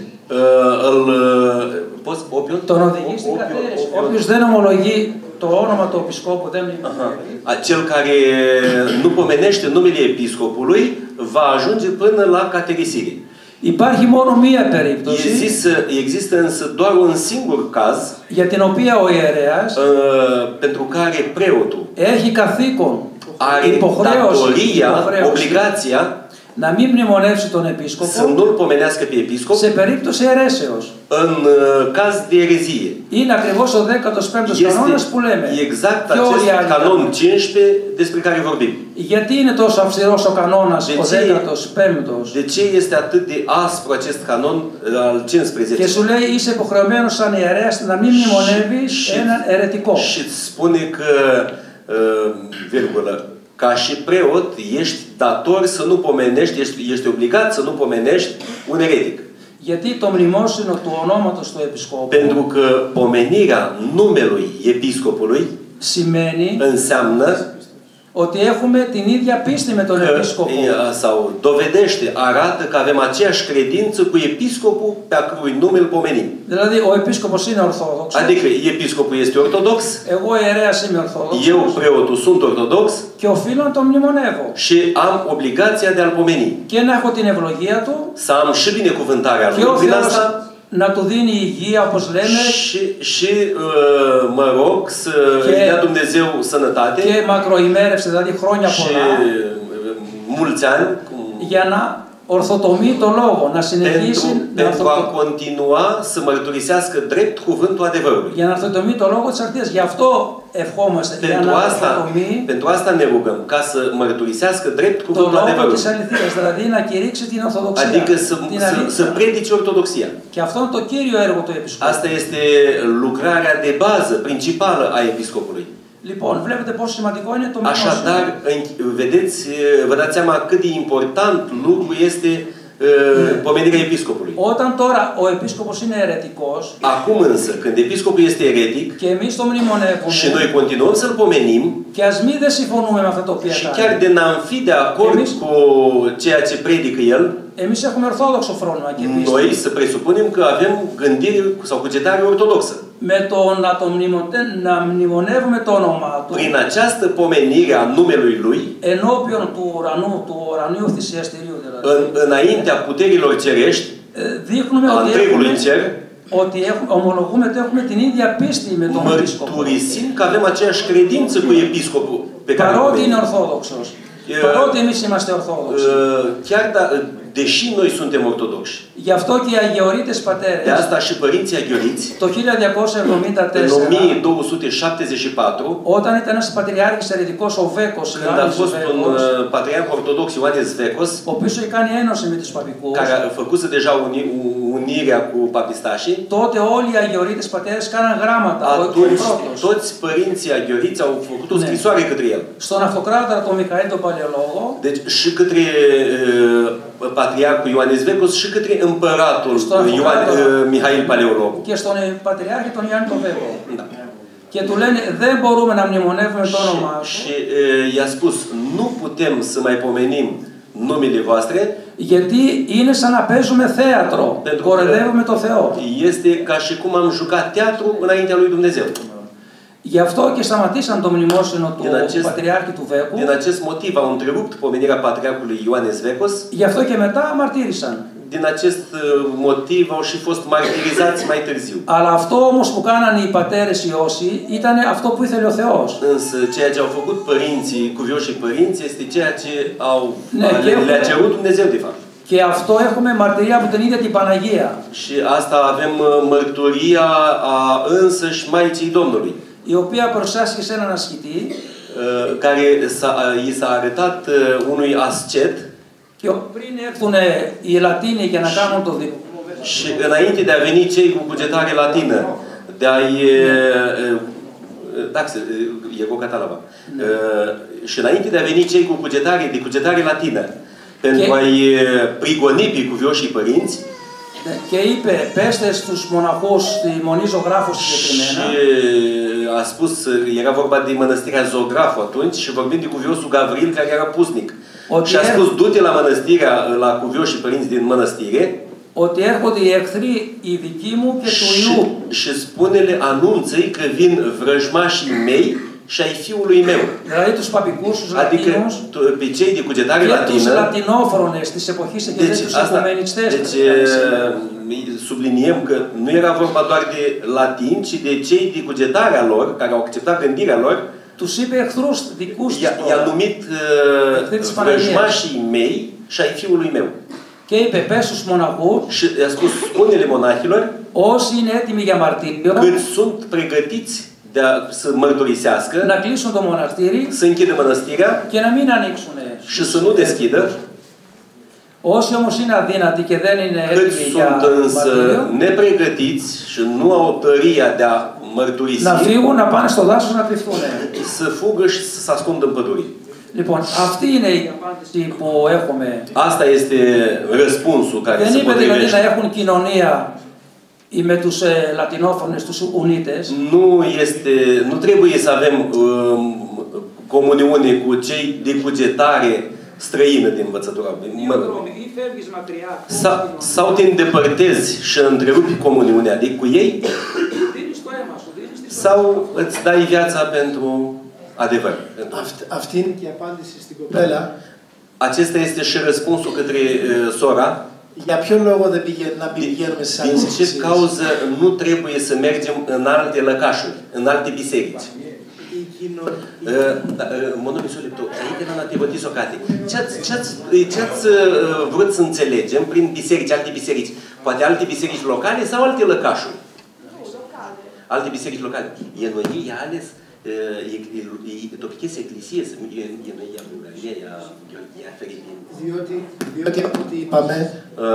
Τον οδηγεί στην καθαίρεση. Όποιος δεν ομολογεί το όνομα του επισκόπου δεν μνημονεύει. Cel care nu pomenește numele episcopului va ajunge până la caterisire. Υπάρχει μόνο μία περίπτωση. Există însă doar un singur caz για την οποία ο ιερέας pentru care preotul έχει καθήκον, are datoria, obligația να μην μνημονεύσει τον επίσκοπο să nu-l pomenească pe episcop σε περίπτωση αιρέσεως. În caz de erezie. Είναι ακριβώς ο 15ος κανόνας που λέμε. Exact acest canon 15 despre care vorbim. Γιατί είναι τόσο αυστηρός ο κανόνας ο 15ος? De ce este atât de aspru acest canon al 15? Και σου λέει είσαι υποχρεωμένος σαν ιερέας να μην μνημονεύεις έναν αιρετικό. Și îți spune că virgulă, ca și preot ești dator să nu pomenești, ești obligat să nu pomenești un eretic. Γιατί το μνημόσυνο του ονόματος του επισκόπου pentru că pomenirea numelui episcopului înseamnă ότι έχουμε την ίδια πίστη με τον επίσκοπο. Sau dovedește, arată că avem aceeași credință cu episcopul pe a cărui nume îl pomenim. Δηλαδή ο επίσκοπος είναι ορθόδοξος. Adică episcopul este ortodox. Εγώ ιερέας είμαι ορθόδοξος. Eu preotul sunt ortodox. Και οφείλω να τον μνημονεύω. Și am obligația de a-l pomeni. Και να έχω την ευλογία του. Să am și binecuvântarea lui prin asta. να του δίνει υγεία, όπως λέμε, și mă rog să îi dea Dumnezeu sănătate και μακροημέρευση, δηλαδή χρόνια și πολλά, mulți ani για να ορθοτομεί το λόγο, να συνεχίσει pentru a continua să mărturisească drept cuvântul adevărului. για να ορθοτομεί το λόγο της αληθείας. Γι' αυτό ευχόμαστε, για να ορθοτομεί pentru asta ne rugăm, ca să mărturisească drept το cuvântul λόγο adevărului. της αληθείας, δηλαδή να κηρύξει την ορθοδοξία, Adică την să αλήθεια. predice ortodoxia. Και αυτό είναι το κύριο έργο του Επισκόπου. Asta este lucrarea de bază, principală a episcopului. Λοιπόν, βλέπετε πόσο σημαντικό είναι το Așadar, vedeți, vă dați seama cât de important lucru este pomenirea episcopului. Όταν τώρα ο επίσκοπος είναι αιρετικός, Acum însă, când episcopul este eretic και εμείς το μνημονεύουμε, și noi continuăm să-l pomenim, και ας μην δεν συμφωνούμε με αυτά τα οποία și κάνει, chiar de n-am fi de acord cu ceea ce predică el, εμείς έχουμε ορθόδοξο φρόνημα και πίστη. noi să presupunem că avem gândire sau cugetare ortodoxă. Με το να μνημονεύουμε το όνομά του, Prin această pomenire a numelui lui, ενώπιον του ουρανίου θυσιαστηρίου δηλαδή, înaintea puterilor cerești, δείχνουμε a întregului cer, ομολογούμε ότι έχουμε την ίδια πίστη με τον επίσκοπο. mărturisim că avem aceeași credință cu episcopul pe care îl Παρότι pomenim. είναι ορθόδοξος, παρότι εμείς είμαστε ορθόδοξοι. Chiar deși noi suntem ortodoxi. Γι' αυτό και οι αγιορείτες πατέρες, De asta și părinții aghioriți, το 1274, în 1274, όταν ήταν ένας πατριάρχης αιρετικός, ο Βέκος, când a fost un patriarh ortodox, Ioanes Vecos, ο οποίος είχε κάνει ένωση με τους παπικούς, care a făcut deja unirea cu papistașii, τότε όλοι οι αγιορείτες πατέρες κάναν γράμματα, ο atunci πρώτος, toți părinții aghioriți au făcut o scrisoare către el. στον αυτοκράτορα τον Μιχαήλ τον Παλαιολόγο, Deci și către patriarhul Ioanes Vecos și către împăratul Mihail Paleologu. και στον πατριάρχη τον Ιωάννη τον Βέβο. Da. Και του λένε δεν μπορούμε να μνημονεύουμε το όνομά του, Și i-a spus, nu putem să mai pomenim numele voastre, γιατί είναι σαν να παίζουμε θέατρο, κορεδεύουμε το Θεό. Este ca și cum am jucat teatru înaintea lui Dumnezeu. Γι' αυτό και σταματήσαν το μνημόσυνο του Πατριάρχη του Βέκου. Din acest motiv au întrerupt pomenirea patriarhului Ioanes Vecos. Γι' αυτό και μετά μαρτύρησαν. Din acest motiv au și fost martirizați mai târziu. Αλλά αυτό όμως που κάνανε οι πατέρες οι όσοι ήταν αυτό που ήθελε ο Θεός. Însă ceea ce au făcut părinții, cuvioșii părinți, este ceea ce le-a cerut Dumnezeu de fapt. Και αυτό έχουμε μαρτυρία από την ίδια την Παναγία. Și asta avem mărturia a însăși Maicii Domnului, η οποία προσάσχει σε έναν ασκητή, care i s-a arătat unui ascet, και πριν έρθουν οι Λατίνοι για να κάνουν το δικό. Și înainte de a veni cei cu cugetare latină, de a-i... e catalaba. Și înainte de a veni cei cu cugetare latină, pentru a-i prigoni pe cuvioșii părinți, και είπε, πέστε στους μοναχούς στη Μονή Ζωγράφου συγκεκριμένα. Și a spus, era vorba de mănăstirea Zografu atunci și vorbim de cuviosul Gavril, care era pusnic. Și a spus, du-te la mănăstirea, la cuvioșii părinți din mănăstire, ότι έρχονται οι εχθροί οι δικοί μου και του Ιού. Și spune-le, anunță-i că vin vrăjmașii mei și ai fiului meu. Δηλαδή τους παπικούς, τους Λατίνους, pe cei de cugetare και latină, τους λατινόφρονες της εποχής και deci, τους οικουμενιστές. Subliniem că nu era vorba doar de latini, ci de cei de cugetarea lor, care au acceptat gândirea lor, τους είπε εχθρούς δικούς τους. I-a numit vrăjmașii mei și ai fiului meu. Και είπε, πες στους μοναχούς, și i-a spus, spune-le monahilor, όσοι είναι έτοιμοι για μαρτύριο, cât sunt pregătiți să mărturisească, να κλείσουν το μοναστήρι, să închidă mănăstirea και να μην ανοίξουν. și să nu deschidă. Όσοι όμως είναι αδύνατοι και δεν είναι έτοιμοι για μαρτύριο, nepregătiți și nu au tăria de a mărturisi, να φύγουν, να πάνε στο δάσος να κρυφτούν. să fugă și să se ascundă în păduri. Λοιπόν, αυτή είναι η απάντηση που έχουμε. Asta este răspunsul care δεν se είπε δηλαδή potrivește. να έχουν κοινωνία με τους λατινόφωνες, τους Ουνίτες. Nu trebuie să avem comuniune cu cei de cugetare străină din învățătura. Sau te îndepărtezi și întrerupi comuniunea cu ei, sau îți dai viața pentru adevăr. Αυτή είναι και η απάντηση στην κοπέλα. Acesta este și răspunsul către sora. Για ποιο λόγο δεν πηγαίνουμε στις άλλες εκκλησίες? Din ce cauză nu trebuie să mergem în alte lăcașuri, în alte biserici? Monomisolipto, aici n-am atât o cate. Ce ați vrut să înțelegem prin biserici, alte biserici? Poate alte biserici locale sau alte lăcașuri? Alte biserici locale. Noi i-a ales το ποιες εκκλησίες για Βουλγαρία, για Φερρυπίν. Διότι είπαμε,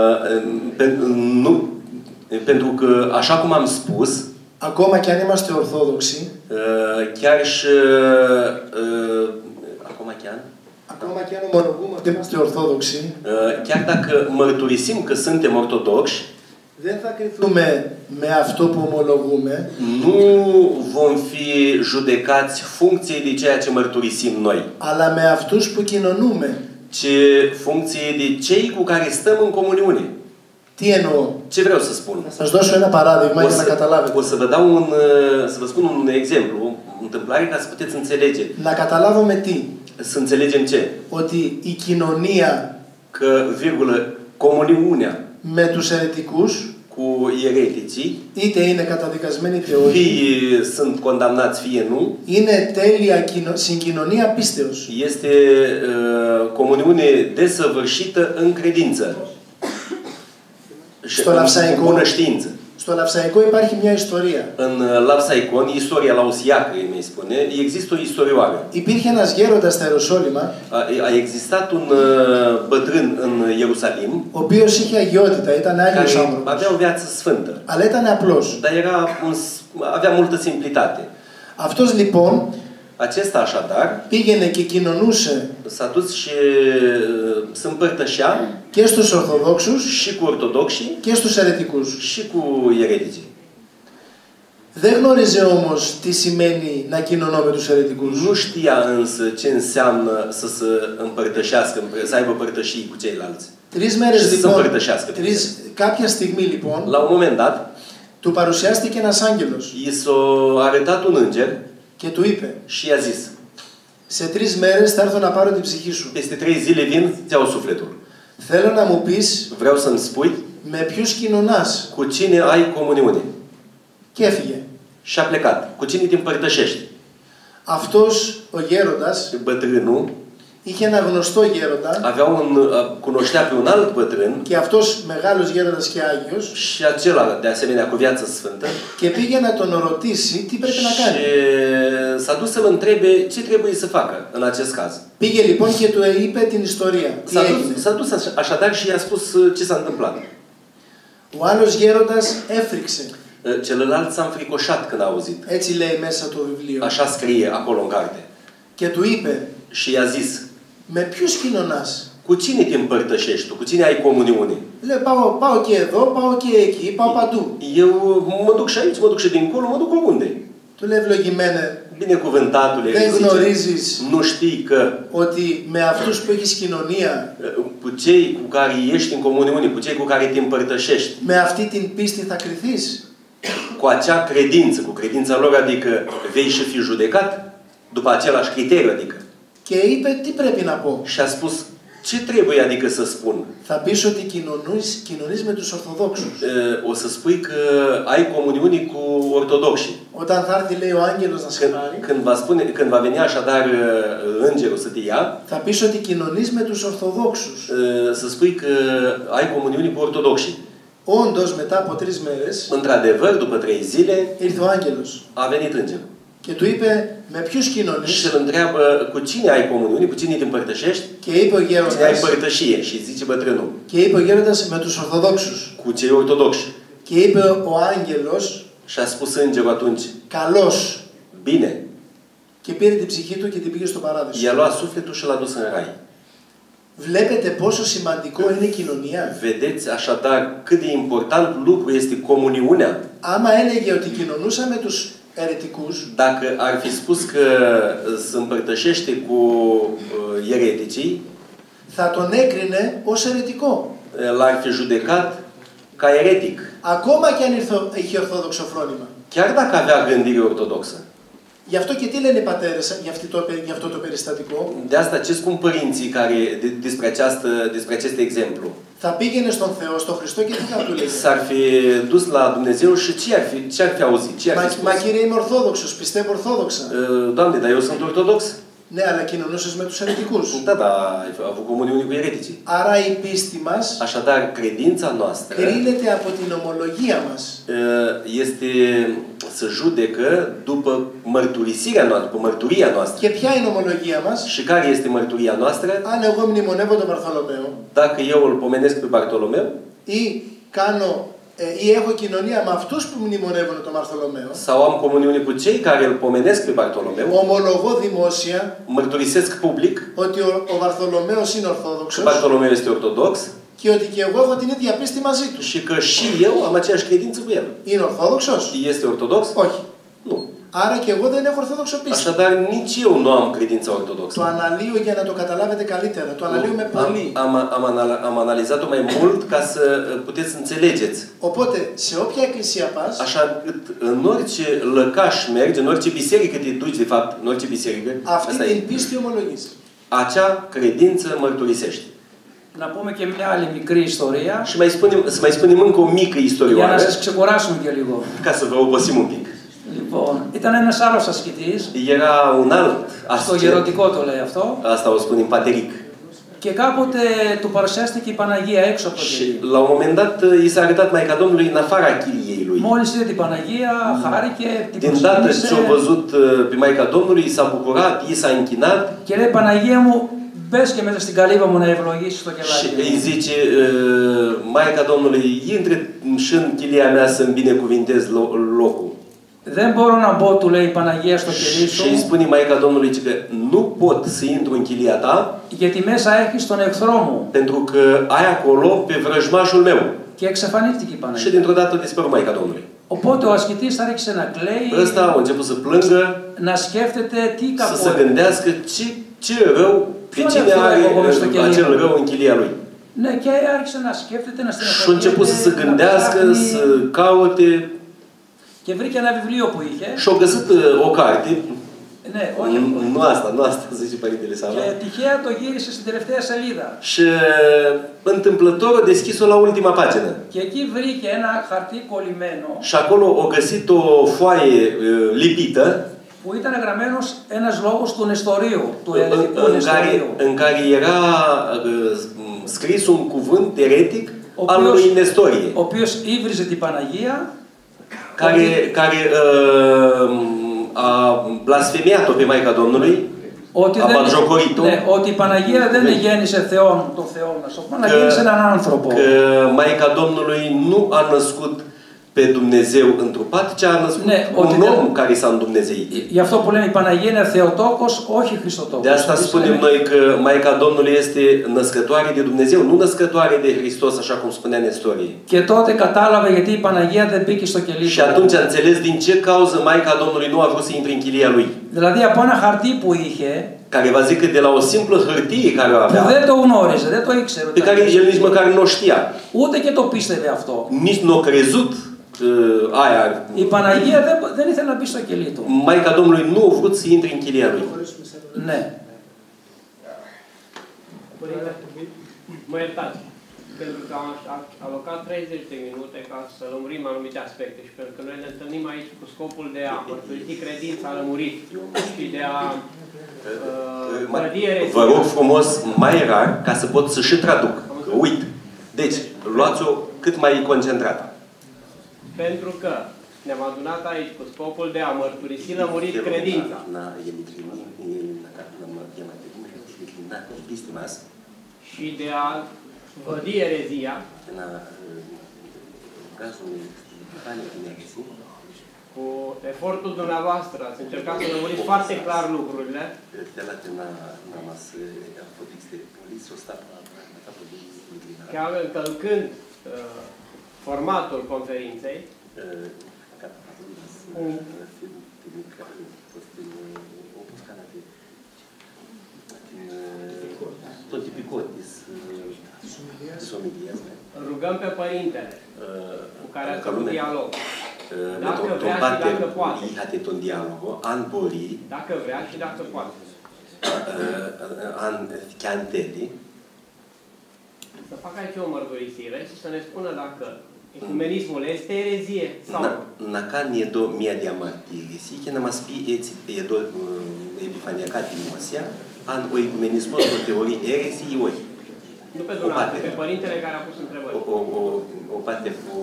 pentru că, așa cum am spus, ακόμα και αν είμαστε Ορθόδοξοι, chiar și ακόμα και αν ομολογούμε ότι είμαστε Ορθόδοξοι, chiar dacă mărturisim că suntem ortodoxi, δεν θα κριθούμε με αυτό που ομολογούμε. Nu vom fi judecați funcție de ceea ce mărturisim noi. Αλλά με αυτούς που κοινωνούμε. Ce funcție de cei cu care stăm în comuniune. Τι εννοώ? Ce vreau să spun? Θα σας δώσω ένα παράδειγμα για να καταλάβετε. O să vă spun un exemplu, o întâmplare ca să puteți înțelege. Να καταλάβουμε τι? Să înțelegem ce? Ότι η κοινωνία, că, comuniunea με τους αιρετικούς, cu ereticii, είτε είναι καταδικασμένοι είτε όχι, fie sunt condamnați, fie nu, είναι τέλεια συγκοινωνία πίστεως. Este comuniune desăvârșită în credință și în bună știință. Στο Λαυσαϊκό υπάρχει μια ιστορία. În Λαυσαϊκόν, istoria Lausiacăi, mi spune, există o istorioară. Υπήρχε ένας γέροντας στα Ιεροσόλυμα. A existat un bătrân în Ierusalim, ο οποίος είχε αγιότητα, ήταν άγιος άνθρωπος. Avea o viață sfântă. Αλλά ήταν απλός. Dar avea multă simplitate. Αυτός λοιπόν, acesta așadar, πήγαινε και κοινωνούσε s-a dus și se împărtășea και στους Ορθοδόξους și cu ortodoxii και στους αιρετικούς. Și cu ereticii. Δεν γνώριζε όμως τι σημαίνει να κοινωνώ με τους αιρετικούς. Nu știa însă ce înseamnă să se împărtășească, să aibă părtășii cu ceilalți. Κάποια στιγμή λοιπόν, la un moment dat, του παρουσιάστηκε ένας άγγελος. I s-a arătat un înger και του είπε, și i-a zis, σε 3 μέρες θα έρθω να πάρω την ψυχή σου. Peste 3 zile vin, îți iau sufletul. Θέλω να μου πεις, vreau să-mi spui, με ποιους κοινωνάς. Cu cine ai comuniune. Και έφυγε. Și a plecat. Cu cine te împărtășești. Αυτός ο γέροντας, bătrânul, είχε ένα γνωστό γέροντα, cunoștea pe un alt bătrân, και αυτός μεγάλος γέροντας και άγιος, și acela de asemenea cu viață sfântă, και πήγε να τον ρωτήσει τι πρέπει να κάνει. Și s-a dus să-l întrebe ce trebuie să facă în acest caz. Πήγε λοιπόν και του είπε την ιστορία. S-a dus așadar și i-a spus ce s-a întâmplat. Ο άλλος γέροντας έφρυξε. Celălalt s-a înfricoșat când a auzit. Έτσι λέει μέσα το βιβλίο. Așa scrie acolo în carte. Και του είπε, și i-a zis, με ποιους κοινωνάς. Cu cine te împărtășești tu? Cu cine ai comuniune? Λέει, πάω και εδώ, πάω και εκεί, πάω παντού. Eu mă duc și aici, mă duc și dincolo, mă duc oriunde. Του λέει, ευλογημένε, binecuvântatule, δεν γνωρίζεις nu știi că ότι με αυτούς που έχεις κοινωνία, cu cei cu care ești în comuniune, cu cei cu care te împărtășești, με αυτή την πίστη θα κριθείς. Cu acea credință, cu credința lor, adică vei și fi judecat după același criteriu, adică. Και είπε, τι πρέπει να πω. Și a spus, ce trebuie, adică să spun? Θα πεις ότι κοινωνείς με τους Ορθοδόξους. O să spui că ai comuniune cu ortodoxii. Όταν θα έρθει, λέει, ο άγγελος να σε πάρει, când va veni așadar îngerul să te ia, θα πεις ότι κοινωνείς με τους Ορθοδόξους. Să spui că ai comuniune cu ortodoxii. Όντως, μετά από 3 μέρες, într-adevăr, după 3 zile, ήρθε ο άγγελος. A venit îngerul. Και του είπε, με ποιους κοινωνείς. Și îl întreabă, cu cine ai comuniune, cu cine te împărtășești? Και είπε ο γέροντας, cine ai părtășie? Și zice bătrânul. Και είπε ο γέροντας, με τους Ορθοδόξους. Cu cei ortodoxi. Και είπε ο άγγελος, și a spus îngerul atunci, καλώς. Bine. Και πήρε την ψυχή του και την πήγε στο παράδεισο. I-a luat sufletul și l-a dus în rai. Βλέπετε πόσο σημαντικό είναι η κοινωνία. Vedeți așadar cât de important lucru este comuniunea. Άμα έλεγε ότι κοινωνούσα με τους αιρετικούς, dacă ar fi spus că se împărtășește cu ereticii, θα τον έκρινε ως αιρετικό. L-ar fi judecat ca eretic. Ακόμα και αν είχε ορθόδοξο φρόνημα. Chiar dacă avea gândire ortodoxă. Γι' αυτό και τι λένε οι πατέρες για αυτό το περιστατικό. De asta ce spun părinții care despre acest exemplu? Θα πήγαινε στον Θεό, στον Χριστό και τι θα του λέει. S-ar fi dus la Dumnezeu și ce ar fi auzit? Ce ar fi spus? Μα κύριε, είμαι Ορθόδοξος, πιστεύω Ορθόδοξα. Doamne, dar eu sunt ortodox. Ναι, αλλά κοινωνούσες με τους αιρετικούς. Da, da, ai avut comuniune cu ereticii. Άρα η πίστη μας Așadar, credința noastră κρίνεται από την ομολογία μας. este să judecă după mărturisirea noastră, după mărturia noastră. Και ποια είναι η ομολογία μας? Și care este mărturia noastră? Αν εγώ μνημονεύω τον Βαρθολομαίο Dacă eu îl pomenesc pe Bartolomeu ή έχω κοινωνία με αυτούς που μνημονεύουν τον Βαρθολομαίο, sau am comuniune cu cei care îl pomenesc pe Bartolomeu, ομολογώ δημόσια mărturisesc public ότι ο Βαρθολομαίος είναι că Ορθόδοξος Bartolomeu este ortodox και ότι και εγώ έχω την ίδια πίστη μαζί του. și că și eu am aceeași credință cu el. Είναι Ορθόδοξος? Este ortodox? Όχι. Nu. Άρα και εγώ δεν έχω Ορθόδοξο πίστη. Așadar, nici eu nu am credința ortodoxă. Το αναλύω για να το καταλάβετε καλύτερα. Το αναλύω με πολύ. Am analizat-o mai mult ca să puteți să înțelegeți. Οπότε, σε όποια εκκλησία πας, Așa încât în orice lăcaș mergi, în orice biserică te duci, de fapt, în orice biserică, αυτή την πίστη ομολογείς. acea credință mărturisești. Να πούμε και μια άλλη μικρή ιστορία. Și să mai spunem încă o mică Για να istorioară, σας ξεκουράσουμε και λίγο. ca să vă obosim un pic. Λοιπόν, ήταν ένας άλλος ασκητής. Era un alt Στο ascet, γεροντικό το λέει αυτό. asta o spun în pateric. Και κάποτε του παρουσιάστηκε η Παναγία έξω από το Și κελί. la un moment dat i s-a arătat Maica Domnului în afara chiliei lui. Μόλις είδε την Παναγία, χάρηκε, την Din dată ce a προσκύνησε văzut pe Maica Domnului, s-a bucurat, i s-a închinat και λέει Παναγία μου, μπες και μέσα στην καλύβα μου να ευλογήσεις το și κελάκι. îi zice Maica Domnului, intre și în chilia mea să-mi binecuvintez locul. Δεν μπορώ να μπω, του λέει η Παναγία στο κελί Și îi σου, spune Maica Domnului că nu pot să intru în chilia ta γιατί μέσα έχεις τον εχθρό μου. pentru că ai acolo pe vrăjmașul meu. Και εξαφανίστηκε η Și Παναγία. dintr-o dată a dispărut Maica Domnului. Οπότε ο ασκητής άρχισε να κλαίει, Ăsta a început să plângă, να σκέφτεται τι să se κακό. gândească ce rău, pe Ποιο cine lăftă are eu acolo στο κελί acel μου? rău în chilia lui. Ναι, και άρχισε να σκέφτεται, να Și a început să se στεναχωριέται, να gândească, să ψάχνει caute και βρήκε ένα βιβλίο που είχε. și a găsit o carte. Ναι, όχι αυτό. Nu asta, zice Părintele Sava. Και τυχαία το γύρισε στην τελευταία σελίδα. Și întâmplător a deschis-o la ultima pagină. Και εκεί βρήκε ένα χαρτί κολλημένο Și acolo a găsit o foaie lipită που ήταν γραμμένος ένας λόγος του Νεστορίου, του ελληνικού Νεστορίου. în care era scris un cuvânt eretic al lui Nestorie, Ο οποίος ήβριζε την Παναγία, care a blasfemiat-o pe Maica Domnului, ότι, a batjocorit-o, ναι, ότι η Παναγία δεν γέννησε Θεόν, τον Θεό μας. Η Παναγία γέννησε έναν άνθρωπο. că Maica Domnului nu a născut pe Dumnezeu întrupat, ci a născut un om care s-a îndumnezeit. Γι' αυτό που λέμε η Παναγία είναι Θεοτόκος, όχι Χριστοτόκος. De asta spunem noi că Maica Domnului este născătoare de Dumnezeu, nu născătoare de Hristos, așa cum spunea Nestorie. Και τότε κατάλαβε γιατί η Παναγία δεν μπήκε στο κελί. Și atunci a înțeles din ce cauză Maica Domnului nu a vrut să intre în chilia lui. Δηλαδή από ένα χαρτί που είχε, Care va zic că de la o simplă hârtie care o που avea, δεν το γνώριζε, δεν το ήξερε. pe care el nici măcar nu o știa, Ούτε και το πίστευε αυτό. nici nu a crezut aia. Η Παναγία δεν ήθελε να μπει στο κελί του. Maica Domnului nu a vrut să intre în chilia lui. Ναι. Mă iertați, pentru că am alocat 30 de minute ca să lămurim anumite aspecte și pentru că noi ne întâlnim aici cu scopul de a mărturisi credința lămurit și de a Vă rog frumos, mai rar, ca să pot să și traduc. Uit. Deci, luați-o cât mai concentrată. Pentru că ne-am adunat aici cu scopul de a mărturisi lămurit credința. Și de a vădi erezia. Cu efortul dumneavoastră ați încercat să lămuriți foarte clar lucrurile. Chiar încălcând formatul conferinței, rugăm pe Părintele cu care ați avut dialog με τον pater είχατε τον dialogo, αν μπορεί, dacă vrea și dacă poate. αν και αν θέλει, să facă aici o mărturisire și să ne spună dacă ecumenismul este erezie sau nu. Να κάνει εδώ μια διαμαρτύρηση και να μας πει έτσι εδώ επιφανειακά δημόσια αν ο οικουμενισμός το θεωρεί αίρεση ή όχι. Nu pe dumneavoastră, pe părintele care a pus întrebări. Ο pater cu...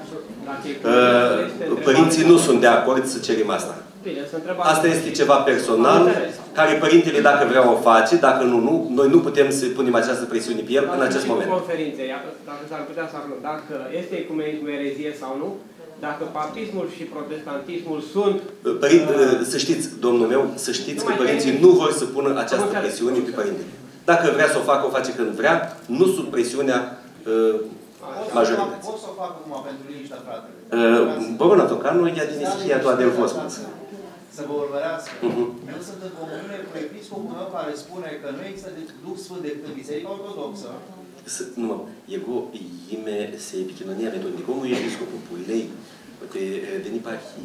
Părinții nu sunt de acord să cerem asta. Asta este ceva personal, care părintele, dacă vrea, o face, dacă nu, nu. Noi nu putem să punem această presiune pe el în acest moment. Conferințe, dacă s-ar putea să aflăm dacă este ecumenismul erezie sau nu, dacă papismul și protestantismul sunt... Părinte, să știți, domnul meu, să știți că părinții nu vor să pună această presiune pe părintele. Dacă vrea să o facă, o face când vrea, nu sub presiunea majorității. Pot să o fac acum pentru liniștea fratelui. Μπορώ να το κάνω για την ησυχία του αδελφός μας. Să vă urmărească. Eu sunt în comuniune cu episcopul meu care spune că nu există Duh Sfânt decât în Biserica Ortodoxă. Εγώ είμαι σε επικοινωνία με τον δικό μου επίσκοπο που λέει ότι δεν υπάρχει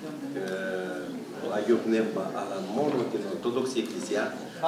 Άγιο Πνεύμα, αλλά μόνο την Ορθόδοξη Εκκλησία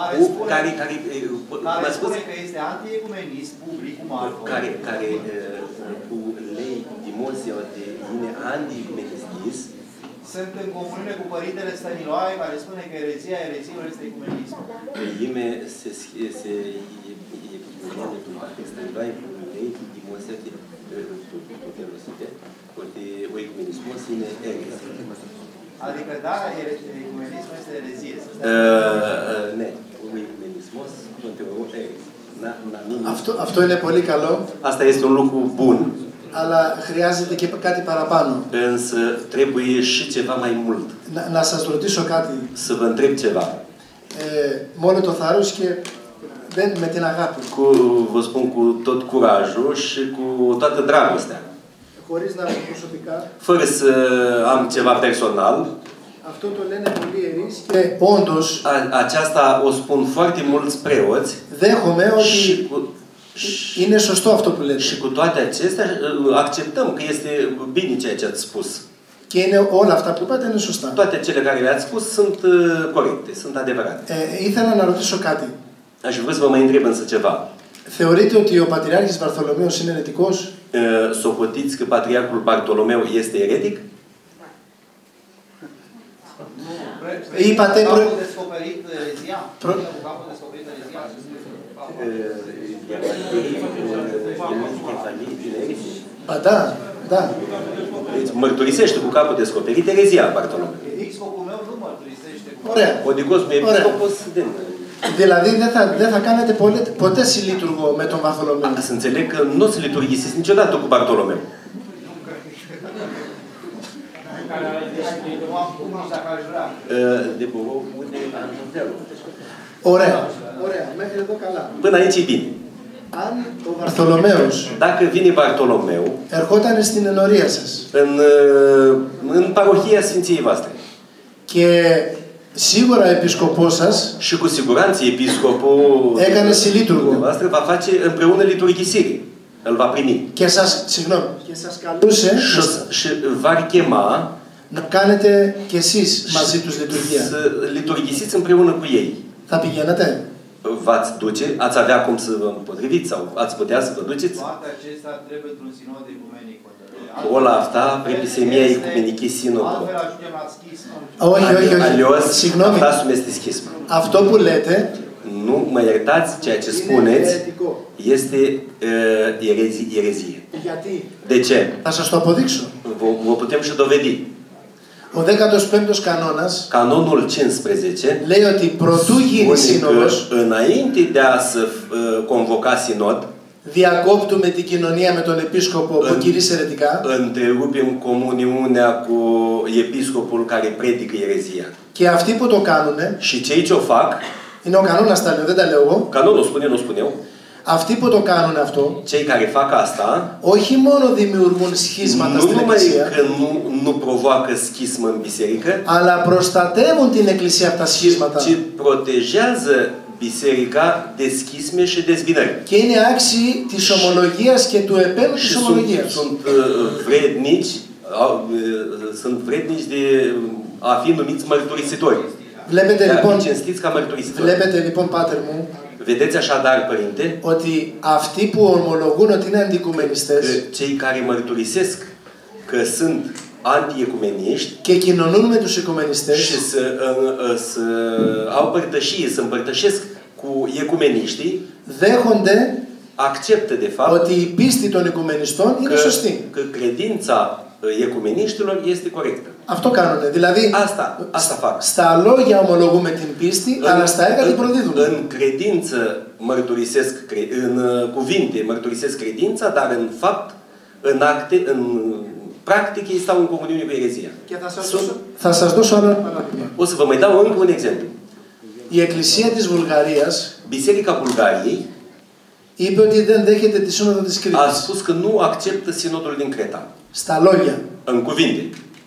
care spune că este anti-ecumenism public cu marfă. Που λέει δημόσια ότι είναι anti-ecumenistis. Sunt în comuniune cu Părintele Stăniloae, care spune că erezia ereziilor este ecumenism. Είμαι σε επικοινωνία με τον Πατέρα Σταниloae που λέει δημόσια και το τέλος είπε ότι ο οικουμενισμός είναι αίρεση. Adică da, ecumenismul este erezie. Ναι, ο οικουμενισμός τον θεωρώ αίρεση. Αυτό είναι πολύ καλό. Asta este un lucru bun. Αλλά χρειάζεται και κάτι παραπάνω. Însă trebuie și ceva mai mult. Να σας ρωτήσω κάτι. Să vă întreb ceva. Με όλο το θάρρος και με την αγάπη. Vă spun cu tot curajul și cu toată dragostea. Χωρίς να είμαι προσωπικά. Fără să am ceva personal. Αυτό το λένε πολλοί ιερείς και όντως. Aceasta o spun foarte mulți preoți. Δέχομαι ότι είναι σωστό αυτό που λέτε. Și cu toate acestea acceptăm că este bine ceea ce ați spus. Και είναι όλα αυτά που είπατε είναι σωστά. Toate cele care le-ați spus sunt corecte, sunt adevărate. Ήθελα να ρωτήσω κάτι. Aș vrea să vă mai întreb însă ceva. Θεωρείτε ότι ο Πατριάρχης Βαρθολομαίος είναι αιρετικός? Socotiți că Patriarhul Bartolomeu este eretic? Είπατε descoperit erezia. Descoperit erezia. Da, da. Mărturisește cu capul descoperit erezia Bartolomeu. Episcopul meu nu mărturisește cu Ωραία. Ο δικός μου επίσκοπος δεν. Δηλαδή δεν θα κάνετε ποτέ συλλήτουργο με τον Βαρθολομαίο. Să înțeleg că nu o să liturghisiți niciodată cu Bartolomeu. Ωραία. Μέχρι εδώ καλά. Până aici e bine. Αν ο Βαρθολομαίος dacă vine Bartolomeu ερχόταν στην ενορία σας în parohia Sfinției voastre και σίγουρα επισκοπός σας și cu siguranță episcopul έκανε συλλήτουργο voastră va face împreună liturghisire. Îl va primi. Και σας καλούσε și va chema να κάνετε κι εσείς μαζί τους λειτουργία. Să liturghisiți împreună cu ei. Θα πηγαίνατε? V-ați duce? Ați avea cum să vă împotriviți sau ați putea să vă duceți? Toate acestea trebuie într-un sinod ecumenic. Όλα αυτά πρέπει σε μια οικουμενική σύνοδο. Altfel ajungem la schismă. Όχι. Αλλιώς Συγγνώμη. θα φτάσουμε στη σχίσμα. Αυτό που λέτε Nu mă iertați, ceea ce spuneți este erezie. Γιατί? De ce? Θα σας το αποδείξω. Vă putem și dovedi. Ο 15ος κανόνας Canonul 15 λέει ότι προτού γίνει σύνοδος, înainte de a se convoca sinod, διακόπτουμε την κοινωνία με τον επίσκοπο που κηρύσσει αιρετικά. Întrerupem comuniunea cu episcopul care predică erezia. Και αυτοί που το κάνουνε, și cei ce o fac, είναι ο κανόνας τα λέω, δεν τα λέω εγώ. Canonul spune, nu spun eu. Αυτοί που το κάνουν αυτό, cei care fac asta, όχι μόνο δημιουργούν σχίσματα στην Εκκλησία, că nu provoacă schismă în biserică, αλλά προστατεύουν την Εκκλησία από τα σχίσματα. ci protejează biserica de schisme și dezbinări. Και είναι άξιοι της ομολογίας και του επένου της ομολογίας. Sunt vrednici sunt vrednici de a fi numiți mărturisitori. Βλέπετε λοιπόν, πάτερ μου, vedeți așadar, Părinte, ότι αυτοί που ομολογούν ότι είναι αντικουμενιστές cei care mărturisesc că sunt antiecumeniști και κοινωνούν με τους οικουμενιστές și să au părtășie, să împărtășesc cu ecumeniștii, δέχονται acceptă de fapt ότι η πίστη των οικουμενιστών είναι σωστή. Că credința ecumeniștilor este corectă. Αυτό κάνουνε. Δηλαδή, asta fac. Στα λόγια ομολογούμε την πίστη, αλλά στα έργα την προδίδουμε. În credință mărturisesc, în cuvinte mărturisesc credința, dar în fapt, în acte, în practic, ei stau în comuniune cu erezia. Θα σας δώσω άλλο ένα παράδειγμα. O să vă mai dau încă un exemplu. Η Εκκλησία της Βουλγαρίας Biserica Bulgariei είπε ότι δεν δέχεται τη Σύνοδο της Κρήτης. A spus că nu acceptă sinodul din Creta. Στα λόγια. În cuvinte.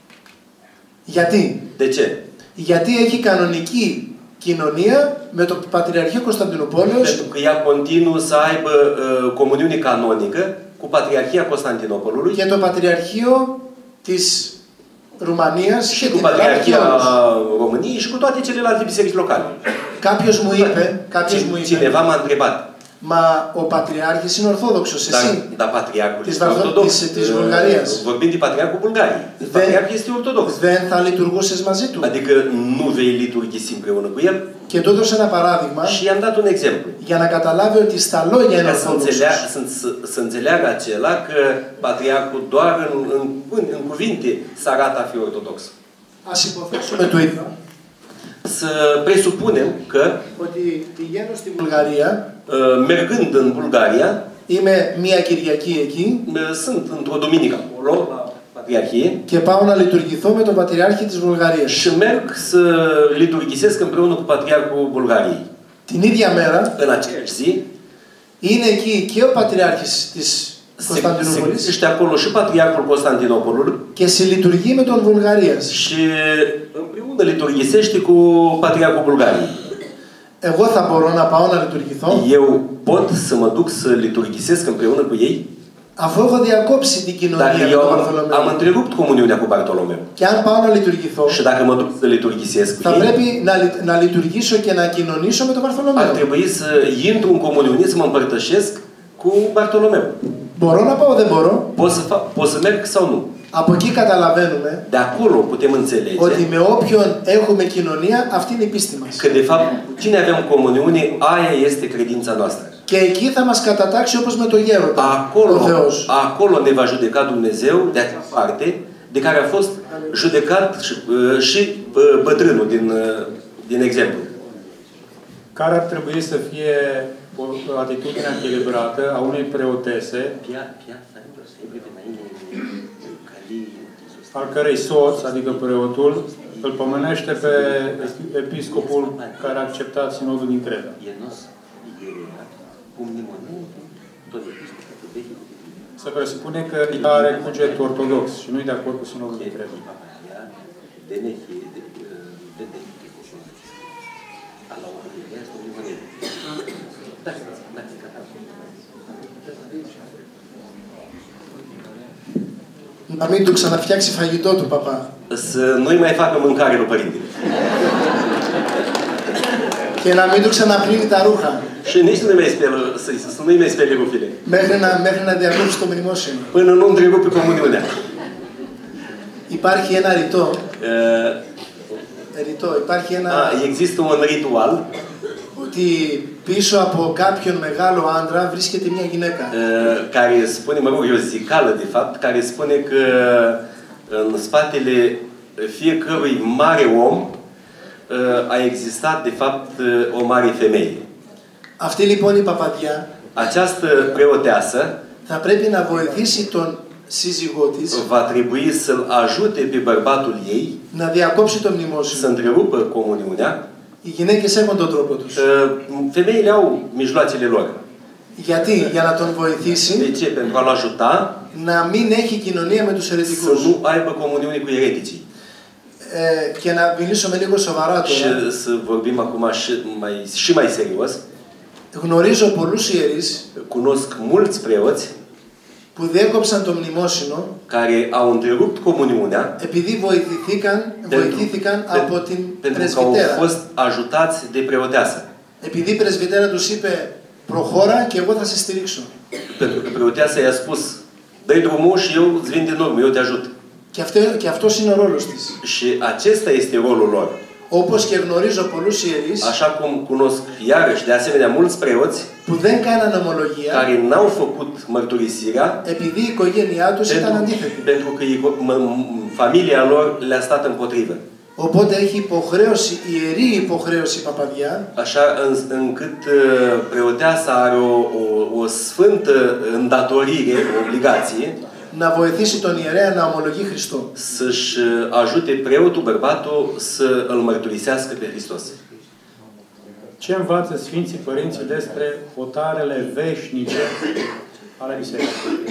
Γιατί? De ce? Γιατί έχει κανονική κοινωνία με το Πατριαρχείο Κωνσταντινούπολεως. Pentru că ea continuă să aibă comuniune canonică cu Patriarhia Constantinopolului και το Πατριαρχείο της Ρουμανίας și cu Patriarhia României și cu toate celelalte biserici locale. Κάποιος μου είπε, cineva m-a întrebat. Μα ο Πατριάρχης είναι Ορθόδοξος, εσύ. Dar patriarhul este ortodox. Της Βουλγαρίας. Vorbim de patriarhul Bulgariei. Patriarhul este ortodox. Δεν θα λειτουργούσες μαζί του. Adică nu vei liturghisi împreună cu el. Και του έδωσε ένα παράδειγμα. Și i-am dat un exemplu. Για να καταλάβει ότι στα λόγια είναι Ορθόδοξος. Să înțeleagă acela că patriarhul doar în cuvinte se arată a fi ortodox. Ας υποθέσουμε το ίδιο. Să presupunem că ότι πηγαίνω στη Βουλγαρία, mergând în Bulgaria, είμαι μία Κυριακή εκεί, sunt într-o duminică acolo, la Patriarhie, και πάω να λειτουργηθώ με τον Πατριάρχη της Βουλγαρίας. Și merg să liturghisesc împreună cu Patriarhul Bulgariei. Την ίδια μέρα, în aceeași zi, είναι εκεί και ο Πατριάρχης της Κωνσταντινούπολης. Este acolo și Patriarhul Constantinopolului. Και συλλειτουργεί με τον Βουλγαρίας. Și împreună liturghisește cu Patriarhul Bulgariei. Εγώ θα μπορώ να πάω να λειτουργηθώ. Eu pot să mă duc să liturghisesc împreună cu ei. Αφού έχω διακόψει την κοινωνία με τον Βαρθολομαίο. Am întrerupt comuniunea cu Bartolomeu. Και αν πάω να λειτουργηθώ, și dacă mă duc să liturghisesc θα πρέπει να λειτουργήσω και να κοινωνήσω με τον Βαρθολομαίο. Ar trebui să intru în comuniune, să mă împărtășesc cu Bartolomeu. Μπορώ να πάω, δεν μπορώ. Pot să merg sau nu. Από εκεί καταλαβαίνουμε de acolo putem înțelege ότι με όποιον έχουμε κοινωνία, αυτή είναι η πίστη μας. Că de fapt, cine avem comuniune, aia este credința noastră. Και εκεί θα μας κατατάξει όπως με το γέροντα, ο Θεός. Acolo ne va judeca Dumnezeu de acea parte de care a fost judecat și bătrânul din exemplu. Care ar trebui să fie o atitudine echilibrată a unei preotese al cărei soț, adică preotul, îl pomenește pe episcopul care a acceptat sinodul din Creta. Se presupune că ea are cuget ortodox și nu-i de acord cu sinodul din Creta. Να μην του ξαναφτιάξει φαγητό του παπά. Să nu-i mai facă mâncare lui părinte. Και να μην του ξαναπλύνει τα ρούχα. Și nici să nu-i mai spele rufile. Μέχρι να διακόψει το μνημόσυνο. Până nu întrerupe comuniunea. Υπάρχει ένα ρητό. Υπάρχει ένα... Există un ritual. Ότι πίσω από κάποιον μεγάλο άντρα βρίσκεται μια γυναίκα. Care spune, mă rog, e o zicală, de fapt, care spune că în spatele fiecărui mare om a existat, de fapt, o mare femeie. Αυτή λοιπόν η παπαδιά Această preoteasă θα πρέπει να βοηθήσει τον σύζυγό της va trebui să-l ajute pe bărbatul ei να διακόψει το μνημόσυνο. să întrerupă comuniunea. Οι γυναίκες έχουν τον τρόπο τους. Femeile au mijloacele lor. Γιατί, για να τον βοηθήσει, de ce? Pentru a-l ajuta να μην έχει κοινωνία με τους αιρετικούς. Să nu aibă comuniune cu ereticii. Και να μιλήσουμε λίγο σοβαρά τώρα. Și să vorbim acum și mai serios. Γνωρίζω πολλούς ιερείς Cunosc mulți preoți που διέκοψαν το μνημόσυνο, care au întrerupt comuniunea, επειδή βοηθήθηκαν από την pentru că au πρεσβυτέρα. fost ajutați de preoteasă. Επειδή η πρεσβυτέρα τους είπε προχώρα και εγώ θα σε στηρίξω. Pentru că preoteasa i-a spus, dă-i drumul și eu îți vin din urmă, eu te ajut. Και αυτός είναι ο ρόλος της. Și acesta este rolul lor. Όπως και γνωρίζω πολλούς ιερείς, Așa cum cunosc iarăși de asemenea mulți preoți που δεν κάναν ομολογία, care n-au făcut mărturisirea επειδή η οικογένειά τους ήταν αντίθετη. pentru că familia lor le-a stat împotrivă. Οπότε έχει υποχρέωση, ιερή υποχρέωση η παπαδιά, Așa încât preoteasa are o sfântă îndatorire, o obligație, να βοηθήσει τον ιερέα να ομολογεί Χριστό. să-și ajute preotul, bărbatul, să îl mărturisească pe Hristos. Ce învață Sfinții Părinții despre hotarele veșnice ale Bisericii?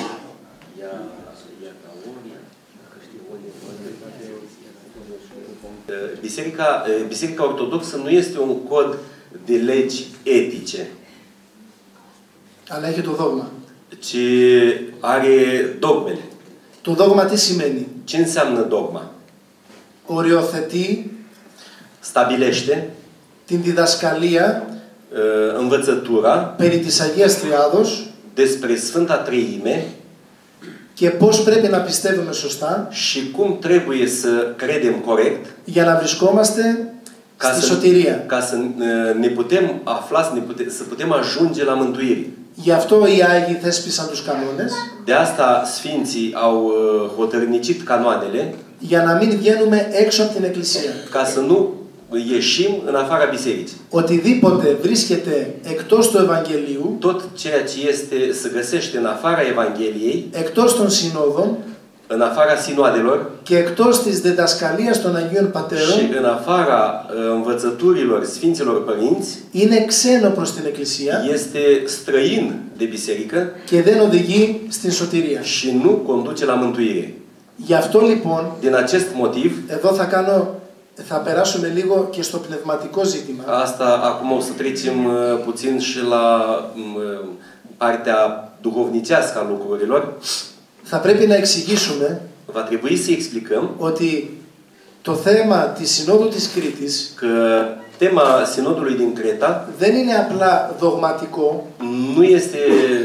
Biserica Ortodoxă nu este un cod de legi etice, Αλλά έχει το δόγμα. ci are dogmele. Το δόγμα τι σημαίνει? Ce înseamnă dogma? Οριοθετεί Stabilește την διδασκαλία învățătura περί της Αγίας Τριάδος despre Sfânta Treime και πώς πρέπει να πιστεύουμε σωστά și cum trebuie să credem corect για να βρισκόμαστε στη σωτηρία. ca să ne putem afla, să putem ajunge la mântuire. Γι' αυτό οι Άγιοι θέσπισαν τους κανόνες, De asta Sfinții au hotărnicit canoanele για να μην βγαίνουμε έξω από την Εκκλησία. ca să nu ieșim în afara bisericii. Οτιδήποτε βρίσκεται εκτός του Ευαγγελίου, Tot ceea ce se găsește în afara Evangheliei, εκτός των συνόδων în afara sinoadelor και εκτός της διδασκαλίας των Αγίων Πατέρων, și în afara învățăturilor Sfinților Părinți, είναι ξένο προς την Εκκλησία este străin de biserică και δεν οδηγεί στην σωτηρία. și nu conduce la mântuire. Γι' αυτό λοιπόν, Din acest motiv, εδώ θα περάσουμε λίγο και στο πνευματικό ζήτημα. asta acum o să trecem puțin și la partea duhovnicească a lucrurilor. Θα πρέπει να εξηγήσουμε Va trebui să explicăm ότι το θέμα της Συνόδου της Κρήτης că tema sinodului din Creta δεν είναι απλά δογματικό, nu este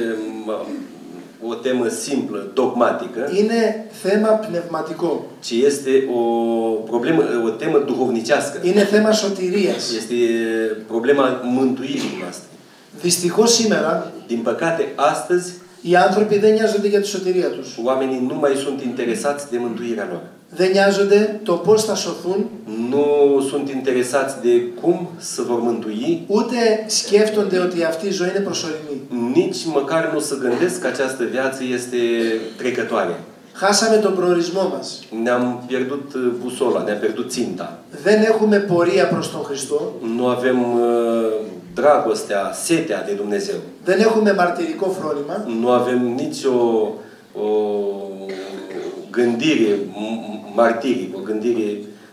o temă simplă, dogmatică, είναι θέμα πνευματικό. ci este o temă duhovnicească. Είναι θέμα σωτηρίας. Este problema mântuirii noastre. Δυστυχώς σήμερα Din păcate, astăzi, οι άνθρωποι δεν νοιάζονται για τη σωτηρία τους. oamenii nu mai sunt interesați de mântuirea lor. Δεν νοιάζονται το πώς θα σωθούν, Nu sunt interesați de cum se vor mântui, ούτε σκέφτονται ότι αυτή η ζωή είναι προσωρινή. nici măcar nu se gândesc că această viață este trecătoare. Χάσαμε τον προορισμό μας. Ne-am pierdut busola, ne-am pierdut ținta. Δεν έχουμε πορεία προς τον Χριστό. Nu avem dragostea, setea de Dumnezeu. Δεν έχουμε μαρτυρικό φρόνημα. Nu avem nici o gândire martirică, o gândire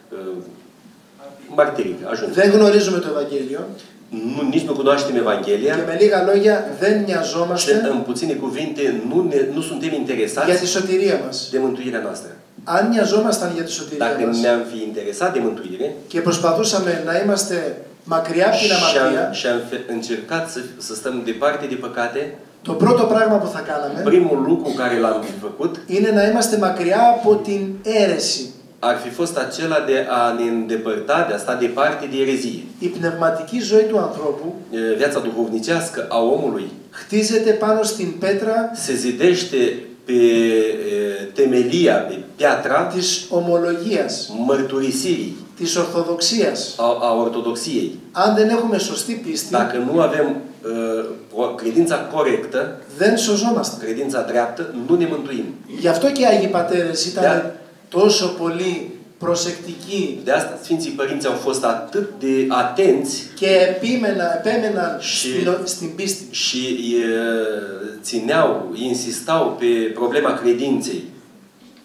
martirică. Δεν γνωρίζουμε το Ευαγγέλιο. Nici nu cunoaștem Evanghelia. Και με λίγα λόγια δεν Și νοιαζόμαστε în puține cuvinte nu suntem για interesați τη σωτηρία μας. de mântuirea noastră. Αν νοιαζόμασταν για τη σωτηρία Dacă μας ne-am fi interesat de mântuire και προσπαθούσαμε να είμαστε μακριά από την αμαρτία, și am încercat să stăm departe de păcate, το πρώτο πράγμα που θα κάναμε primul lucru care l-am făcut είναι να είμαστε μακριά από την αίρεση. ar fi fost acela de a ne îndepărta, de a sta departe de erezie. Η πνευματική ζωή του ανθρώπου Viața duhovnicească a omului χτίζεται πάνω στην πέτρα se zidește pe temelia, pe piatra της ομολογίας, mărturisirii, της ορθοδοξίας. a ortodoxiei. Αν δεν έχουμε σωστή πίστη, Dacă nu avem credința corectă, δεν σωζόμαστε. credința dreaptă, nu ne mântuim. Γι' αυτό και οι Άγιοι Πατέρες ήταν Da. τόσο πολύ προσεκτικοί De asta Sfinții Părinți au fost atât de atenți και επέμεναν στην πίστη. și țineau, insistau pe problema credinței.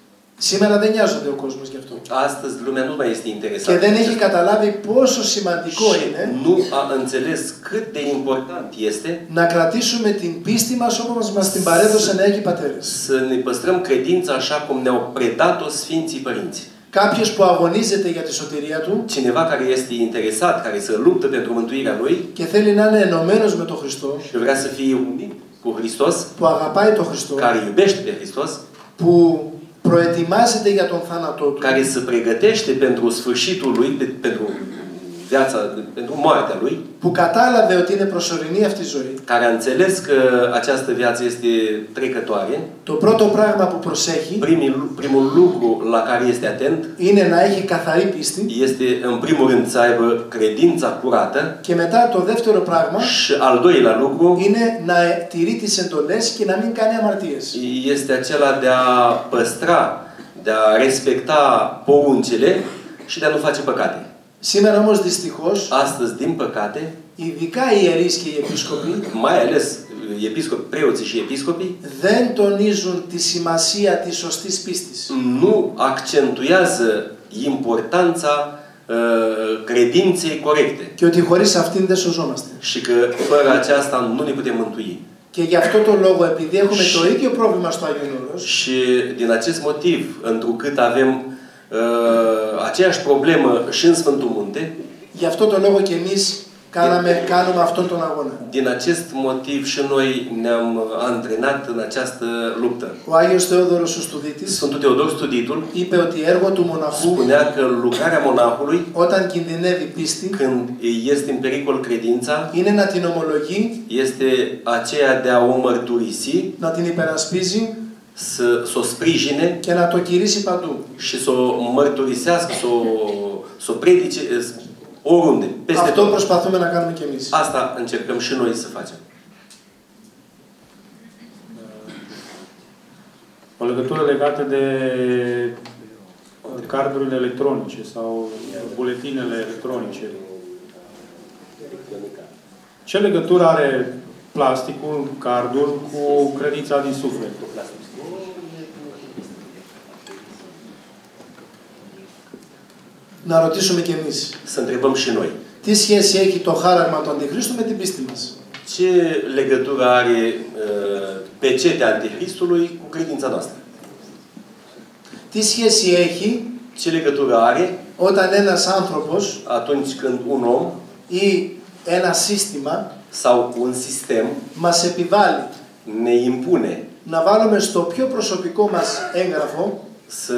Σήμερα δεν νοιάζονται ο κόσμος γι' αυτό. Astăzi lumea nu mai este Και interesată. δεν έχει καταλάβει πόσο σημαντικό είναι Nu a înțeles cât de important este να κρατήσουμε την πίστη μας όπως μας την παρέδωσαν οι Άγιοι Πατέρες. să ne păstrăm credința așa cum ne-au predat-o Sfinții Părinți. Κάποιος που αγωνίζεται για τη σωτηρία του Cineva care este interesat, care se luptă pentru mântuirea lui και θέλει να είναι ενωμένος με τον Χριστό, și vrea să fie unit cu Hristos, που αγαπάει τον Χριστό, care iubește pe Hristos, που προετοιμάζεται για τον θάνατό του, care se pregătește pentru sfârșitul lui, pentru viața, pentru moartea lui, που κατάλαβε ότι είναι προσωρινή αυτή η ζωή, care a înțeles că această viață este trecătoare, το πρώτο πράγμα που προσέχει primul lucru la care este atent είναι να έχει καθαρή πίστη este, în primul rând, să aibă credința curată και μετά το δεύτερο πράγμα și al doilea lucru είναι να τηρεί τις εντολές και να μην κάνει αμαρτίες. este acela de a păstra, de a respecta poruncile și de a nu face păcate. Σήμερα όμως δυστυχώς, Astăzi, din păcate, ειδικά οι ιερείς και οι επίσκοποι, mai ales preoții și episcopii, δεν τονίζουν τη σημασία της σωστής πίστης. nu accentuează importanța credinței corecte. Και ότι χωρίς αυτήν δεν σωζόμαστε. Și că fără aceasta nu ne putem mântui. Και γι' αυτό το λόγο, επειδή έχουμε το ίδιο πρόβλημα στο Άγιον Όρος, Și din acest motiv, întrucât avem aceeași problemă și în Sfântul Munte, γι' αυτό το λόγο και εμείς κάνουμε αυτόν τον αγώνα. din acest motiv și noi ne-am antrenat în această luptă. Ο Άγιος Θεόδωρος ο Στουδίτης Sfântul Teodor Studitul είπε ότι έργο του μοναχού, spunea că lucrarea monahului, όταν κινδυνεύει πίστη, când este în pericol credința, είναι να την ομολογεί, este aceea de a o mărturisi, να την υπερασπίζει să o sprijine και να το κηρύσει παντού. și să o mărturisească, să o predice oriunde, peste Αυτό tot. προσπαθούμε να κάνουμε κι εμείς. Asta încercăm și noi să facem. O legătură legată de cardurile electronice sau buletinele electronice. Ce legătură are plasticul, cardul, cu credința din suflet? Να ρωτήσουμε κι εμείς. Să întrebăm și noi. Τι σχέση έχει το χάραγμα του Αντιχρίστου με την πίστη μας? Ce legătură are pecetea Antichristului cu credința noastră? Τι σχέση έχει Ce legătură are όταν ένας άνθρωπος atunci când un om ή ένα σύστημα sau un sistem μας επιβάλλει ne impune να βάλουμε στο πιο προσωπικό μας έγγραφο să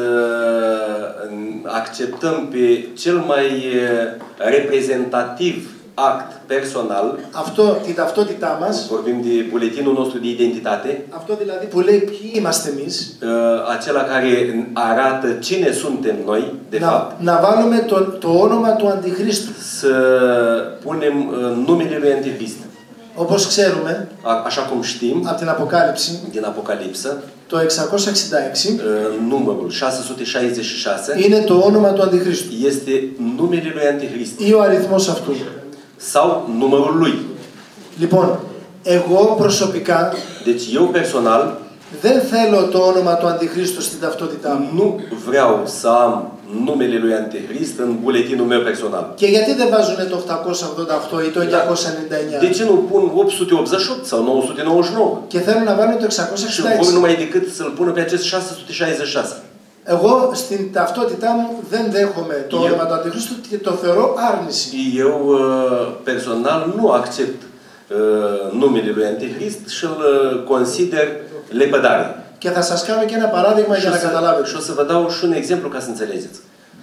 acceptăm pe cel mai reprezentativ act personal, την ταυτότητά μας, vorbim de buletinul nostru de identitate, αυτό δηλαδή που λέει ποιοι είμαστε εμείς, acela care arată cine suntem noi, de fapt. να βάλουμε το όνομα του Αντιχρίστου. Să punem numele lui Antichrist. Όπως ξέρουμε, Așa cum știm, από την Αποκάλυψη, din Apocalipsă, το 666 numărul 666 είναι το όνομα του Αντιχρίστου este numele lui Antichrist ή ο αριθμός αυτού. sau numărul lui. Λοιπόν, εγώ προσωπικά Deci eu personal δεν θέλω το όνομα του Αντιχρίστου στην ταυτότητά μου. nu vreau să am numele lui Antichrist în buletinul meu personal. Και γιατί δεν βάζουν το 888 ή το 999? De ce nu pun 888 sau 999? Και θέλουν να βάλουν το Și vor 666. numai decât să-l pună pe acest 666. Εγώ στην ταυτότητά μου δεν δέχομαι το όνομα του Αντιχρίστου και το θεωρώ άρνηση. Eu personal nu accept numele lui Antichrist și îl consider lepădare. Και θα σας κάνω και ένα παράδειγμα για να καταλάβετε. Și o să vă dau și un exemplu ca să înțelegeți.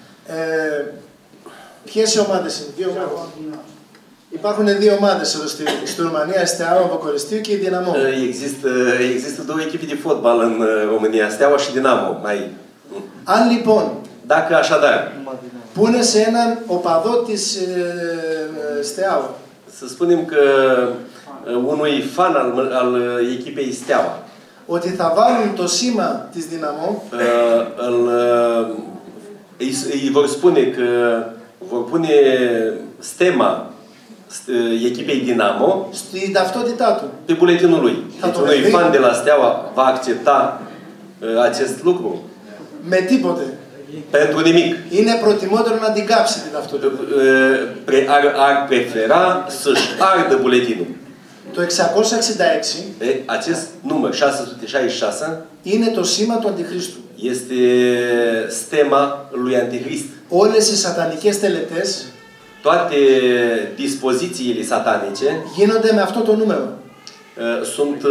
Ποιες ομάδες είναι? Δύο ομάδες. Υπάρχουν δύο ομάδες εδώ στη Ρουμανία, Steaua Bucureștiu και η Dinamo. Există două echipe de fotbal în România, Steaua și Dinamo. Αν λοιπόν Dacă așadar πούνε σε έναν οπαδό της Steaua, să spunem că unui fan al echipei Steaua ότι θα βάλουν το σήμα της Dinamo, îi vor spune că vor pune stema echipei Dinamo στην ταυτότητά του. pe buletinul lui. Deci unui fan de la Steaua va accepta acest lucru? Με τίποτε. Pentru nimic. Είναι προτιμότερο να την κάψει την ταυτότητα. Ar prefera să-și ardă buletinul. Το 666 acest număr 666 είναι το σήμα του Αντιχρίστου. Este stema lui Antichrist. Όλες οι σατανικές τελετές toate dispozițiile satanice γίνονται με αυτό το νούμερο. Sunt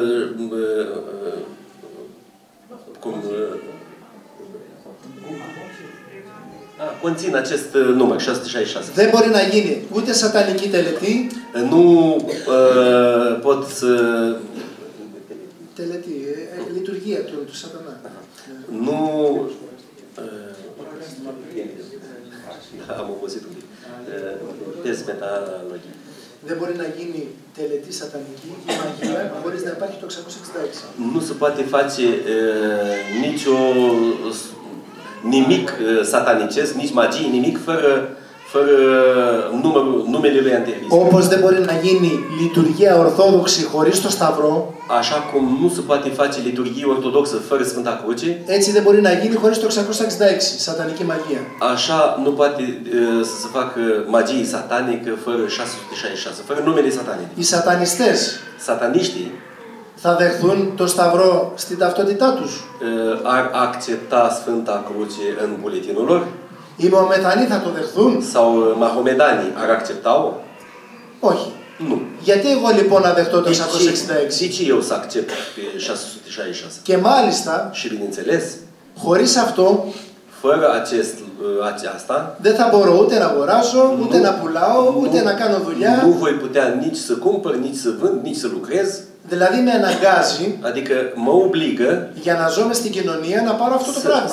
conțin acest număr 666. Δεν μπορεί να γίνει ούτε σατανική τελετή. Nu pot să τελετή, λειτουργία του σατανά. Nu am obosit un pic. Test metalogie. Δεν μπορεί να γίνει τελετή σατανική ή μαγεία χωρίς να υπάρχει το 666. Nu se poate face nimic satanicesc, nici magie, nimic fără numele lui Antichrist. Όπως δεν μπορεί να γίνει λειτουργία ορθόδοξη χωρίς το Σταυρό, așa cum nu se poate face liturghie ortodoxă fără Sfânta Cruce, έτσι δεν μπορεί να γίνει χωρίς το 666, σατανική μαγεία. Așa nu poate să se facă magie satanică fără 666, fără numele satanic. Οι σατανιστές Sataniștii θα δεχθούν το Σταυρό στην ταυτότητά τους. Ar accepta Sfânta Cruce în buletinul lor? Οι Μωμεθανοί θα το δεχθούν? Sau mahomedanii ar accepta-o? Όχι. Nu. Γιατί εγώ λοιπόν να δεχτώ το 666? De ce eu să accept pe 666? Και μάλιστα, și bineînțeles, χωρίς αυτό, fără aceasta, δεν θα μπορώ ούτε να αγοράσω, ούτε να πουλάω, ούτε να κάνω δουλειά. Nu voi putea nici să cumpăr, nici să vând, nici să lucrez. Δηλαδή με αναγκάζει, adică mă obligă, για να ζω μες στην κοινωνία, να πάρω αυτό το πράγμα.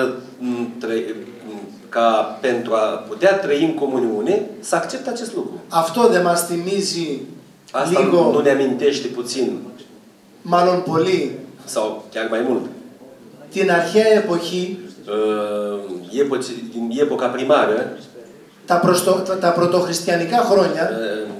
Ca pentru a putea trăi în comuniune, să accept acest lucru. Αυτό δεν μας θυμίζει Asta λίγο, nu ne amintește puțin, μάλλον πολύ, sau chiar mai mult, την αρχαία εποχή, din epoca primară, τα πρωτοχριστιανικά χρόνια,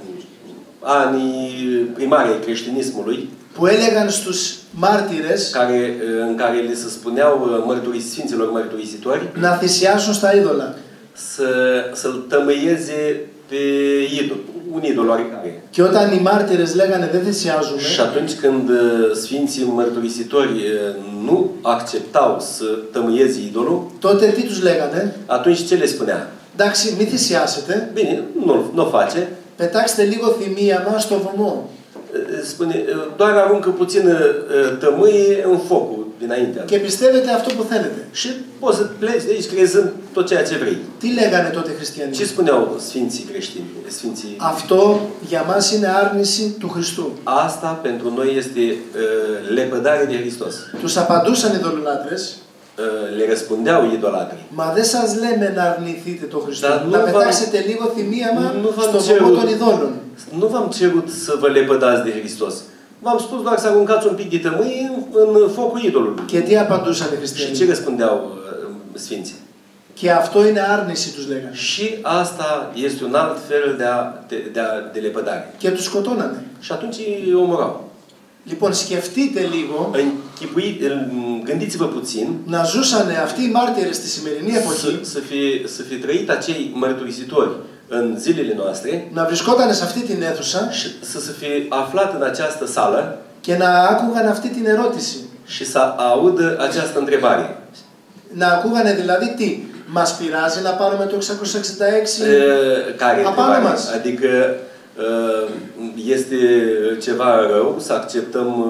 anii primari ai creștinismului, που έλεγαν στους μάρτυρες în care le se spuneau sfinților mărturisitori να θυσιάσουν στα είδωλα. Să-l tămăieze pe un idol oarecare. Και όταν οι μάρτυρες λέγανε δεν θυσιάζουμε, și atunci când sfinții mărturisitori nu acceptau să tămăieze idolul, τότε τι τους λέγανε? Atunci ce le spunea? Εντάξει, μην θυσιάσετε. Bine, nu o face. Πετάξτε λίγο θυμίαμα στο βωμό. Spune, doar aruncă puțină tămâie în focul dinainte. Και πιστεύετε αυτό που θέλετε. Și poți să pleci de aici crezând tot ceea ce vrei. Τι λέγανε τότε χριστιανοί? Ce spuneau sfinții creștini? Sfinții... Αυτό για μας είναι άρνηση του Χριστού. Asta pentru noi este lepădare de Hristos. Τους απαντούσαν οι ειδωλολάτρες. Le răspundeau idolatrii. Μα δεν σας λέμε να αρνηθείτε τον Χριστό. Να πετάξετε λίγο θυμίαμα στο βωμό των ειδόλων. Nu v-am cerut să vă lepădați de Hristos. V-am spus doar să aruncați un pic de tămâie în focul idolului. Και τι απαντούσαν οι χριστιανοί? Și ce răspundeau sfinții? Και αυτό είναι άρνηση, τους λέγανε. Și asta este un alt fel de lepădare. Και τους σκοτώνανε. Și atunci îi omorau. Λοιπόν, σκεφτείτε λίγο gândiți-vă puțin να ζούσανε αυτοί οι μάρτυρες στη σημερινή εποχή, să fi trăit acei mărturisitori în zilele noastre, να βρισκότανε σε αυτή την αίθουσα și să se fi aflat în această sală και να άκουγαν αυτή την ερώτηση. și să audă această întrebare. Να ακούγανε δηλαδή τι? Μας πειράζει να πάρουμε το 666 απάνω μας? Adică este ceva rău să acceptăm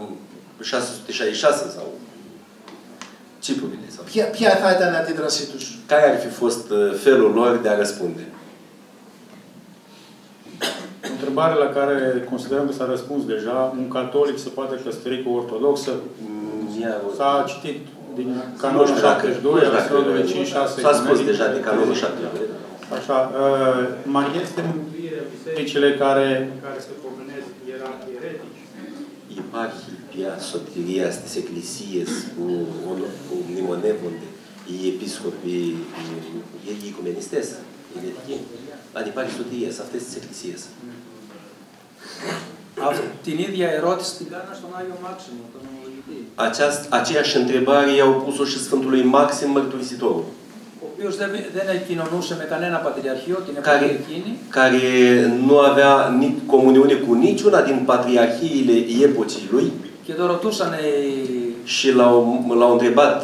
666 sau cipurile? Sau... Ποια θα ήταν η αντίδρασή τους? Care ar fi fost felul lor de a răspunde? O întrebare la care considerăm că s-a răspuns deja. Un catolic se poate căsători cu o ortodoxă? S-a citit din canonul 72, Rasolului 5-6. S-a spus deja de canonul 72. Așa. Mai este bisericile care se pomenesc ierarhii eretici? Υπάρχει πια σωτηρία στις εκκλησίες που μνημονεύονται οι επίσκοποι, οι οικουμενιστές, οι ερετικοί. Αν υπάρχει σωτηρία σε αυτές τις εκκλησίες. Την ίδια ερώτηση την κάνα στον Άγιο Μάξιμο, τον ομολογητή. Aceeași întrebare i-au pus-o și Sfântului Maxim Mărturisitorul. Ο οποίος δεν κοινωνούσε με κανένα πατριαρχείο την εποχή εκείνη. Care nu avea comuniune cu niciuna din patriarhiile epocii lui. Και το ρωτούσαν și l-au întrebat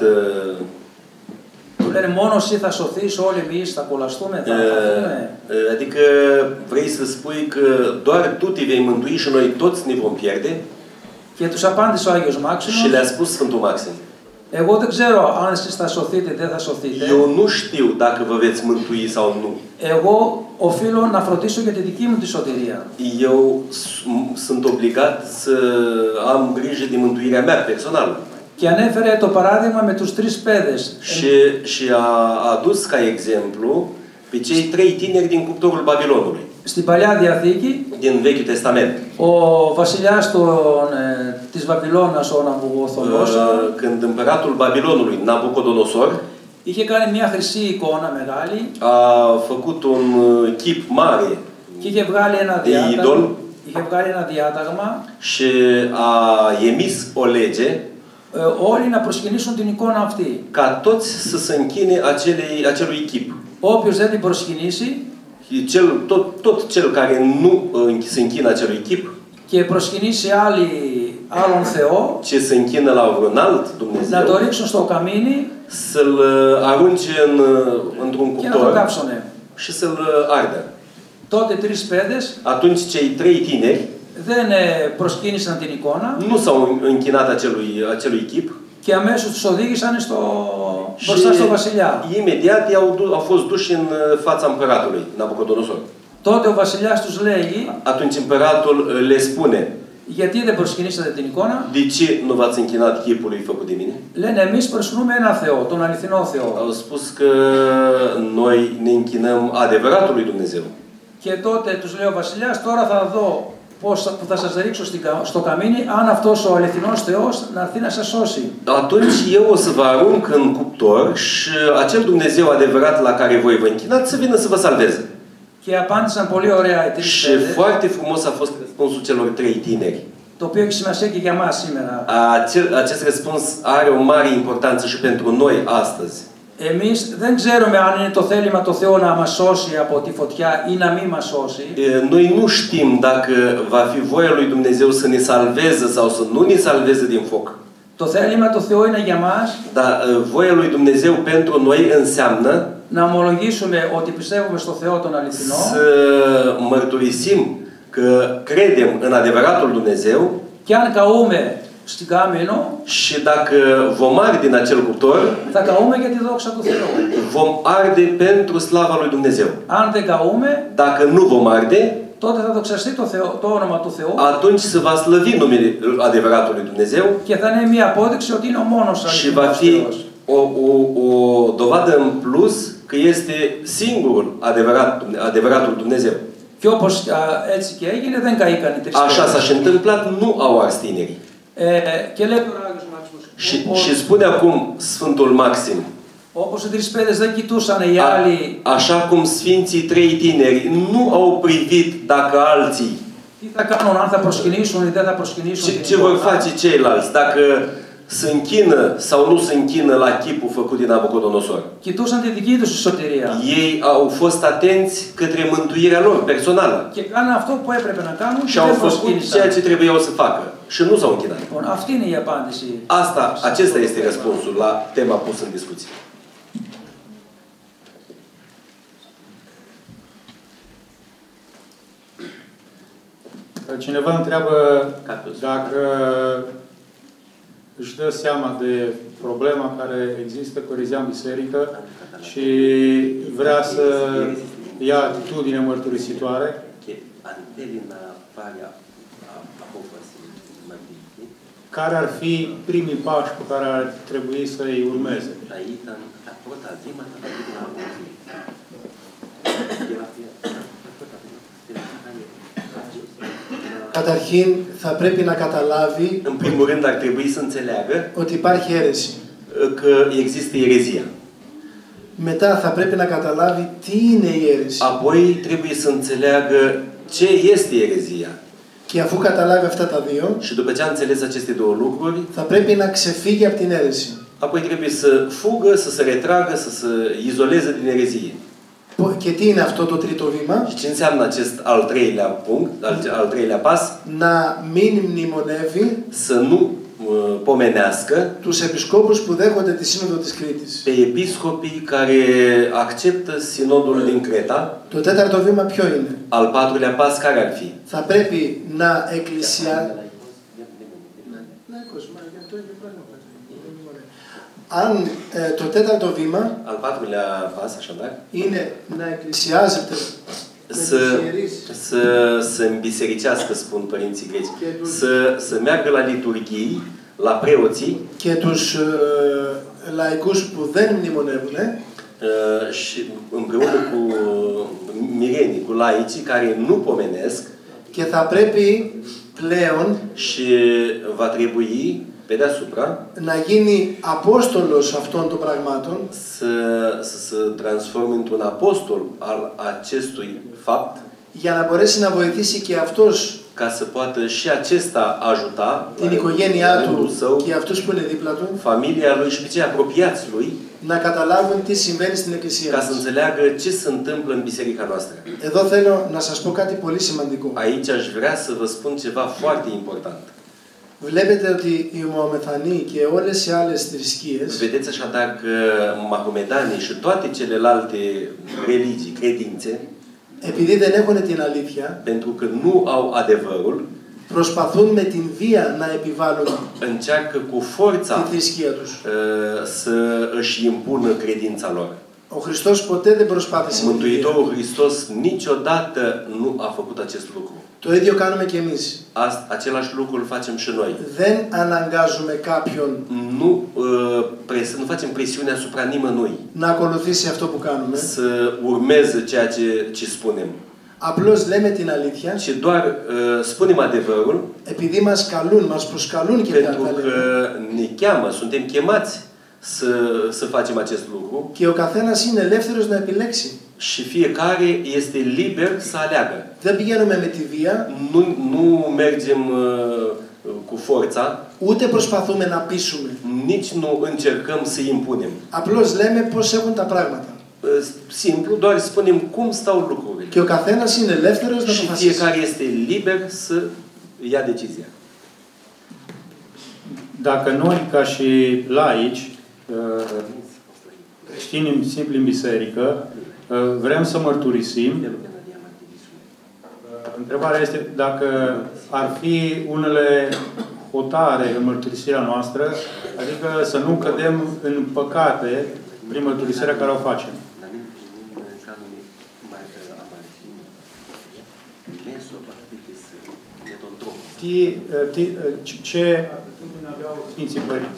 του λένε μόνο εσύ θα σωθείς, όλοι εμείς θα κολλαστούμε, θα χαθούμε. Adică vrei să spui că doar tu te vei mântui și noi toți ne vom pierde? Και τους απάντησε ο Άγιος Μάξιμος. Și le-a spus Sfântul Maxim. Εγώ δεν ξέρω αν εσείς θα σωθείτε, δεν θα σωθείτε. Eu nu știu dacă vă veți mântui sau nu. Εγώ οφείλω να φροντίσω για τη δική μου τη σωτηρία. Eu sunt obligat să am grijă de mântuirea mea personală. Και ανέφερε το παράδειγμα με τους τρεις παιδες. Și a adus ca exemplu pe cei 3 tineri din cuptorul Babilonului. Στην Παλιά Διαθήκη, din Vechiul Testament. Ο βασιλιάς της Βαβυλώνας, ο Ναβουχοδονόσορ, când împăratul Babilonului, Nabucodonosor, είχε κάνει μια χρυσή εικόνα μεγάλη. A făcut un chip mare και είχε βγάλει ένα διάταγμα. Și a emis o lege όλοι να προσκυνήσουν την εικόνα αυτή. Ca toți să se închine acelui chip. Όποιος δεν την προσκυνήσει, tot cel care nu se închină acelui chip και προσκυνήσει άλλον Θεό, ce se închină la vreun alt Dumnezeu, να το ρίξουν στο καμίνι, să-l arunce într-un cuptor și să-l ardă. Τότε τρεις παιδες, atunci cei 3 tineri δεν προσκύνησαν την εικόνα, nu s-au închinat acelui chip και αμέσως τους οδήγησαν μπροστά στο βασιλιά. Imediat au fost duși în fața împăratului Nabucodonosor. Τότε ο βασιλιάς τους λέει, atunci împăratul le spune, γιατί δεν προσκυνήσατε την εικόνα? De ce nu v-ați închinat chipului făcut de mine? Λένε, εμείς προσκυνούμε ένα Θεό, τον αληθινό Θεό. Au spus că noi ne închinăm adevăratului Dumnezeu. Και τότε τους λέει ο βασιλιάς, τώρα θα δω πώς θα σας ρίξω στο καμίνι, αν αυτός ο αληθινός Θεός να έρθει να σας σώσει. Atunci eu o să vă arunc în cuptor și acel Dumnezeu adevărat la care voi vă închinați să vină să vă salveze. Και απάντησαν πολύ ωραία οι τρεις Și παιδες. foarte frumos a fost răspunsul celor 3 tineri. Το οποίο έχει σημασία και για εμάς σήμερα. Acest răspuns are o mare importanță și pentru noi astăzi. Εμείς δεν ξέρουμε αν είναι το θέλημα του Θεού να μας σώσει από τη φωτιά ή να μην μας σώσει. Noi nu știm dacă va fi voia lui Dumnezeu să ne salveze sau să nu ne salveze din foc. Το θέλημα του Θεού είναι για μας. Dar voia lui Dumnezeu pentru noi înseamnă να ομολογήσουμε ότι πιστεύουμε στο Θεό τον αληθινό. Să mărturisim că credem în adevăratul Dumnezeu. Και αν καούμε στην κάμινο, și dacă vom arde din acel cuptor, θα καούμε για τη δόξα του Θεού. Vom arde pentru slava lui Dumnezeu. Αν δεν καούμε, dacă nu vom arde, τότε θα δοξαστεί το όνομα του Θεού. Atunci se va slăvi numele adevăratului Dumnezeu. Και θα είναι μια απόδειξη ότι είναι ο μόνος αληθινός Θεός. O dovadă în plus că este singurul adevăratul Dumnezeu. Και όπως έτσι και έγινε, δεν καήκαν οι τρεις παιδες. Așa s-a și întâmplat, nu au ars tinerii. Και λέει ο Άγιος Μάξιμος. Și spune acum Sfântul Maxim. Όπως οι τρεις παιδες δεν κοιτούσαν οι άλλοι. Așa cum Sfinții 3 tineri nu au privit dacă alții. Τι θα κάνουν, αν θα προσκυνήσουν ή δεν θα προσκυνήσουν. Ce vor face ceilalți dacă se închină sau nu se închină la chipul făcut din Nabucodonosor. Κοιτούσαν τη δική τους σωτηρία. Ei au fost atenți către mântuirea lor personală. Και κάναν αυτό που έπρεπε να κάνουν și au făcut ceea ce trebuiau să facă și nu s-au închinat. Αυτή είναι η απάντηση. Acesta este răspunsul la tema pusă în discuție. Cineva întreabă dacă își dă seama de problema care există cu erezia în biserică și vrea să ia atitudine mărturisitoare. Care ar fi primii pași pe care ar trebui să îi urmeze? Καταρχήν θα πρέπει να καταλάβει în primul rând ar trebui să înțeleagă ότι υπάρχει αίρεση. Că există erezia. Μετά θα πρέπει να καταλάβει τι είναι η αίρεση. Apoi trebuie să înțeleagă ce este erezia. Και αφού καταλάβει αυτά τα δύο, și după ce a înțeles aceste două lucruri, θα πρέπει να ξεφύγει από την αίρεση. apoi trebuie să fugă, să se retragă, să se izoleze din erezie. Και τι είναι αυτό το τρίτο βήμα? Și ce înseamnă acest al treilea punct, al treilea pas? Να μην μνημονεύει Să nu pomenească τους επισκόπους που δέχονται τη Σύνοδο της Κρήτης. pe episcopii care acceptă sinodul din Creta. Το τέταρτο βήμα ποιο είναι? Al patrulea pas care ar fi? Θα πρέπει να εκκλησιάσει. Αν το τέταρτο βήμα Al patrulea pas, așadar, είναι να εκκλησιάζεται să îmbisericească, spun părinții greci, să meargă la liturghii, la preoții και τους λαϊκούς που δεν μνημονεύουν și împreună cu mirenii, cu laicii care nu pomenesc και θα πρέπει πλέον și va trebui pe deasupra να γίνει απόστολος αυτών των πραγμάτων să se transforme într-un apostol al acestui fapt για να μπορέσει να βοηθήσει και αυτός ca să poată și acesta ajuta την οικογένειά του και αυτούς που είναι δίπλα του familia lui și pe cei apropiați lui να καταλάβουν τι συμβαίνει στην εκκλησία ca μας. să înțeleagă ce se întâmplă în biserica noastră. Εδώ θέλω να σας πω κάτι πολύ σημαντικό. Aici aș vrea să vă spun ceva foarte important. Βλέπετε ότι οι Μωαμεθανοί και όλες οι άλλες θρησκείες Vedeți așadar că mahomedanii și toate celelalte religii, credințe, επειδή δεν έχουν την αλήθεια, pentru că nu au adevărul, προσπαθούν με την βία να επιβάλλουν încearcă cu forța τη θρησκεία τους. să își impună credința lor. Ο Χριστός ποτέ δεν προσπάθησε. Mântuitorul Hristos niciodată nu a făcut acest lucru. Το ίδιο κάνουμε και εμείς. Același lucru îl facem și noi. Δεν αναγκάζουμε κάποιον Nu facem presiune asupra nimănui να ακολουθήσει αυτό που κάνουμε. să urmeze ceea ce spunem. Απλώς λέμε την αλήθεια. Și doar spunem adevărul. Επειδή μας καλούν, μας προσκαλούν και pentru că ne cheamă, suntem chemați să facem acest lucru. Και ο καθένας είναι ελεύθερος να επιλέξει. Și fiecare este liber să aleagă. Δεν πηγαίνουμε με τη βία. Nu mergem cu forța. Ούτε προσπαθούμε να πείσουμε. Nici nu încercăm să impunem. Απλώς λέμε πώς έχουν τα πράγματα. Simplu, doar spunem cum stau lucrurile. Και ο καθένας είναι ελεύθερος να Și αποφασίσει. fiecare este liber să ia decizia. Dacă noi, ca și laici, creștini simpli în biserică, vrem să mărturisim, întrebarea este dacă ar fi unele hotare în mărturisirea noastră, adică să nu cădem în păcate prin mărturisirea care o facem. Ce aveau Sfinții Părinți?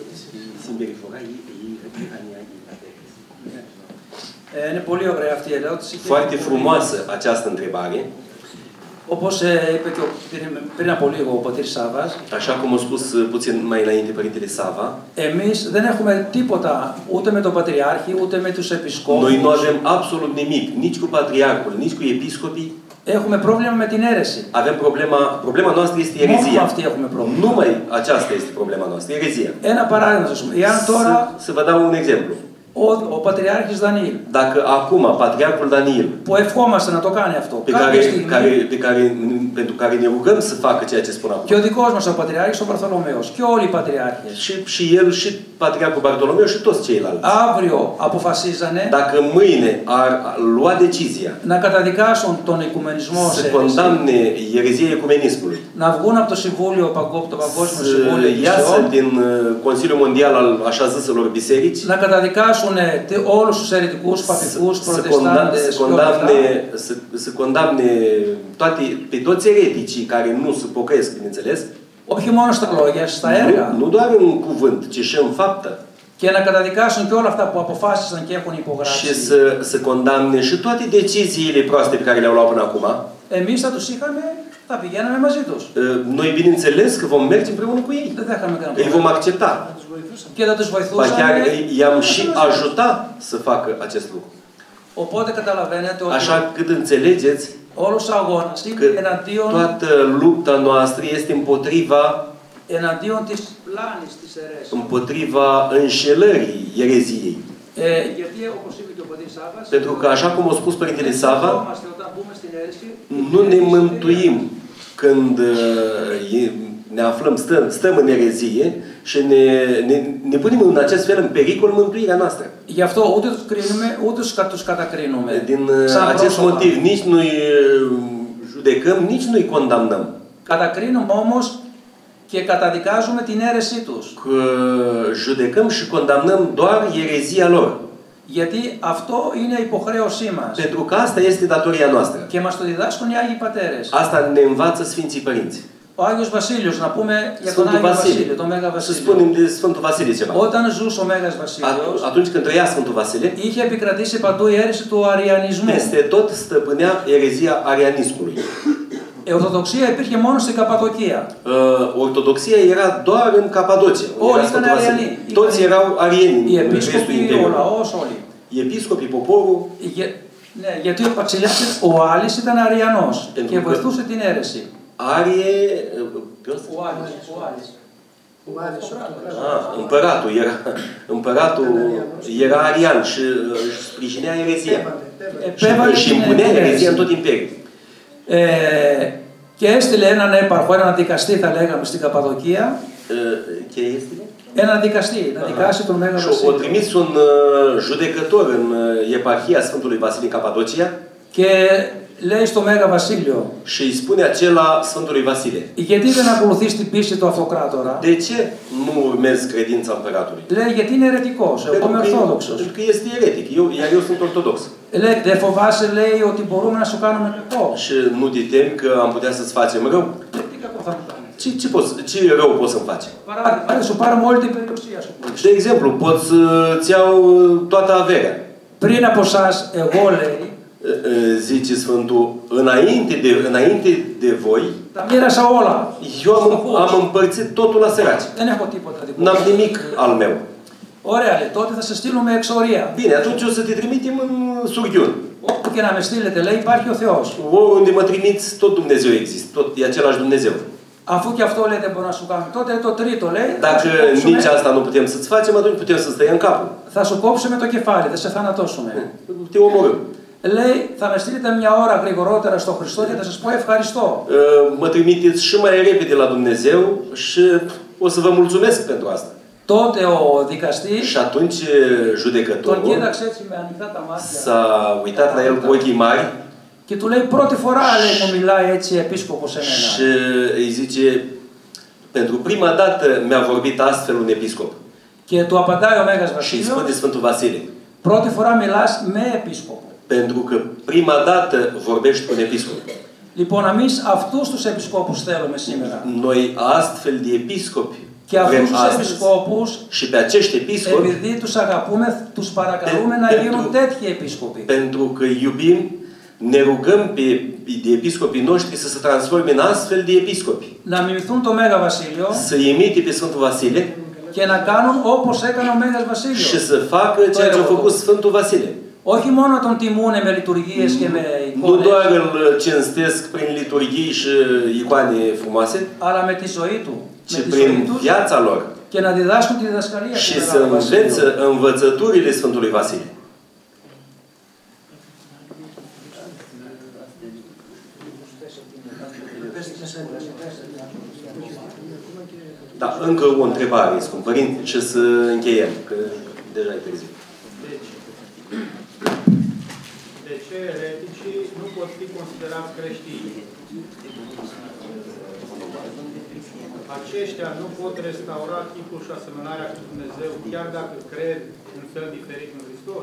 Είναι πολύ ωραία αυτή η ερώτηση. Foarte frumoasă această întrebare. Όπως είπε και πριν από λίγο ο πατήρ Σάββας, așa cum a spus puțin mai înainte Părintele Sava, εμείς δεν έχουμε τίποτα ούτε με τον Πατριάρχη, ούτε με τους επισκόπους. Noi nu avem absolut nimic, nici cu Patriarhul, nici cu episcopii. Έχουμε πρόβλημα με την αίρεση. Avem problema noastră este erezia. Μόνο αυτή έχουμε πρόβλημα. Numai aceasta este problema noastră, erezia. Ένα παράδειγμα θα σας πούμε. Εάν τώρα să vă dau un exemplu. Ο Πατριάρχης Δανιήλ. Dacă acum Patriarhul Daniil, που ευχόμαστε να το κάνει αυτό, pentru care ne rugăm să facă ceea ce spun acum. Και ο δικός μας ο Πατριάρχης ο Βαρθολομαίος και όλοι οι Πατριάρχες. Și el și Patriarhul Bartolomeu și toți ceilalți. Αύριο αποφασίζανε dacă mâine ar lua decizia να καταδικάσουν τον οικουμενισμό să condamne erezia ecumenismului, να βγουν από το Συμβούλιο, το Παγκόσμιο Συμβούλιο iasă din Consiliul Mondial al așa ziselor biserici, να καταδικάσουν όλους τους αιρετικούς, παπικούς, προτεστάντες să condamne pe toți ereticii care nu se pocăiesc, bineînțeles, όχι μόνο στα λόγια, στα έργα. Nu doar în cuvânt, ci și în faptă. Και να καταδικάσουν και όλα αυτά που αποφάσισαν και έχουν υπογράψει. Și să condamne și toate deciziile proaste pe care le-au luat până acum. Εμείς θα τους είχαμε, θα πηγαίναμε μαζί τους. Noi, bineînțeles, că vom merge împreună cu ei. Δεν θα είχαμε κανένα Îi vom accepta. Και θα τους βοηθούσαμε. Ba chiar i-am și ajuta să facă acest lucru. Οπότε καταλαβαίνετε ότι Așa cât înțelegeți όλος ο αγώνας că είναι εναντίον, toată lupta noastră este împotriva εναντίον της πλάνης της αιρέσης. împotriva înșelării ereziei. Γιατί όπως είπε και ο πατήρ Σάββας, Pentru că, așa cum a spus Părintele Sava, όταν μπούμε στην αίρεση, nu ne mântuim când ne aflăm, stăm în erezie și ne punem în acest fel în pericol mântuirea noastră. Γι' αυτό ούτε τους κρίνουμε, ούτε τους κατακρίνουμε. Din acest motiv nici nu-i judecăm, nici nu-i condamnăm. Κατακρίνουμε όμως και καταδικάζουμε την αίρεσή τους. Judecăm și condamnăm doar erezia lor. Γιατί αυτό είναι η υποχρέωσή μας. Pentru că asta este datoria noastră. Και μας το διδάσκουν οι Άγιοι Πατέρες. Asta ne învață Sfinții Părinți. Ο Άγιος Βασίλειος, να πούμε για τον Άγιο Βασίλειο, τον Μέγα Să Βασίλειο. spunem de Sfântul Vasile ceva. Όταν ζούσε ο Μέγας Βασίλειος, Atunci când trăia Sfântul Vasile, είχε επικρατήσει παντού η αίρεση του αριανισμού. peste tot stăpânea erezia arianismului. Η Ορθοδοξία υπήρχε μόνο στην Καπαδοκία. Ortodoxia era doar în Capadocia. Όλοι ήταν αριανοί. Toți erau arieni. Οι επίσκοποι, ο λαός, όλοι. Οι επίσκοποι, poporul. Ναι, γιατί ο βασιλιάς, ο Άλης ήταν αριανός και βοηθούσε την αίρεση. Arie... Împăratul era arian și sprijinea erezia. Și impunea erezia în tot imperiul. Και έστειλε έναν έπαρχο, έναν δικαστή θα λέγαμε στην Καπαδοκία. Και έστειλε? Έναν δικαστή, να δικάσει τον Μέγα Βασίλειο. O trimis un judecător în eparhia Sfântului Vasile în Capadocia. Και λέει στο Μέγα Βασίλειο. Și îi spune acela Sfântului Vasile. Γιατί δεν ακολουθείς την πίστη του αυτοκράτορα? De ce nu urmezi credința împăratului? Λέει γιατί είναι αιρετικός, εγώ είμαι ορθόδοξος. Pentru că este eretic, iar eu sunt ortodox. Λέει, δεν φοβάσαι, λέει, ότι μπορούμε να σου κάνουμε κακό? Și nu te temi că am putea să-ți facem rău? Τι κακό θα μου κάνεις? Ce rău poți să-mi faci? Παράδειγμα, σου πάρουμε όλη την περιουσία σου. De exemplu, pot să-ți iau toată averea. Πριν από εσάς, εγώ, λέει, zice Sfântul, înainte de voi, τα μοίρασα όλα. Eu am împărțit totul la săraci. Δεν έχω τίποτα δικό. N-am nimic al meu. Ωραία, λέει, τότε θα σε στείλουμε εξορία. Bine, atunci o să te trimitem în surghiuni. Όπου και να με στείλετε, λέει, υπάρχει ο Θεός. Oriunde mă trimiți, tot Dumnezeu există. Tot e același Dumnezeu. Αφού και αυτό, λέει, δεν μπορούμε να σου κάνουμε, τότε το τρίτο, λέει, Dacă nici asta nu putem să-ți facem, atunci putem să-ți tăiem capul. θα σου κόψουμε το κεφάλι, θα σε θανατώσουμε. Te omorâm. Λέει, θα με στείλετε μια ώρα γρηγορότερα στο Χριστό και θα σας πω ευχαριστώ. Mă trimiteți și mai repede la Dumnezeu și o să vă mulțumesc pentru asta. Τότε ο δικαστής Și atunci judecătorul τον κοίταξε έτσι με ανοιχτά τα μάτια. S-a uitat la el cu ochii mari. Και του λέει, πρώτη φορά, λέει, μου μιλάει έτσι επίσκοπος εμένα. Și îi zice, pentru prima dată mi-a vorbit astfel un episcop. Και του απαντάει ο Μέγας Și îi Βασίλειος, spune Sfântul Vasile. πρώτη φορά μιλάς με επίσκοπο. Pentru că prima dată vorbești cu un episcop. Λοιπόν, εμείς αυτούς τους επισκόπους θέλουμε σήμερα. Noi astfel de episcopi Και αυτούς vrem τους astăzi. επισκόπους, Și pe acești episcopi, επειδή τους αγαπούμε, τους παρακαλούμε να γίνουν τέτοιοι επίσκοποι. pentru că iubim, ne rugăm de episcopii noștri să se transforme în astfel de episcopi. Να μιμηθούν το Μέγα Βασίλειο Să imite pe Sfântul Vasile και να κάνουν όπως έκανε ο Μέγας Βασίλειος. și să facă ceea ce a făcut Sfântul Vasile. Όχι μόνο να τον τιμούνε με λειτουργίες και με Nu εικόνες, doar îl cinstesc prin liturghii și icoane frumoase, αλλά με τη ζωή του. ci Με τη ζωή prin τους viața lor και να διδάσκουν τη διδασκαλία του și să Μεγάλου Βασιλείου. învețe învățăturile Sfântului Vasile. Da, încă o întrebare, scump părinte, și să încheiem, că deja e târziu. De ce ereticii nu pot fi considerați creștini? Aceștia nu pot restaura chipul și asemănarea cu Dumnezeu, chiar dacă cred în fel diferit în Hristos.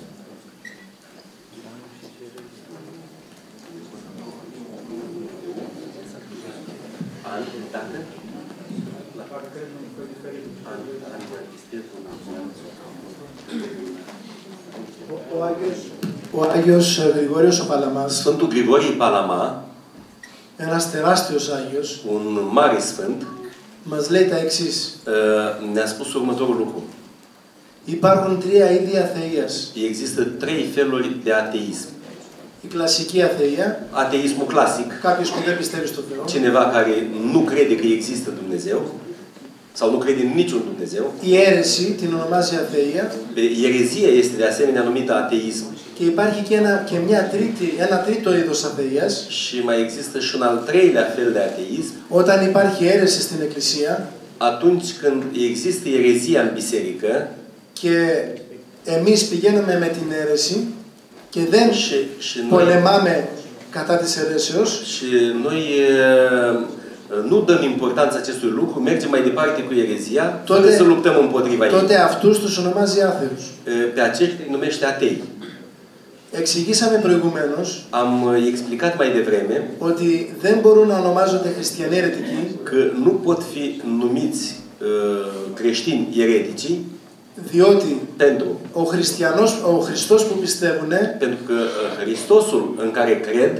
Ο Άγιος Γρηγόριος ο Παλαμάς, Sfântul Grigorie Palama, ένας τεράστιος Άγιος, un mare sfânt, μας λέει τα εξής. ne-a spus următorul lucru. Υπάρχουν τρία είδη αθείας. Există trei feluri de ateism. Η κλασική αθεία, Ateismul clasic, κάποιος που δεν πιστεύει στο Θεό. cineva care nu crede că există Dumnezeu sau nu crede în niciun Dumnezeu. Η αίρεση την ονομάζει αθεία. Erezia este de asemenea numită ateism. Και υπάρχει και ένα τρίτο είδος αθείας. Și mai există și un al treilea fel de ateism. Όταν υπάρχει αίρεση στην Εκκλησία. Atunci când există erezia în biserică. Και εμείς πηγαίνουμε με την αίρεση και δεν πολεμάμε κατά της αιρέσεως. Și noi nu dăm importanța acestui lucru, mergem mai departe cu erezia, fără să luptăm împotriva ei. Τότε αυτούς τους ονομάζει άθεους. Pe aceștia îi numește atei. Εξηγήσαμε προηγουμένως Am explicat mai devreme ότι δεν μπορούν να ονομάζονται χριστιανοί αιρετικοί că nu pot fi numiți creștini eretici διότι pentru ο Χριστός που πιστεύουν pentru că Hristosul în care cred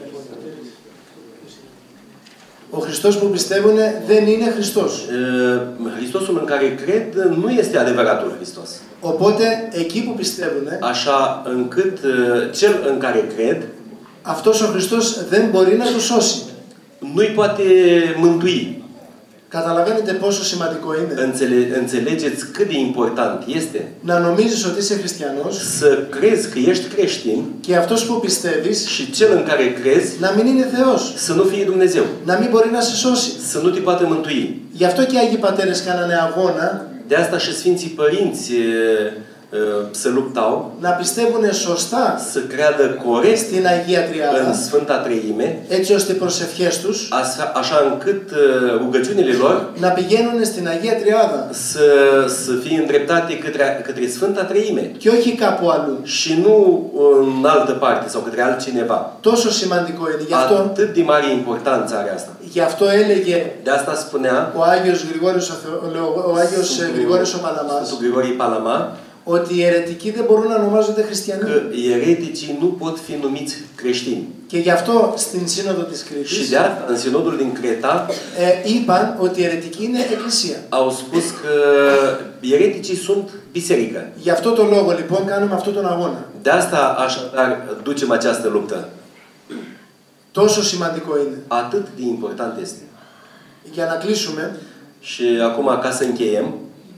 ο Χριστός που πιστεύουν δεν είναι Χριστός. Hristosul în care cred nu este adevăratul Hristos. Οπότε εκεί που πιστεύουν Așa încât cel în care cred αυτός ο Χριστός δεν μπορεί να τους σώσει. Nu-i poate mântui. Καταλαβαίνετε πόσο σημαντικό είναι. Înțelegeți cât de important este να νομίζεις ότι είσαι χριστιανός să crezi că ești creștin και αυτός που πιστεύεις și cel în care crezi να μην είναι Θεός. Să nu fie Dumnezeu. Να μην μπορεί να σε σώσει. Să nu te poate mântui. Γι' αυτό και οι Άγιοι Πατέρες κάνανε αγώνα. De asta și Sfinții Părinți se luptau να πιστεύουν σωστά să creadă corect στην Αγία Τριάδα, în Sfânta Treime, έτσι ώστε οι προσευχές τους așa încât rugăciunile lor να πηγαίνουν στην Αγία Τριάδα să fie îndreptate către Sfânta Treime και όχι κάπου αλλού. Și nu în altă parte sau către altcineva. Τόσο σημαντικό είναι. Γι' αυτό, atât de mare importanță are asta. Γι' αυτό έλεγε de asta spunea ο Άγιος Γρηγόρης ο Παλαμάς ότι οι αιρετικοί δεν μπορούν να ονομάζονται χριστιανοί. Că ereticii nu pot fi numiți creștini. Και γι' αυτό στην Σύνοδο της Κρήτης Și de asta, în Sinodul din Creta, είπαν ότι οι αιρετικοί είναι εκκλησία. Au spus că ereticii sunt biserică. Γι' αυτό το λόγο λοιπόν κάνουμε αυτόν τον αγώνα. De asta așadar ducem această luptă. Τόσο σημαντικό είναι. Atât de important este. Για να κλείσουμε. Și acum ca să încheiem.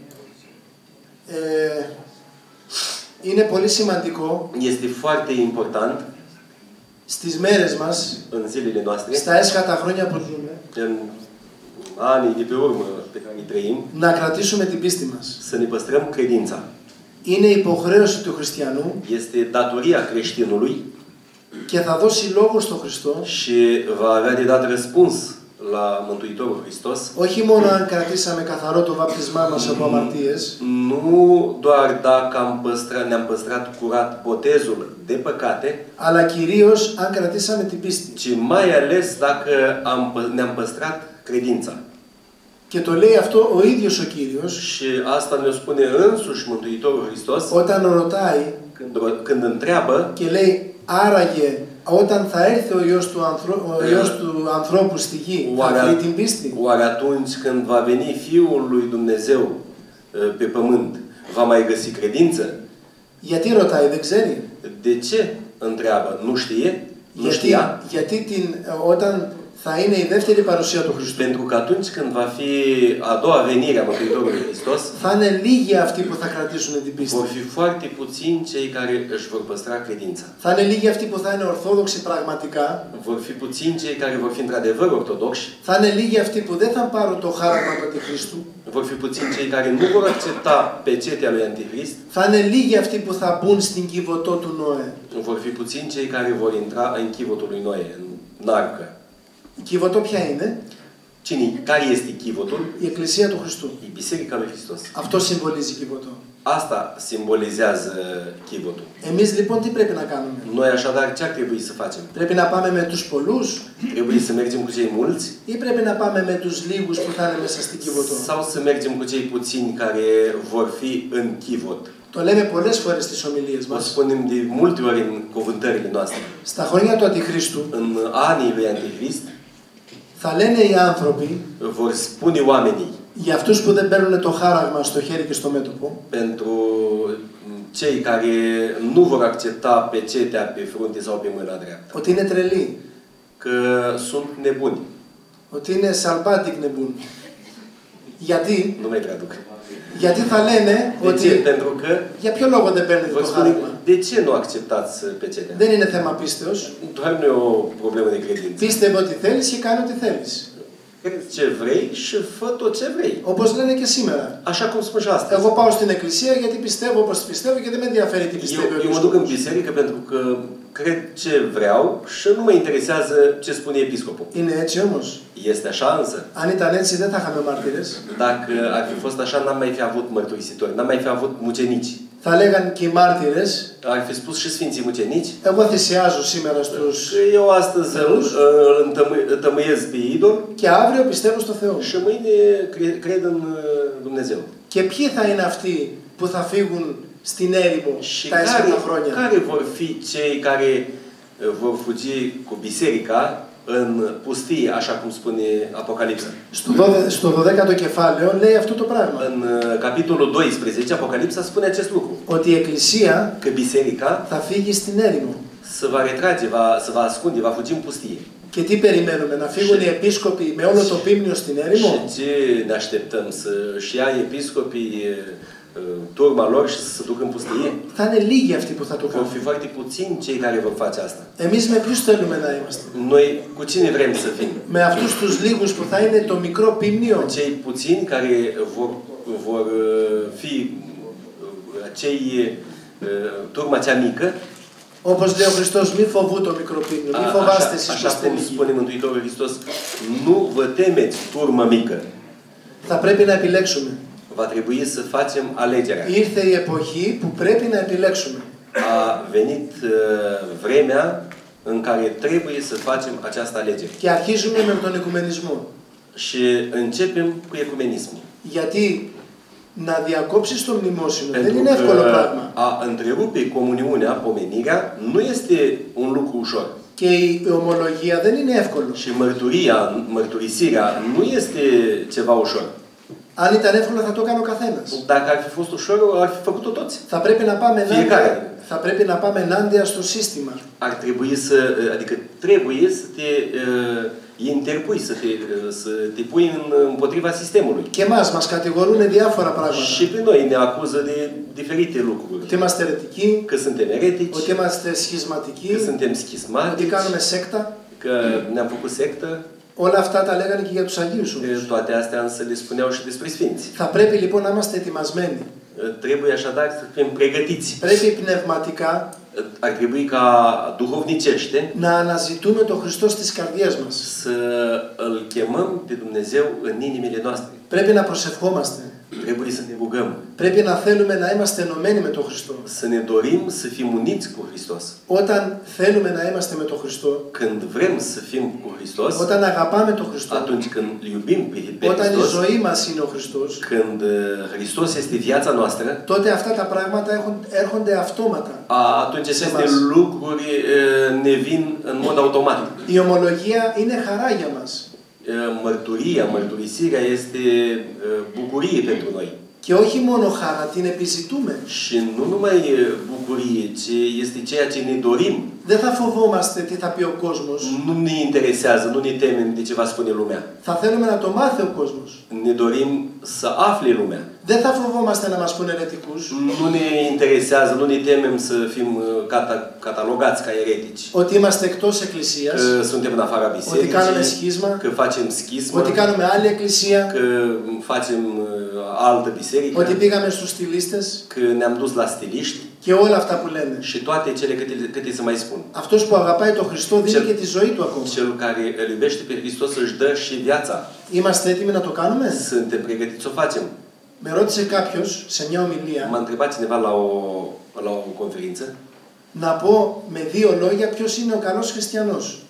Είναι πολύ σημαντικό este foarte important στις μέρες μας, în zilele noastre, στα έσχατα χρόνια που ζούμε, în anii de pe urmă pe care îi trăim, να κρατήσουμε την πίστη μας. să ne păstrăm credința. Είναι υποχρέωση του χριστιανού este datoria creștinului και θα δώσει λόγο στον Χριστό și va avea de dat răspuns la Mântuitorul Hristos. Όχι μόνο αν κρατήσαμε καθαρό το βάπτισμά μας από αμαρτίες, nu doar dacă ne-am păstrat curat botezul de păcate, αλλά κυρίως αν κρατήσαμε την πίστη. ci mai ales dacă ne-am păstrat credința. Και το λέει αυτό ο ίδιος ο Κύριος. Și asta ne spune însuși Mântuitorul Hristos. Όταν ρωτάει când întreabă και λέει άραγε όταν θα έρθει ο Υιός του ανθρώπου στη γη, θα βρει την πίστη. Oare atunci când va veni Fiul lui Dumnezeu pe pământ, va mai găsi credință? Γιατί ρωτάει, δεν ξέρει. De ce întreabă? Nu știe? Nu știa? Γιατί όταν θα είναι η δεύτερη παρουσία του Χριστού. Pentru că atunci când va fi a doua venire a Mântuitorului Hristos, θα είναι λίγοι αυτοί που θα κρατήσουν την πίστη. Vor fi foarte puțini cei care își vor păstra credința. Θα είναι λίγοι αυτοί που θα είναι ορθόδοξοι πραγματικά. Vor fi puțini cei care vor fi într-adevăr ortodoxi. Θα είναι λίγοι αυτοί που δεν θα πάρουν το χάραμα του Αντιχρίστου. Vor fi puțini cei care nu vor accepta pecetea lui Antichrist. Θα είναι λίγοι αυτοί που θα μπουν στην κυβωτό του Νόε. Vor fi puțini cei care vor intra în chivotul lui Noe, în arcă. Η κυβωτό ποια είναι? Care este chivotul? Η Εκκλησία του Χριστού. E Biserica lui Hristos. Αυτό συμβολίζει κυβωτό. Asta simbolizează chivotul. Εμείς λοιπόν τι πρέπει να κάνουμε? Noi așadar ce ar trebui să facem? Πρέπει να πάμε με τους πολλούς? Trebuie să mergem cu cei mulți? Ή πρέπει να πάμε με τους λίγους που θα είναι μέσα στην κυβωτό? Sau să mergem cu cei puțini care vor fi în chivot? Το λέμε πολλές φορές στις ομιλίες O μας. spunem de multe ori în cuvântările noastre. Στα χρόνια του Αντιχρίστου, în anii lui Antichrist, θα λένε οι άνθρωποι, vor spune oamenii, Για αυτούς που δεν παίρνουν το χάραγμα στο χέρι και στο μέτωπο. Pentru cei care nu vor accepta pecetea pe frunte sau pe mâna dreaptă. Ότι είναι τρελοί. Că sunt nebuni. Ότι είναι salbatic nebuni. Γιατί? Nu mai traduc. Γιατί θα λένε ότι pentru că για ποιο λόγο δεν παίρνετε το χάραγμα. De ce nu acceptați pecetea? Δεν είναι θέμα πίστεως. Doar nu e o problemă de credință. Πίστευε ότι θέλεις και κάνε ό,τι θέλεις. Crezi ce vrei și fă tot ce vrei. Όπως λένε και σήμερα. Așa cum spun și astăzi. Εγώ πάω στην εκκλησία γιατί πιστεύω όπως πιστεύω και δεν με ενδιαφέρει τι πιστεύει ο Eu mă duc în biserică pentru că cred ce vreau și nu mă interesează ce spune episcopul. Είναι έτσι όμως. Este așa însă. Αν ήταν έτσι δεν θα είχαμε μάρτυρες. Dacă ar fi fost așa, n-am mai fi avut mărturisitori, n-am mai fi avut mucenici. Θα λέγαν και οι μάρτυρες. Ar fi spus și Sfinții Mucenici. Εγώ θυσιάζω σήμερα στους Eu astăzi îl tămâiesc pe idol. Και αύριο πιστεύω στο Θεό. Și mâine cred în Dumnezeu. Και ποιοι θα είναι αυτοί που θα φύγουν στην έρημο τα έσχατα χρόνια. Care vor fi cei care vor fugi cu biserica în pustie, așa cum spune Apocalipsa. Στο 12ο κεφάλαιο λέει αυτό το πράγμα. În capitolul 12, Apocalipsa spune acest lucru. Ότι η εκκλησία că biserica θα φύγει στην έρημο. Se va retrage, se va ascunde, va fugi în pustie. Και τι περιμένουμε, να φύγουν οι επίσκοποι με όλο το πίμνιο στην έρημο? Și ce ne așteptăm, să-și ia episcopii turma lor și să se ducă în pustie? Θα είναι λίγοι αυτοί που θα το Vor κάνουν. fi foarte puțini cei care vor face asta. Εμείς με ποιους θέλουμε να είμαστε? Noi cu cine vrem să fim? Με αυτούς τους λίγους που θα είναι το μικρό πίμνιο? Cei puțini care vor fi cei turma cea mică? Όπως λέει ο Χριστός, μη φοβού το μικρό πίμνιο, μη φοβάστε εσείς που είστε Așa cum spune Mântuitorul Hristos, nu vă temeți, turmă mică. Θα πρέπει να επιλέξουμε. Va trebui să facem alegerea. Ήρθε η εποχή που πρέπει να επιλέξουμε. A venit vremea în care trebuie să facem această alegere. Και αρχίζουμε με τον οικουμενισμό. Și începem cu ecumenismul. Γιατί να διακόψεις το μνημόσυνο δεν είναι εύκολο πράγμα. A întrerupe comuniunea, pomenirea, nu este un lucru ușor. Και η ομολογία δεν είναι εύκολο. Și mărturisirea nu este ceva ușor. Αν ήταν εύκολο θα το έκανε ο καθένας. Dacă ar fi fost ușor, ar fi făcut-o toți. Θα πρέπει να πάμε Fiecare. θα πρέπει να πάμε ενάντια στο σύστημα. Ar trebui să, adică trebuie să te interpui, să te pui împotriva sistemului. Και εμάς μας κατηγορούν διάφορα πράγματα. Și pe noi ne acuză de diferite lucruri. Ότι είμαστε αιρετικοί, Că suntem eretici, ότι είμαστε σχισματικοί, că suntem ότι schismatici, κάνουμε σέκτα. că ne-am făcut sectă. Όλα αυτά τα λέγανε και για τους Αγίους όμως. Toate astea însă le spuneau și despre Sfinți. Θα πρέπει λοιπόν να είμαστε ετοιμασμένοι. Trebuie așadar să fim pregătiți. Πρέπει πνευματικά Ar trebui ca duhovnicește να αναζητούμε τον Χριστό στις καρδιές μας. să îl chemăm pe Dumnezeu în inimile noastre. Πρέπει να προσευχόμαστε. Trebuie să ne rugăm. Πρέπει να θέλουμε να είμαστε ενωμένοι με τον Χριστό. Să ne dorim să fim uniți cu Hristos. Όταν θέλουμε να είμαστε με τον Χριστό, Când vrem să fim cu Hristos, όταν αγαπάμε τον Χριστό, atunci când iubim pe όταν η Hristos, ζωή μας είναι ο Χριστός, când Hristos este viața noastră, τότε αυτά τα πράγματα έρχονται αυτόματα. atunci aceste lucruri ne vin în mod automat. Η ομολογία είναι χαρά για μας. Mărturisirea este bucurie pentru noi. Και όχι μόνο χαρά, την επιζητούμε. Și nu numai bucurie, ci este ceea ce ne dorim. Δεν θα φοβόμαστε τι θα πει ο κόσμος. Nu ne interesează, nu ne temem de ce va spune lumea. Θα θέλουμε να το μάθει ο κόσμος. Ne dorim să afle lumea. Δεν θα φοβόμαστε να μας πούνε ερετικούς. Nu ne interesează, nu ne temem să fim catalogați ca eretici. Ότι είμαστε εκτός εκκλησίας. Că suntem în afara Ότι κάνουμε bisericii, σχίσμα. că facem schismă, Ότι κάνουμε άλλη εκκλησία. că facem altă biserică, Ότι πήγαμε στους στιλίστες. că ne-am dus la stiliști Και όλα αυτά που lένε. și toate cele câte să mai spun. Αυτός που αγαπάει τον Χριστό δίνει και τη ζωή του ακόμα. Cel care îl iubește pe Hristos își dă și viața. Είμαστε έτοιμοι να το κάνουμε? Suntem pregătiți să o facem. Με ρώτησε κάποιος σε μια ομιλία M-a întrebat cineva la o conferință να πω με δύο λόγια ποιος είναι ο καλός χριστιανός.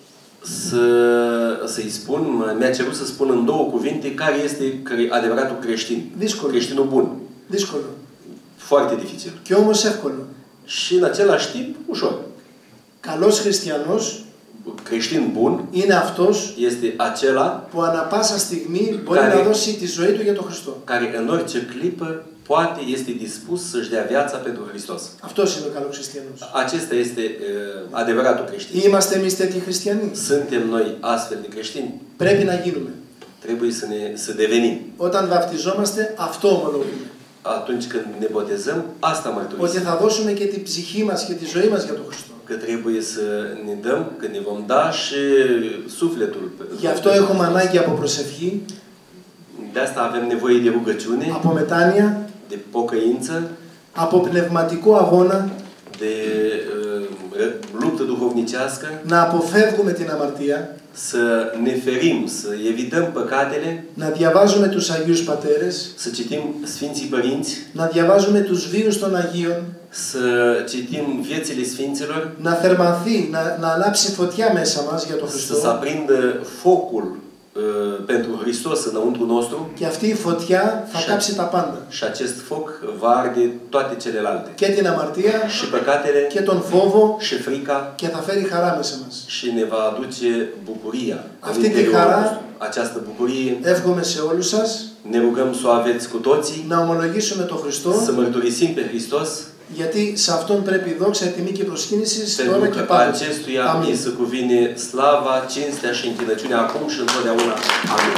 să-i spun, mi-a cerut să spun în două cuvinte care este adevăratul creștin. Δύσκολο. Creștinul bun. Δύσκολο. Foarte dificil. Και όμως εύκολο. Și în același timp ușor. Καλός χριστιανός creștin bun είναι αυτός este acela που ανά πάσα στιγμή μπορεί να δώσει τη ζωή του για τον Χριστό. Care în orice clipă poate, este dispus să-și dea viața pentru Hristos. Αυτός είναι ο καλός χριστιανός. Acesta este adevăratul creștin. Είμαστε εμείς τέτοιοι χριστιανοί. Suntem noi astfel de creștini. Πρέπει να γίνουμε. Trebuie să devenim. Όταν βαπτιζόμαστε, αυτό ομολογούμε. Atunci când ne botezăm, asta mărturisim. Ότι θα δώσουμε και την ψυχή μας και τη ζωή μας για τον Χριστό. Că trebuie să ne dăm, că ne vom da și sufletul. Γι' αυτό έχουμε ανάγκη από προσευχή. De asta avem nevoie de rugăciune, από μετάνοια, de pocăință, από πνευματικό αγώνα, de luptă duhovnicească, να αποφεύγουμε την αμαρτία, să ne ferim, să evităm păcatele, να διαβάζουμε τους Αγίους Πατέρες, să citim Sfinții Părinți, να διαβάζουμε τους βίους των Αγίων, să citim viețile Sfinților, να θερμανθεί, να ανάψει φωτιά μέσα μας για τον Χριστό, să se aprindă focul pentru Hristos înăuntru nostru. Και αυτή η φωτιά θα κάψει τα πάντα. Și acest foc va arde toate celelalte. Και την αμαρτία, și păcatele, και τον φόβο, și frica, και θα φέρει χαρά μέσα μας. și ne va aduce bucuria. Αυτή τη χαρά această bucurie εύχομαι σε όλους σας, ne rugăm să o aveți cu toții, να ομολογήσουμε τον Χριστό, să mărturisim pe Hristos, γιατί σε Αυτόν πρέπει η δόξα, η τιμή και η προσκύνηση τώρα pentru και că πάντα. acestuia îi se cuvine slava, cinstea și închinăciunea acum și întotdeauna. Amin.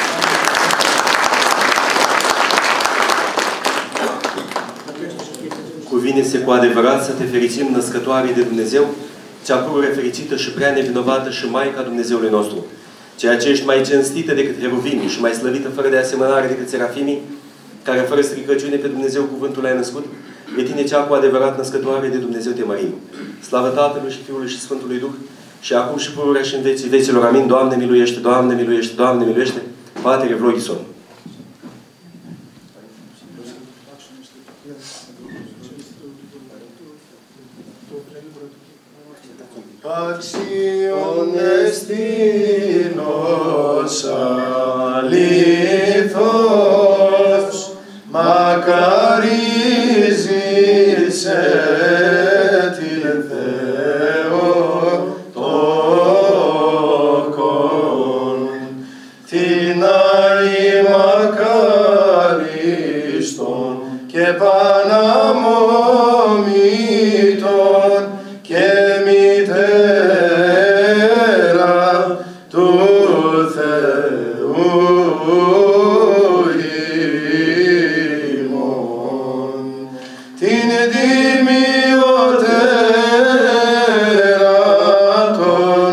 Cuvine-se cu adevărat să te fericim, născătoare de Dumnezeu, cea pururea fericită și prea nevinovată și Maica Dumnezeului nostru, ceea ce ești mai cinstită decât heruvimii și mai slăvită fără de asemănare decât serafimii, care fără stricăciune pe Dumnezeu cuvântul ai născut, pe tine cea cu adevărat născătoare de Dumnezeu te mărim. Slavă Tatălui și Fiului și Sfântului Duh, și acum și pururea și în vecii vecilor. Amin. Doamne miluiește, Doamne miluiește, Doamne miluiește. Patere Vlogison. Αξίον εστίνος αλήθως, μακαρίζεις την Θεοτόκον, την Άη μακαρίστον και παναμόμητον και μητέρα του Θεού ημών, την τιμιωτέρα των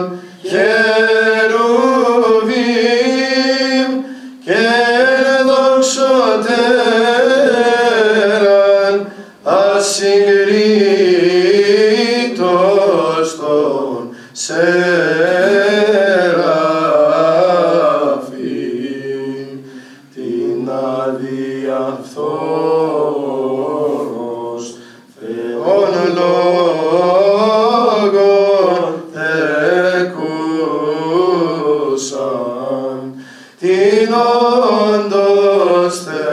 χερουβίμ και δοξωτέραν ασυγκρίτως των Σεραφείμ, την αδιαφθόρος Θεόν λόγων εκούσαν, την όντως